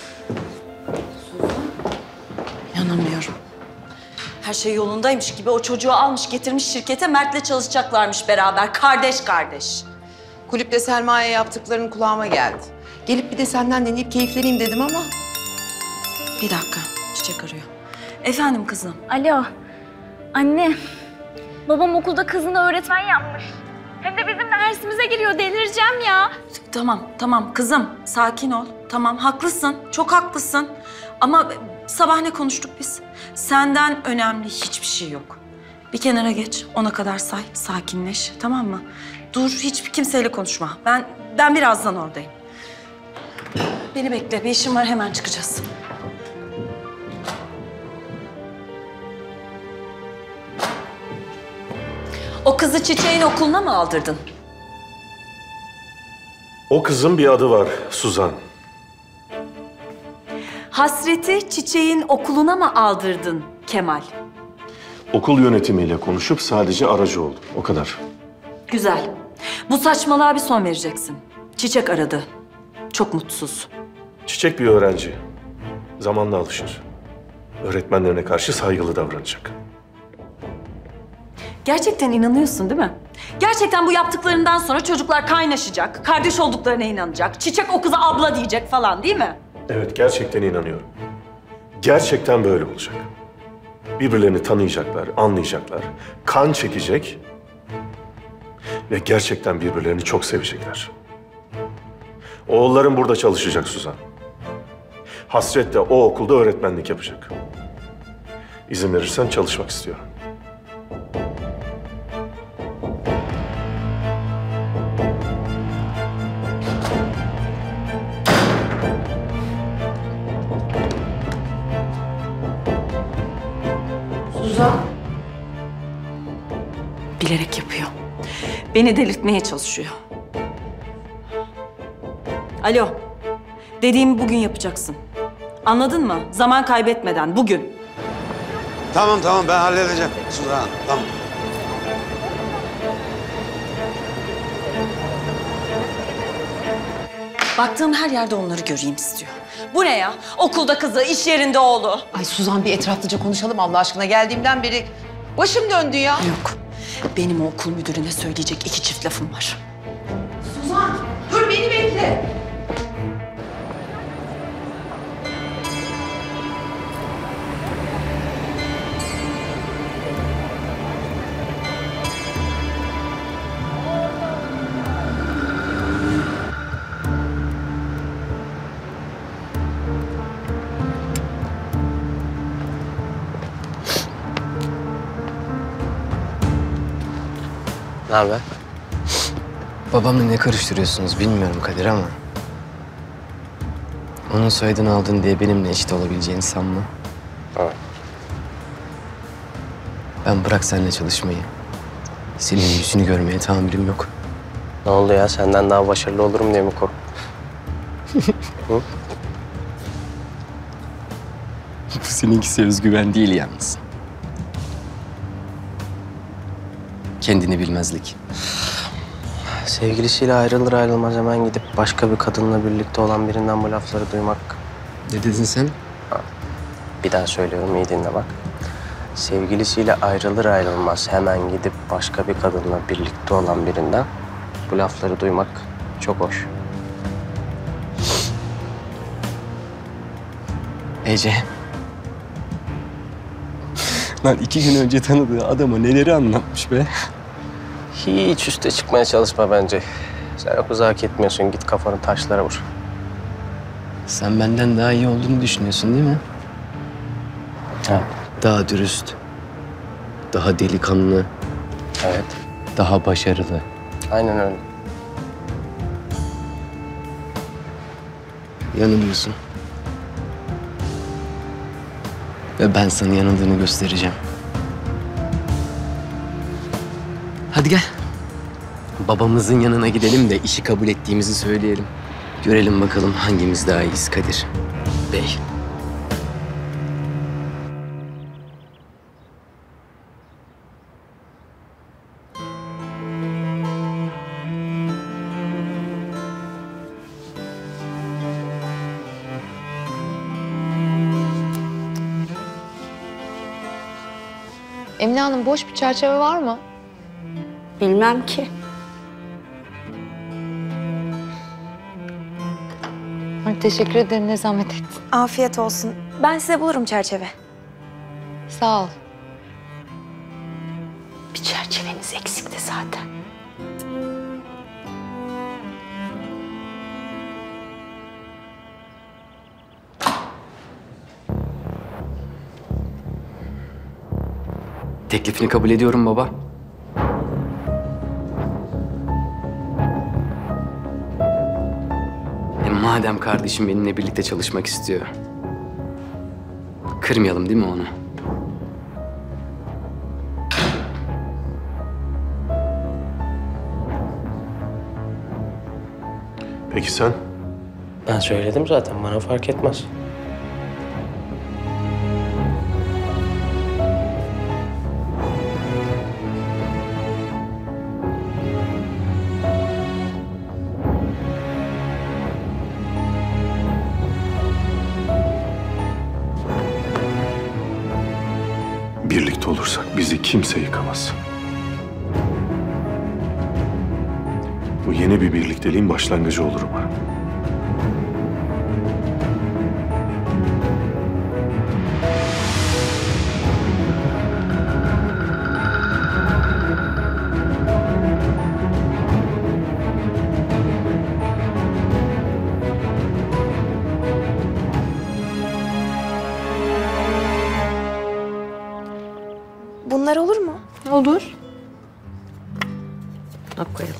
Speaker 6: İnanamıyorum. Her şey yolundaymış gibi o çocuğu almış getirmiş şirkete Mert'le çalışacaklarmış beraber. Kardeş kardeş.
Speaker 21: Kulüpte Selma'ya yaptıkların kulağıma geldi. Gelip bir de senden dinleyip keyifleneyim dedim ama...
Speaker 6: Bir dakika, Çiçek arıyor. Efendim kızım.
Speaker 13: Alo. Anne. Babam okulda kızını öğretmen yapmış. Hem de bizim dersimize giriyor. Delireceğim ya.
Speaker 6: Tamam, tamam kızım. Sakin ol. Tamam, haklısın. Çok haklısın. Ama sabah ne konuştuk biz? Senden önemli hiçbir şey yok. Bir kenara geç, ona kadar say, sakinleş. Tamam mı? Dur, hiçbir kimseyle konuşma. Ben ben birazdan oradayım. Beni bekle, bir işim var, hemen çıkacağız. O kızı Çiçek'in okuluna mı aldırdın?
Speaker 3: O kızın bir adı var, Suzan.
Speaker 6: Hasret'i Çiçek'in okuluna mı aldırdın Kemal?
Speaker 3: Okul yönetimiyle konuşup sadece aracı oldum, o kadar.
Speaker 6: Güzel. Bu saçmalığa bir son vereceksin. Çiçek aradı. Çok mutsuz.
Speaker 3: Çiçek bir öğrenci. Zamanla alışır. Öğretmenlerine karşı saygılı davranacak.
Speaker 6: Gerçekten inanıyorsun değil mi? Gerçekten bu yaptıklarından sonra çocuklar kaynaşacak, kardeş olduklarına inanacak, Çiçek o kıza abla diyecek falan değil mi?
Speaker 3: Evet, gerçekten inanıyorum. Gerçekten böyle olacak. Birbirlerini tanıyacaklar, anlayacaklar, kan çekecek ve gerçekten birbirlerini çok sevecekler. Oğullarım burada çalışacak Suzan. Hasret de o okulda öğretmenlik yapacak. İzin verirsen çalışmak istiyorum.
Speaker 6: Suzan. Bilerek yapıyor. Beni delirtmeye çalışıyor. Alo. Dediğimi bugün yapacaksın. Anladın mı? Zaman kaybetmeden bugün.
Speaker 4: Tamam tamam ben halledeceğim Suzan Hanım. Tamam.
Speaker 6: Baktığım her yerde onları göreyim istiyor. Bu ne ya? Okulda kızı, iş yerinde oğlu.
Speaker 21: Ay Suzan bir etraflıca konuşalım Allah aşkına. Geldiğimden beri başım döndü ya.
Speaker 6: Yok. Benim o okul müdürüne söyleyecek iki çift lafım var.
Speaker 21: Suzan dur beni bekle.
Speaker 8: Ne haber? Babamla ne karıştırıyorsunuz bilmiyorum Kadir ama... onun soyadını aldın diye benimle eşit olabileceğini sanma. Evet. Ben bırak seninle çalışmayı. Senin yüzünü görmeye tahammülüm yok.
Speaker 1: Ne oldu ya? Senden daha başarılı olurum diye mi korktun?
Speaker 8: Bu seninkisi özgüven değil yalnız. Kendini bilmezlik.
Speaker 1: Sevgilisiyle ayrılır ayrılmaz hemen gidip başka bir kadınla birlikte olan birinden bu lafları duymak.
Speaker 8: Ne dedin sen?
Speaker 1: Ha. Bir daha söylüyorum, iyi dinle bak. Sevgilisiyle ayrılır ayrılmaz hemen gidip başka bir kadınla birlikte olan birinden bu lafları duymak çok hoş.
Speaker 8: Ece. Lan iki gün önce tanıdığı adama neleri anlatmış be.
Speaker 1: Hiç üste çıkmaya çalışma bence. Sen o kızı hak etmiyorsun. Git kafanı taşlara vur.
Speaker 8: Sen benden daha iyi olduğunu düşünüyorsun değil mi?
Speaker 1: Ha.
Speaker 8: Daha dürüst. Daha delikanlı.
Speaker 1: Evet.
Speaker 8: Daha başarılı.
Speaker 1: Aynen öyle.
Speaker 8: Yanılıyorsun. Ve ben sana yanıldığını göstereceğim. Hadi gel. Babamızın yanına gidelim de işi kabul ettiğimizi söyleyelim. Görelim bakalım hangimiz daha iyiyiz Kadir Bey.
Speaker 17: Emine Hanım boş bir çerçeve var mı?
Speaker 10: Bilmem ki.
Speaker 17: Ay, teşekkür ederim, ne zahmet ettin.
Speaker 14: Afiyet olsun. Ben size bulurum çerçeve.
Speaker 17: Sağ ol.
Speaker 10: Bir çerçeveniz eksikti zaten.
Speaker 8: Teklifini kabul ediyorum baba. E madem kardeşim benimle birlikte çalışmak istiyor. Kırmayalım değil mi onu?
Speaker 3: Peki sen?
Speaker 1: Ben söyledim zaten. Bana fark etmez.
Speaker 3: Birlikte olursak bizi kimse yıkamaz. Bu yeni bir birlikteliğin başlangıcı olur umarım.
Speaker 14: Bunlar olur mu?
Speaker 17: Olur.
Speaker 10: Buna koyalım.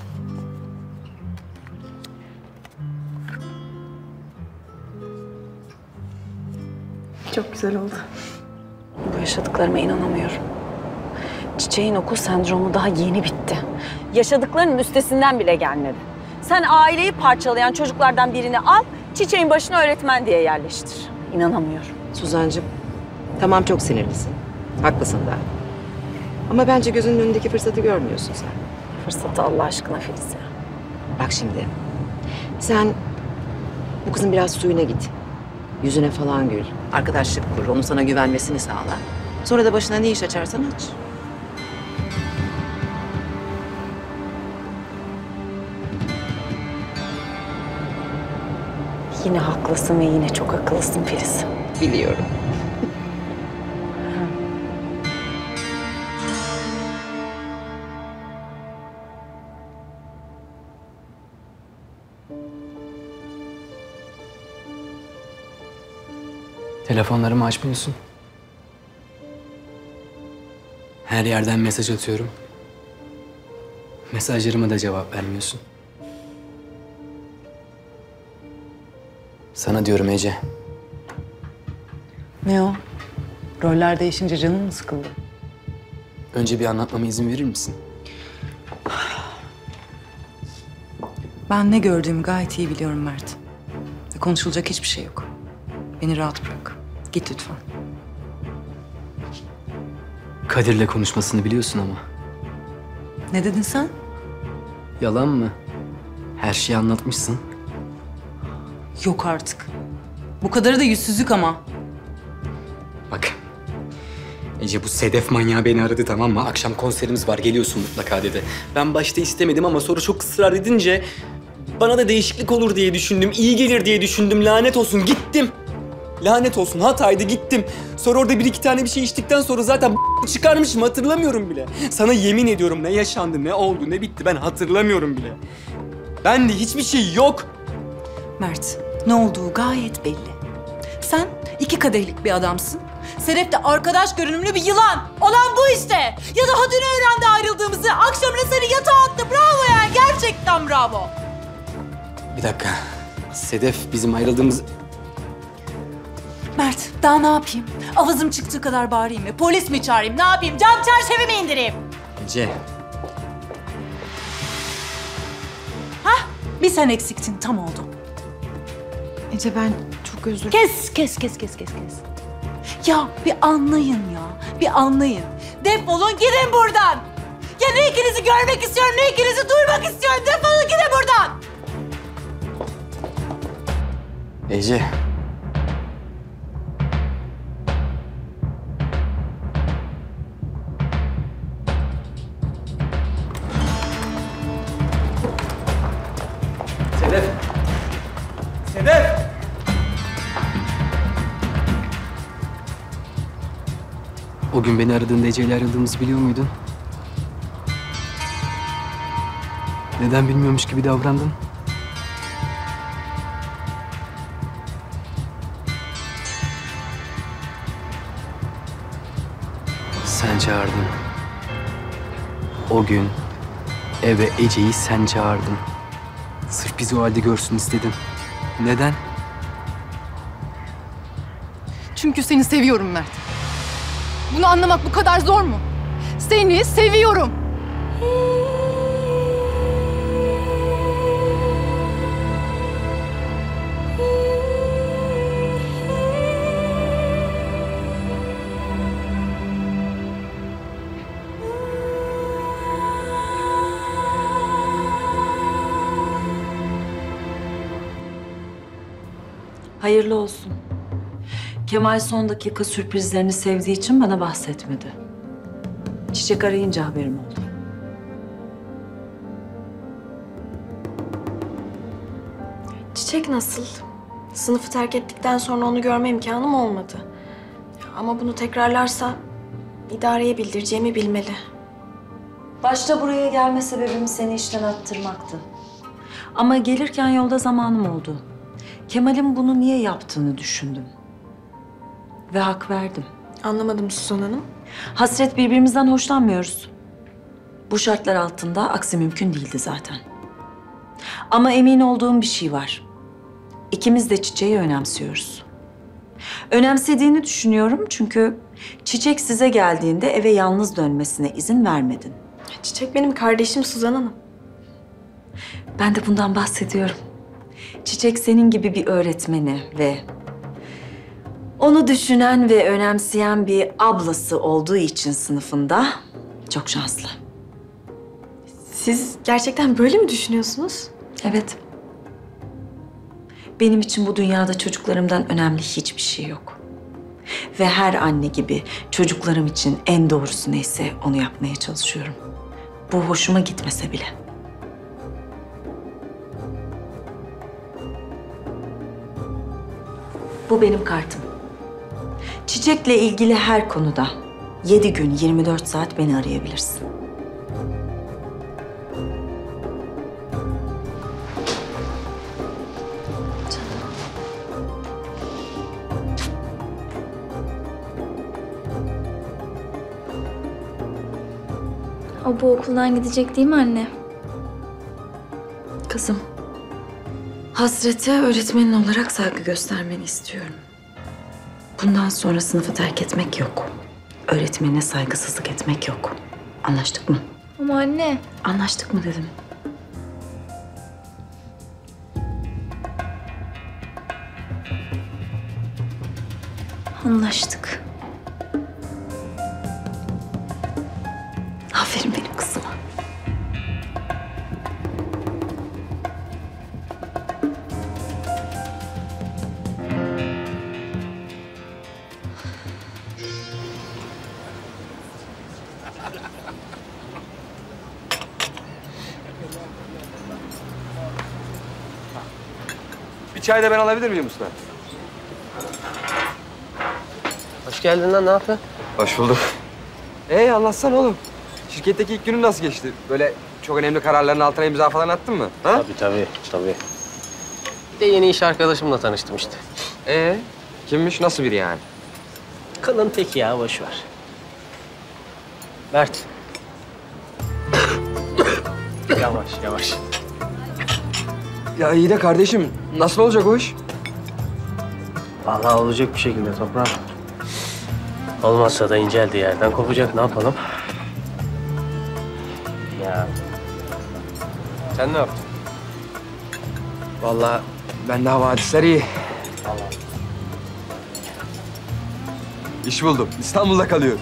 Speaker 14: Çok güzel oldu.
Speaker 6: Bu yaşadıklarıma inanamıyorum. Çiçeğin okul sendromu daha yeni bitti. Yaşadıklarının üstesinden bile gelmedi. Sen aileyi parçalayan çocuklardan birini al, Çiçeğin başına öğretmen diye yerleştir. İnanamıyorum.
Speaker 21: Suzancığım tamam çok sinirlisin. Haklısın da. Ama bence gözünün önündeki fırsatı görmüyorsun sen.
Speaker 6: Fırsatı Allah aşkına Filiz ya.
Speaker 21: Bak şimdi. Sen bu kızın biraz suyuna git. Yüzüne falan gül. Arkadaşlık kur. Onun sana güvenmesini sağla. Sonra da başına ne iş açarsan aç.
Speaker 6: Yine haklısın ve yine çok akıllısın Filiz.
Speaker 21: Biliyorum.
Speaker 8: Telefonlarımı açmıyorsun. Her yerden mesaj atıyorum. Mesajlarıma da cevap vermiyorsun. Sana diyorum Ece.
Speaker 2: Ne o? Roller değişince canın mı sıkıldı?
Speaker 8: Önce bir anlatmama izin verir misin?
Speaker 2: Ben ne gördüğümü gayet iyi biliyorum Mert. Ve konuşulacak hiçbir şey yok. Beni rahat bırak. Git lütfen.
Speaker 8: Kadir'le konuşmasını biliyorsun ama.
Speaker 2: Ne dedin sen?
Speaker 8: Yalan mı? Her şeyi anlatmışsın.
Speaker 2: Yok artık. Bu kadarı da yüzsüzlük ama.
Speaker 20: Bak. Ece bu Sedef manyağı beni aradı, tamam mı? Akşam konserimiz var, geliyorsun mutlaka dedi. Ben başta istemedim ama sonra çok ısrar edince bana da değişiklik olur diye düşündüm. İyi gelir diye düşündüm. Lanet olsun gittim. Lanet olsun hataydı gittim. Sonra orada bir iki tane bir şey içtikten sonra zaten çıkarmışım, hatırlamıyorum bile. Sana yemin ediyorum ne yaşandı, ne oldu, ne bitti ben hatırlamıyorum bile. Bende hiçbir şey yok.
Speaker 2: Mert, ne olduğu gayet belli. Sen iki kadehlik bir adamsın. Sedef de arkadaş görünümlü bir yılan. Olan bu işte. Ya daha dün öğrendi ayrıldığımızı. Akşamına seni yatağa attı. Bravo yani. Gerçekten bravo.
Speaker 8: Bir dakika. Sedef bizim ayrıldığımız...
Speaker 2: Mert, daha ne yapayım? Avazım çıktığı kadar bağırayım mı? Polis mi çağırayım? Ne yapayım? Cam çerçeve mi indireyim?
Speaker 8: Ece.
Speaker 2: Hah, bir sen eksiktin. Tam oldu.
Speaker 17: Ece ben çok özür
Speaker 2: Kes, kes, kes, kes, kes, kes. Ya bir anlayın ya. Bir anlayın. Defolun gidin buradan. Ya ne ikinizi görmek istiyorum, ne ikinizi duymak istiyorum. Defolun gidin buradan.
Speaker 8: Ece.
Speaker 15: Sedef! Sedef!
Speaker 8: O gün beni aradığında Ece ile ayrıldığımızı biliyor muydun? Neden bilmiyormuş gibi davrandın? Sen çağırdın. O gün eve Ece'yi sen çağırdın. Sırf bizi o halde görsün istedin. Neden?
Speaker 17: Çünkü seni seviyorum Mert. Bunu anlamak bu kadar zor mu? Seni seviyorum.
Speaker 6: Hayırlı olsun. Kemal son dakika sürprizlerini sevdiği için bana bahsetmedi. Çiçek arayınca haberim oldu.
Speaker 5: Çiçek nasıl? Sınıfı terk ettikten sonra onu görme imkanım olmadı. Ama bunu tekrarlarsa idareye bildireceğimi bilmeli.
Speaker 6: Başta buraya gelme sebebim seni işten attırmaktı. Ama gelirken yolda zamanım oldu. Kemal'in bunu niye yaptığını düşündüm. Ve hak verdim.
Speaker 5: Anlamadım Suzan Hanım.
Speaker 6: Hasret birbirimizden hoşlanmıyoruz. Bu şartlar altında aksi mümkün değildi zaten. Ama emin olduğum bir şey var. İkimiz de Çiçek'i önemsiyoruz. Önemsediğini düşünüyorum çünkü Çiçek size geldiğinde eve yalnız dönmesine izin vermedin.
Speaker 5: Çiçek benim kardeşim Suzan Hanım.
Speaker 6: Ben de bundan bahsediyorum. Çiçek senin gibi bir öğretmeni ve Onu düşünen ve önemseyen bir ablası olduğu için sınıfında çok şanslı.
Speaker 5: Siz gerçekten böyle mi düşünüyorsunuz?
Speaker 6: Evet. Benim için bu dünyada çocuklarımdan önemli hiçbir şey yok. Ve her anne gibi çocuklarım için en doğrusu neyse onu yapmaya çalışıyorum. Bu hoşuma gitmese bile. Bu benim kartım. Çiçekle ilgili her konuda yedi gün yirmi dört saat beni arayabilirsin.
Speaker 13: O bu okuldan gidecek değil mi anne?
Speaker 6: Kızım, Hasret'e öğretmenin olarak saygı göstermeni istiyorum. Bundan sonra sınıfı terk etmek yok. Öğretmenine saygısızlık etmek yok. Anlaştık mı?
Speaker 13: Ama anne.
Speaker 6: Anlaştık mı dedim.
Speaker 13: Anlaştık.
Speaker 6: Aferin benim kızıma.
Speaker 9: Bir çay da ben alabilir miyim usta?
Speaker 1: Hoş geldin lan, ne yapıyorsun?
Speaker 9: Hoş bulduk. Ee anlatsana oğlum. Şirketteki ilk günün nasıl geçti? Böyle çok önemli kararların altına imza falan attın mı? Ha?
Speaker 1: Tabii tabii, tabii. Bir de yeni iş arkadaşımla tanıştım işte.
Speaker 9: Ee, kimmiş, nasıl biri yani?
Speaker 1: Kılın teki ya, boş ver. Mert. Yavaş, yavaş.
Speaker 9: Ya iyi de kardeşim, nasıl olacak o iş?
Speaker 1: Vallahi olacak bir şekilde toprağım. Olmazsa da inceldi yerden kopacak, ne yapalım? Ya. Sen ne yaptın?
Speaker 9: Vallahi ben de havadisler iyi.
Speaker 1: Allah.
Speaker 9: İş buldum. İstanbul'da kalıyorum.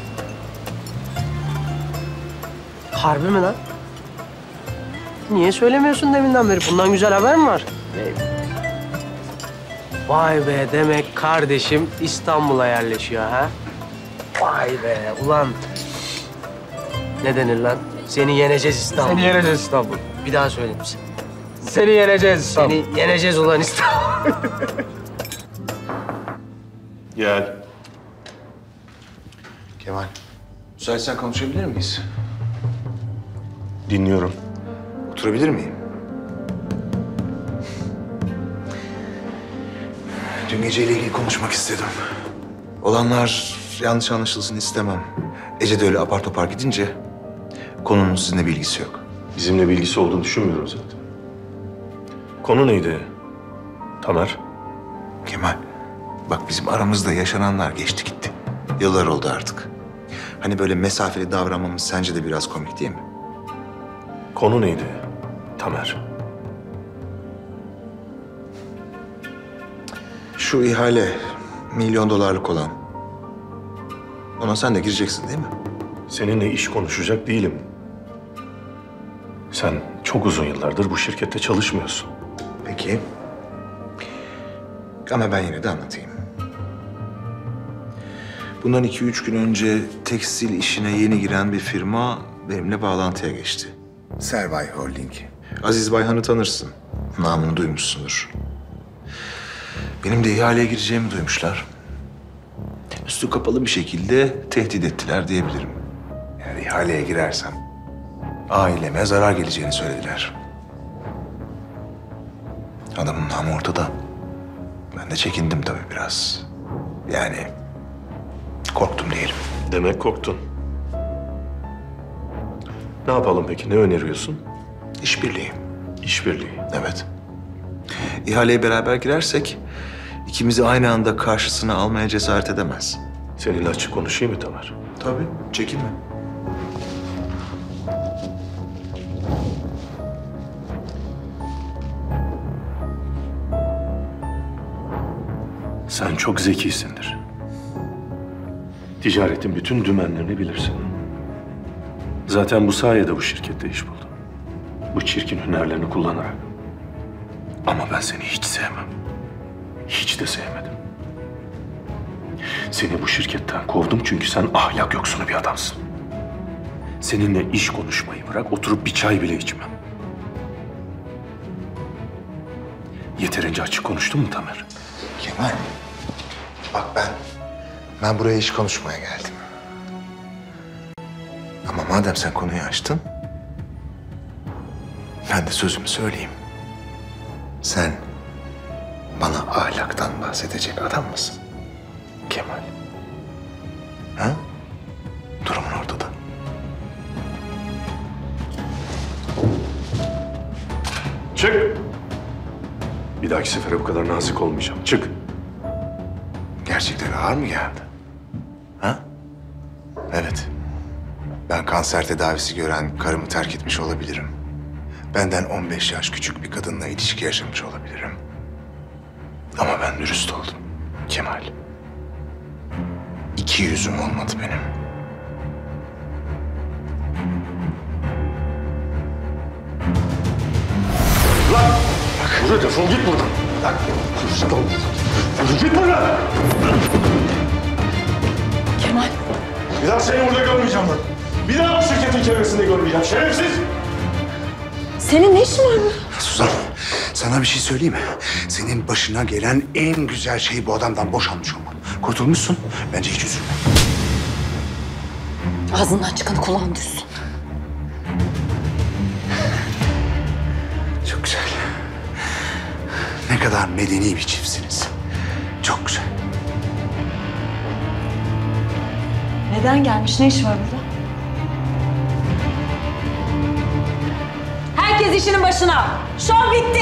Speaker 1: Harbi mi lan? Niye söylemiyorsun deminden beri? Bundan güzel haber mi var? Vay be, demek kardeşim İstanbul'a yerleşiyor ha? Vay be, ulan. Ne denir lan? Seni yeneceğiz İstanbul.
Speaker 9: Seni yeneceğiz İstanbul.
Speaker 1: Bir daha söyleyeyim misin?
Speaker 9: Seni yeneceğiz İstanbul.
Speaker 1: Seni yeneceğiz ulan İstanbul.
Speaker 3: Gel.
Speaker 7: Kemal, müsaitsen konuşabilir miyiz?
Speaker 3: Dinliyorum.
Speaker 7: Oturabilir miyim? Dün geceyle ilgili konuşmak istedim. Olanlar yanlış anlaşılsın istemem. Ece de öyle apar topar gidince konunun sizinle bir ilgisi yok.
Speaker 3: Bizimle bilgisi olduğunu düşünmüyorum zaten. Konu neydi Tamer?
Speaker 7: Kemal, bak bizim aramızda yaşananlar geçti gitti. Yıllar oldu artık. Hani böyle mesafeli davranmamız sence de biraz komik değil mi?
Speaker 3: Konu neydi Tamer?
Speaker 7: Şu ihale milyon dolarlık olan. Ona sen de gireceksin değil mi?
Speaker 3: Seninle iş konuşacak değilim. Sen çok uzun yıllardır bu şirkette çalışmıyorsun.
Speaker 7: Peki. Ama ben yine de anlatayım. Bundan iki üç gün önce tekstil işine yeni giren bir firma benimle bağlantıya geçti. Servay Holding. Aziz Bayhan'ı tanırsın. Namını duymuşsundur. Benim de ihaleye gireceğimi duymuşlar. Üstü kapalı bir şekilde tehdit ettiler diyebilirim. Yani ihaleye girersem aileme zarar geleceğini söylediler. Adamın namı ortada. Ben de çekindim tabii biraz. Yani korktum diyelim.
Speaker 3: Demek korktun. Ne yapalım peki? Ne öneriyorsun?
Speaker 7: İşbirliği.
Speaker 3: İşbirliği.
Speaker 7: Evet. İhaleye beraber girersek ikimizi aynı anda karşısına almaya cesaret edemez.
Speaker 3: Seninle açık konuşayım mı Tamer?
Speaker 7: Tabii, çekinme.
Speaker 3: Sen çok zekisindir. Ticaretin bütün dümenlerini bilirsin. Zaten bu sayede bu şirkette iş buldum. Bu çirkin hünerlerini kullanarak. Ama ben seni hiç sevmem. Hiç de sevmedim. Seni bu şirketten kovdum çünkü sen ahlak yoksunu bir adamsın. Seninle iş konuşmayı bırak, oturup bir çay bile içmem. Yeterince açık konuştun mu Tamer?
Speaker 7: Kemal, bak ben, ben buraya iş konuşmaya geldim. Ama madem sen konuyu açtın, ben de sözümü söyleyeyim. Sen bana ahlaktan bahsedecek adam mısın Kemal? Ha? Durumun ortada.
Speaker 3: Çık! Bir dahaki sefere bu kadar nazik olmayacağım. Çık!
Speaker 7: Gerçekten ağır mı geldi? Ha? Evet. Ben kanser tedavisi gören karımı terk etmiş olabilirim. Benden on beş yaş küçük bir kadınla ilişki yaşamış olabilirim. Ama ben dürüst oldum Kemal. İki yüzüm olmadı benim.
Speaker 3: Lan! Bak, yürü defol git buradan. Lan! Yürü git buradan!
Speaker 17: Kemal.
Speaker 3: Bir daha seni burada görmeyeceğim lan. Bir daha bu şirketin çevresinde görmeyeceğim. Şerefsiz!
Speaker 17: Senin ne işin var burada?
Speaker 7: Suzan, sana bir şey söyleyeyim mi? Senin başına gelen en güzel şey bu adamdan boşanmış olman. Kurtulmuşsun. Bence hiç üzülme.
Speaker 17: Ağzından çıkanı kulağın düşsün.
Speaker 7: Çok güzel. Ne kadar medeni bir çiftsiniz. Çok güzel.
Speaker 17: Neden gelmiş? Ne iş var burada?
Speaker 14: Herkes işinin başına. Şov bitti.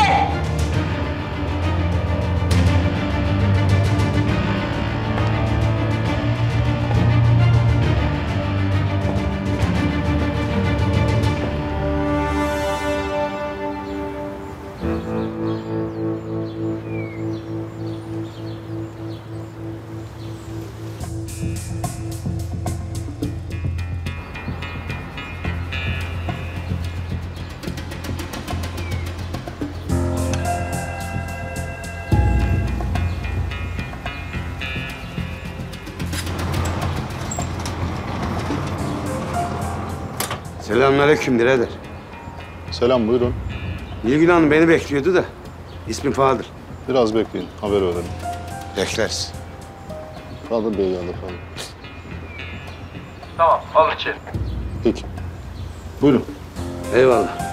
Speaker 4: Selamünaleyküm birader.
Speaker 11: Selam, buyurun.
Speaker 4: Nilgün Hanım beni bekliyordu da. İsmim Fadır.
Speaker 11: Biraz bekleyin, haber verelim.
Speaker 4: Bekleriz.
Speaker 11: Fadır Bey geldi efendim.
Speaker 19: Tamam, al içeri.
Speaker 11: Peki. Buyurun.
Speaker 4: Eyvallah.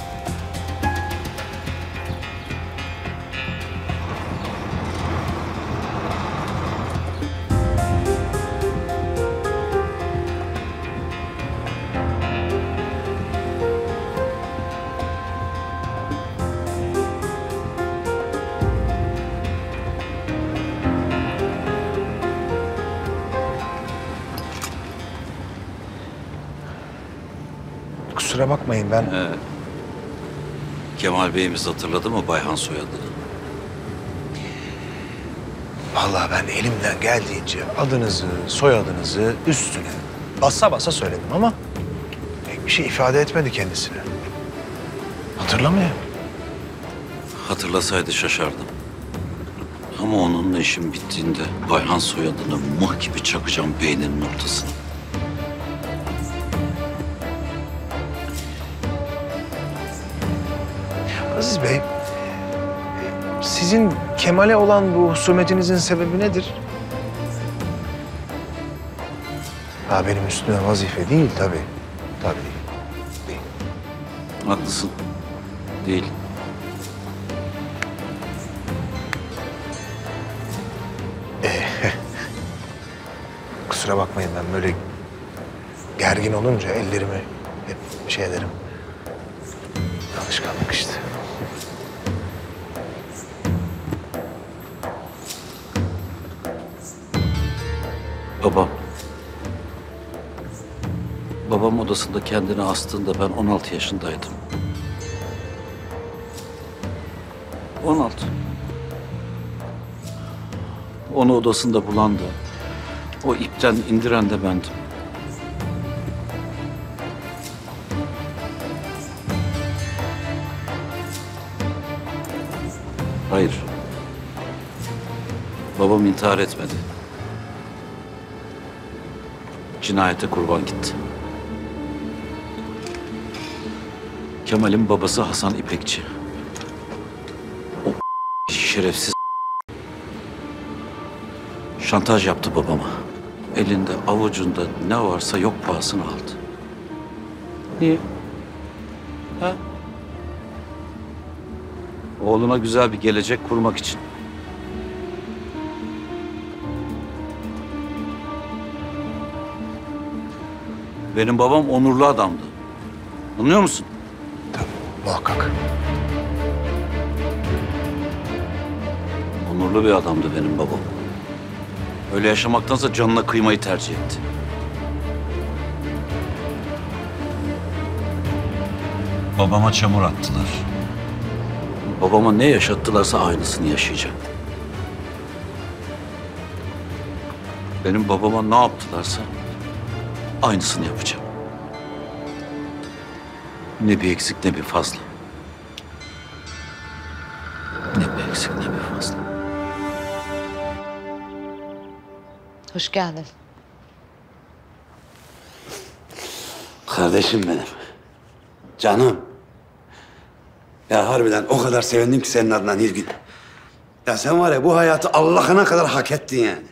Speaker 7: Kusura bakmayın ben...
Speaker 18: Ee, Kemal Bey'imiz hatırladı mı Bayhan soyadını?
Speaker 7: Vallahi ben elimden geldiğince adınızı, soyadınızı üstüne basa basa söyledim ama pek bir şey ifade etmedi kendisine. Hatırlamıyor.
Speaker 18: Hatırlasaydı şaşardım. Ama onunla işim bittiğinde Bayhan soyadını mıh gibi çakacağım beyninin ortasına.
Speaker 7: Aziz Bey, sizin Kemal'e olan bu husumetinizin sebebi nedir? Ha, benim üstüme vazife değil tabii. Tabii değil.
Speaker 18: Haklısın. Değil.
Speaker 7: Ee, kusura bakmayın ben böyle gergin olunca ellerimi hep şey ederim. Alışkanlık işte.
Speaker 18: Babam. Babam odasında kendini astığında ben on altı yaşındaydım. on altı. Onu odasında bulan da, O ipten indiren de bendim. Hayır. Babam intihar etmedi. Cinayete kurban gitti. Kemal'in babası Hasan İpekçi. O şerefsiz şantaj yaptı babama. Elinde avucunda ne varsa yok pahasına aldı. Niye? Ha? Oğluna güzel bir gelecek kurmak için. Benim babam onurlu adamdı. Anlıyor musun?
Speaker 3: Muhakkak.
Speaker 18: Onurlu bir adamdı benim babam. Öyle yaşamaktansa canına kıymayı tercih etti. Babama çamur attılar. Babama ne yaşattılarsa aynısını yaşayacaktı. Benim babama ne yaptılarsa aynısını yapacağım. Ne bir eksik ne bir fazla. Ne bir eksik ne bir fazla.
Speaker 21: Hoş geldin.
Speaker 4: Kardeşim benim. Canım. Ya harbiden o kadar sevindim ki senin adına Nilgün. Ya sen var ya bu hayatı Allah'ına kadar hak ettin yani.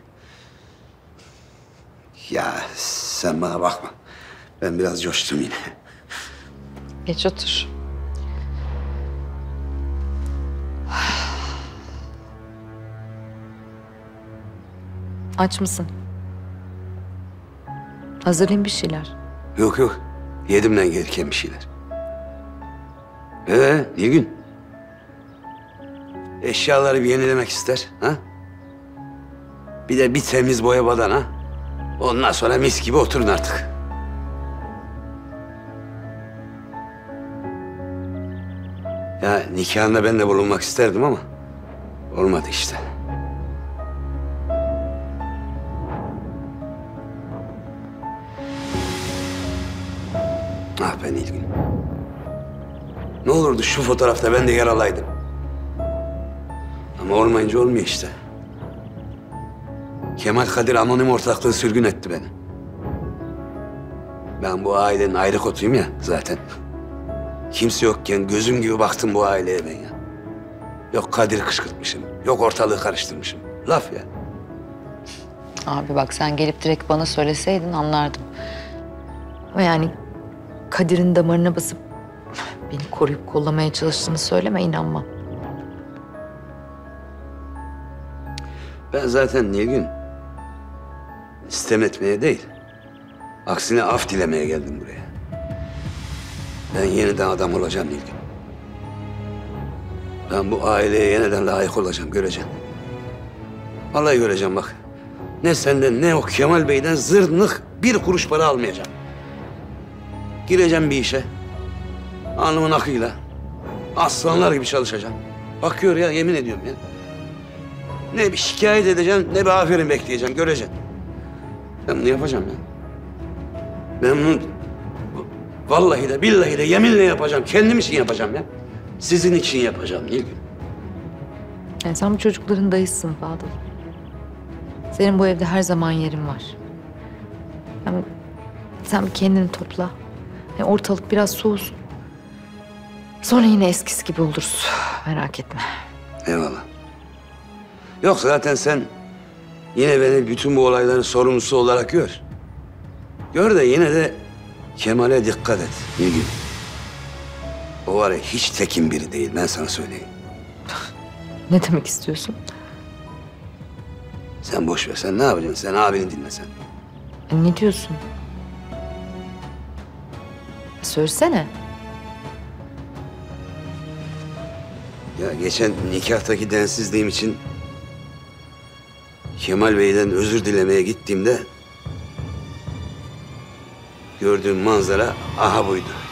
Speaker 4: Ya sen bana bakma. Ben biraz coştum yine.
Speaker 21: Geç otur. Aç mısın? Hazırlayayım bir şeyler.
Speaker 4: Yok yok. Yedimden gelirken bir şeyler. Ee Nilgün? Eşyaları bir yenilemek ister. Ha? Bir de bir temiz boya badana. Ondan sonra mis gibi oturun artık. Ya nikahında ben de bulunmak isterdim ama olmadı işte. Ah be Nilgün. Ne olurdu şu fotoğrafta ben de yer alaydım. Ama olmayınca olmuyor işte. Kemal Kadir anonim ortaklığı sürgün etti beni. Ben bu ailenin ayrı kotuyum ya zaten. Kimse yokken gözüm gibi baktım bu aileye ben ya. Yok Kadir kışkırtmışım, yok ortalığı karıştırmışım. Laf ya.
Speaker 21: Abi bak sen gelip direkt bana söyleseydin anlardım. Ama yani Kadir'in damarına basıp beni koruyup kollamaya çalıştığını söyleme, inanmam.
Speaker 4: Ben zaten Nilgün istem etmeye değil, aksine af dilemeye geldim buraya. Ben yeniden adam olacağım Nilgün. Ben bu aileye yeniden layık olacağım, göreceğim. Vallahi göreceğim bak. Ne senden ne o Kemal Bey'den zırnık bir kuruş para almayacağım. Gireceğim bir işe. Alnımın akıyla. Aslanlar gibi çalışacağım. Bakıyor ya, yemin ediyorum ya. Ne bir şikayet edeceğim, ne bir aferin bekleyeceğim, göreceğim. Ben bunu yapacağım ya. Ben bunu vallahi de billahi de yeminle yapacağım. Kendim için yapacağım ya. Sizin için yapacağım Nilgün.
Speaker 21: Yani sen bu çocukların dayısın Fadıl. Senin bu evde her zaman yerin var. Yani sen bir kendini topla. Yani ortalık biraz soğusun. Sonra yine eskisi gibi oluruz. Merak etme.
Speaker 4: Eyvallah. Yok zaten sen yine beni bütün bu olayların sorumlusu olarak gör. Gör de yine de Kemal'e dikkat et Nilgün. O var ya hiç tekin biri değil, ben sana söyleyeyim.
Speaker 21: Ne demek istiyorsun?
Speaker 4: Sen boş ver, sen ne yapacaksın? Sen abini dinle sen.
Speaker 21: Ne diyorsun? Söylesene.
Speaker 4: Ya geçen nikahtaki densizliğim için Kemal Bey'den özür dilemeye gittiğimde gördüğüm manzara aha buydu.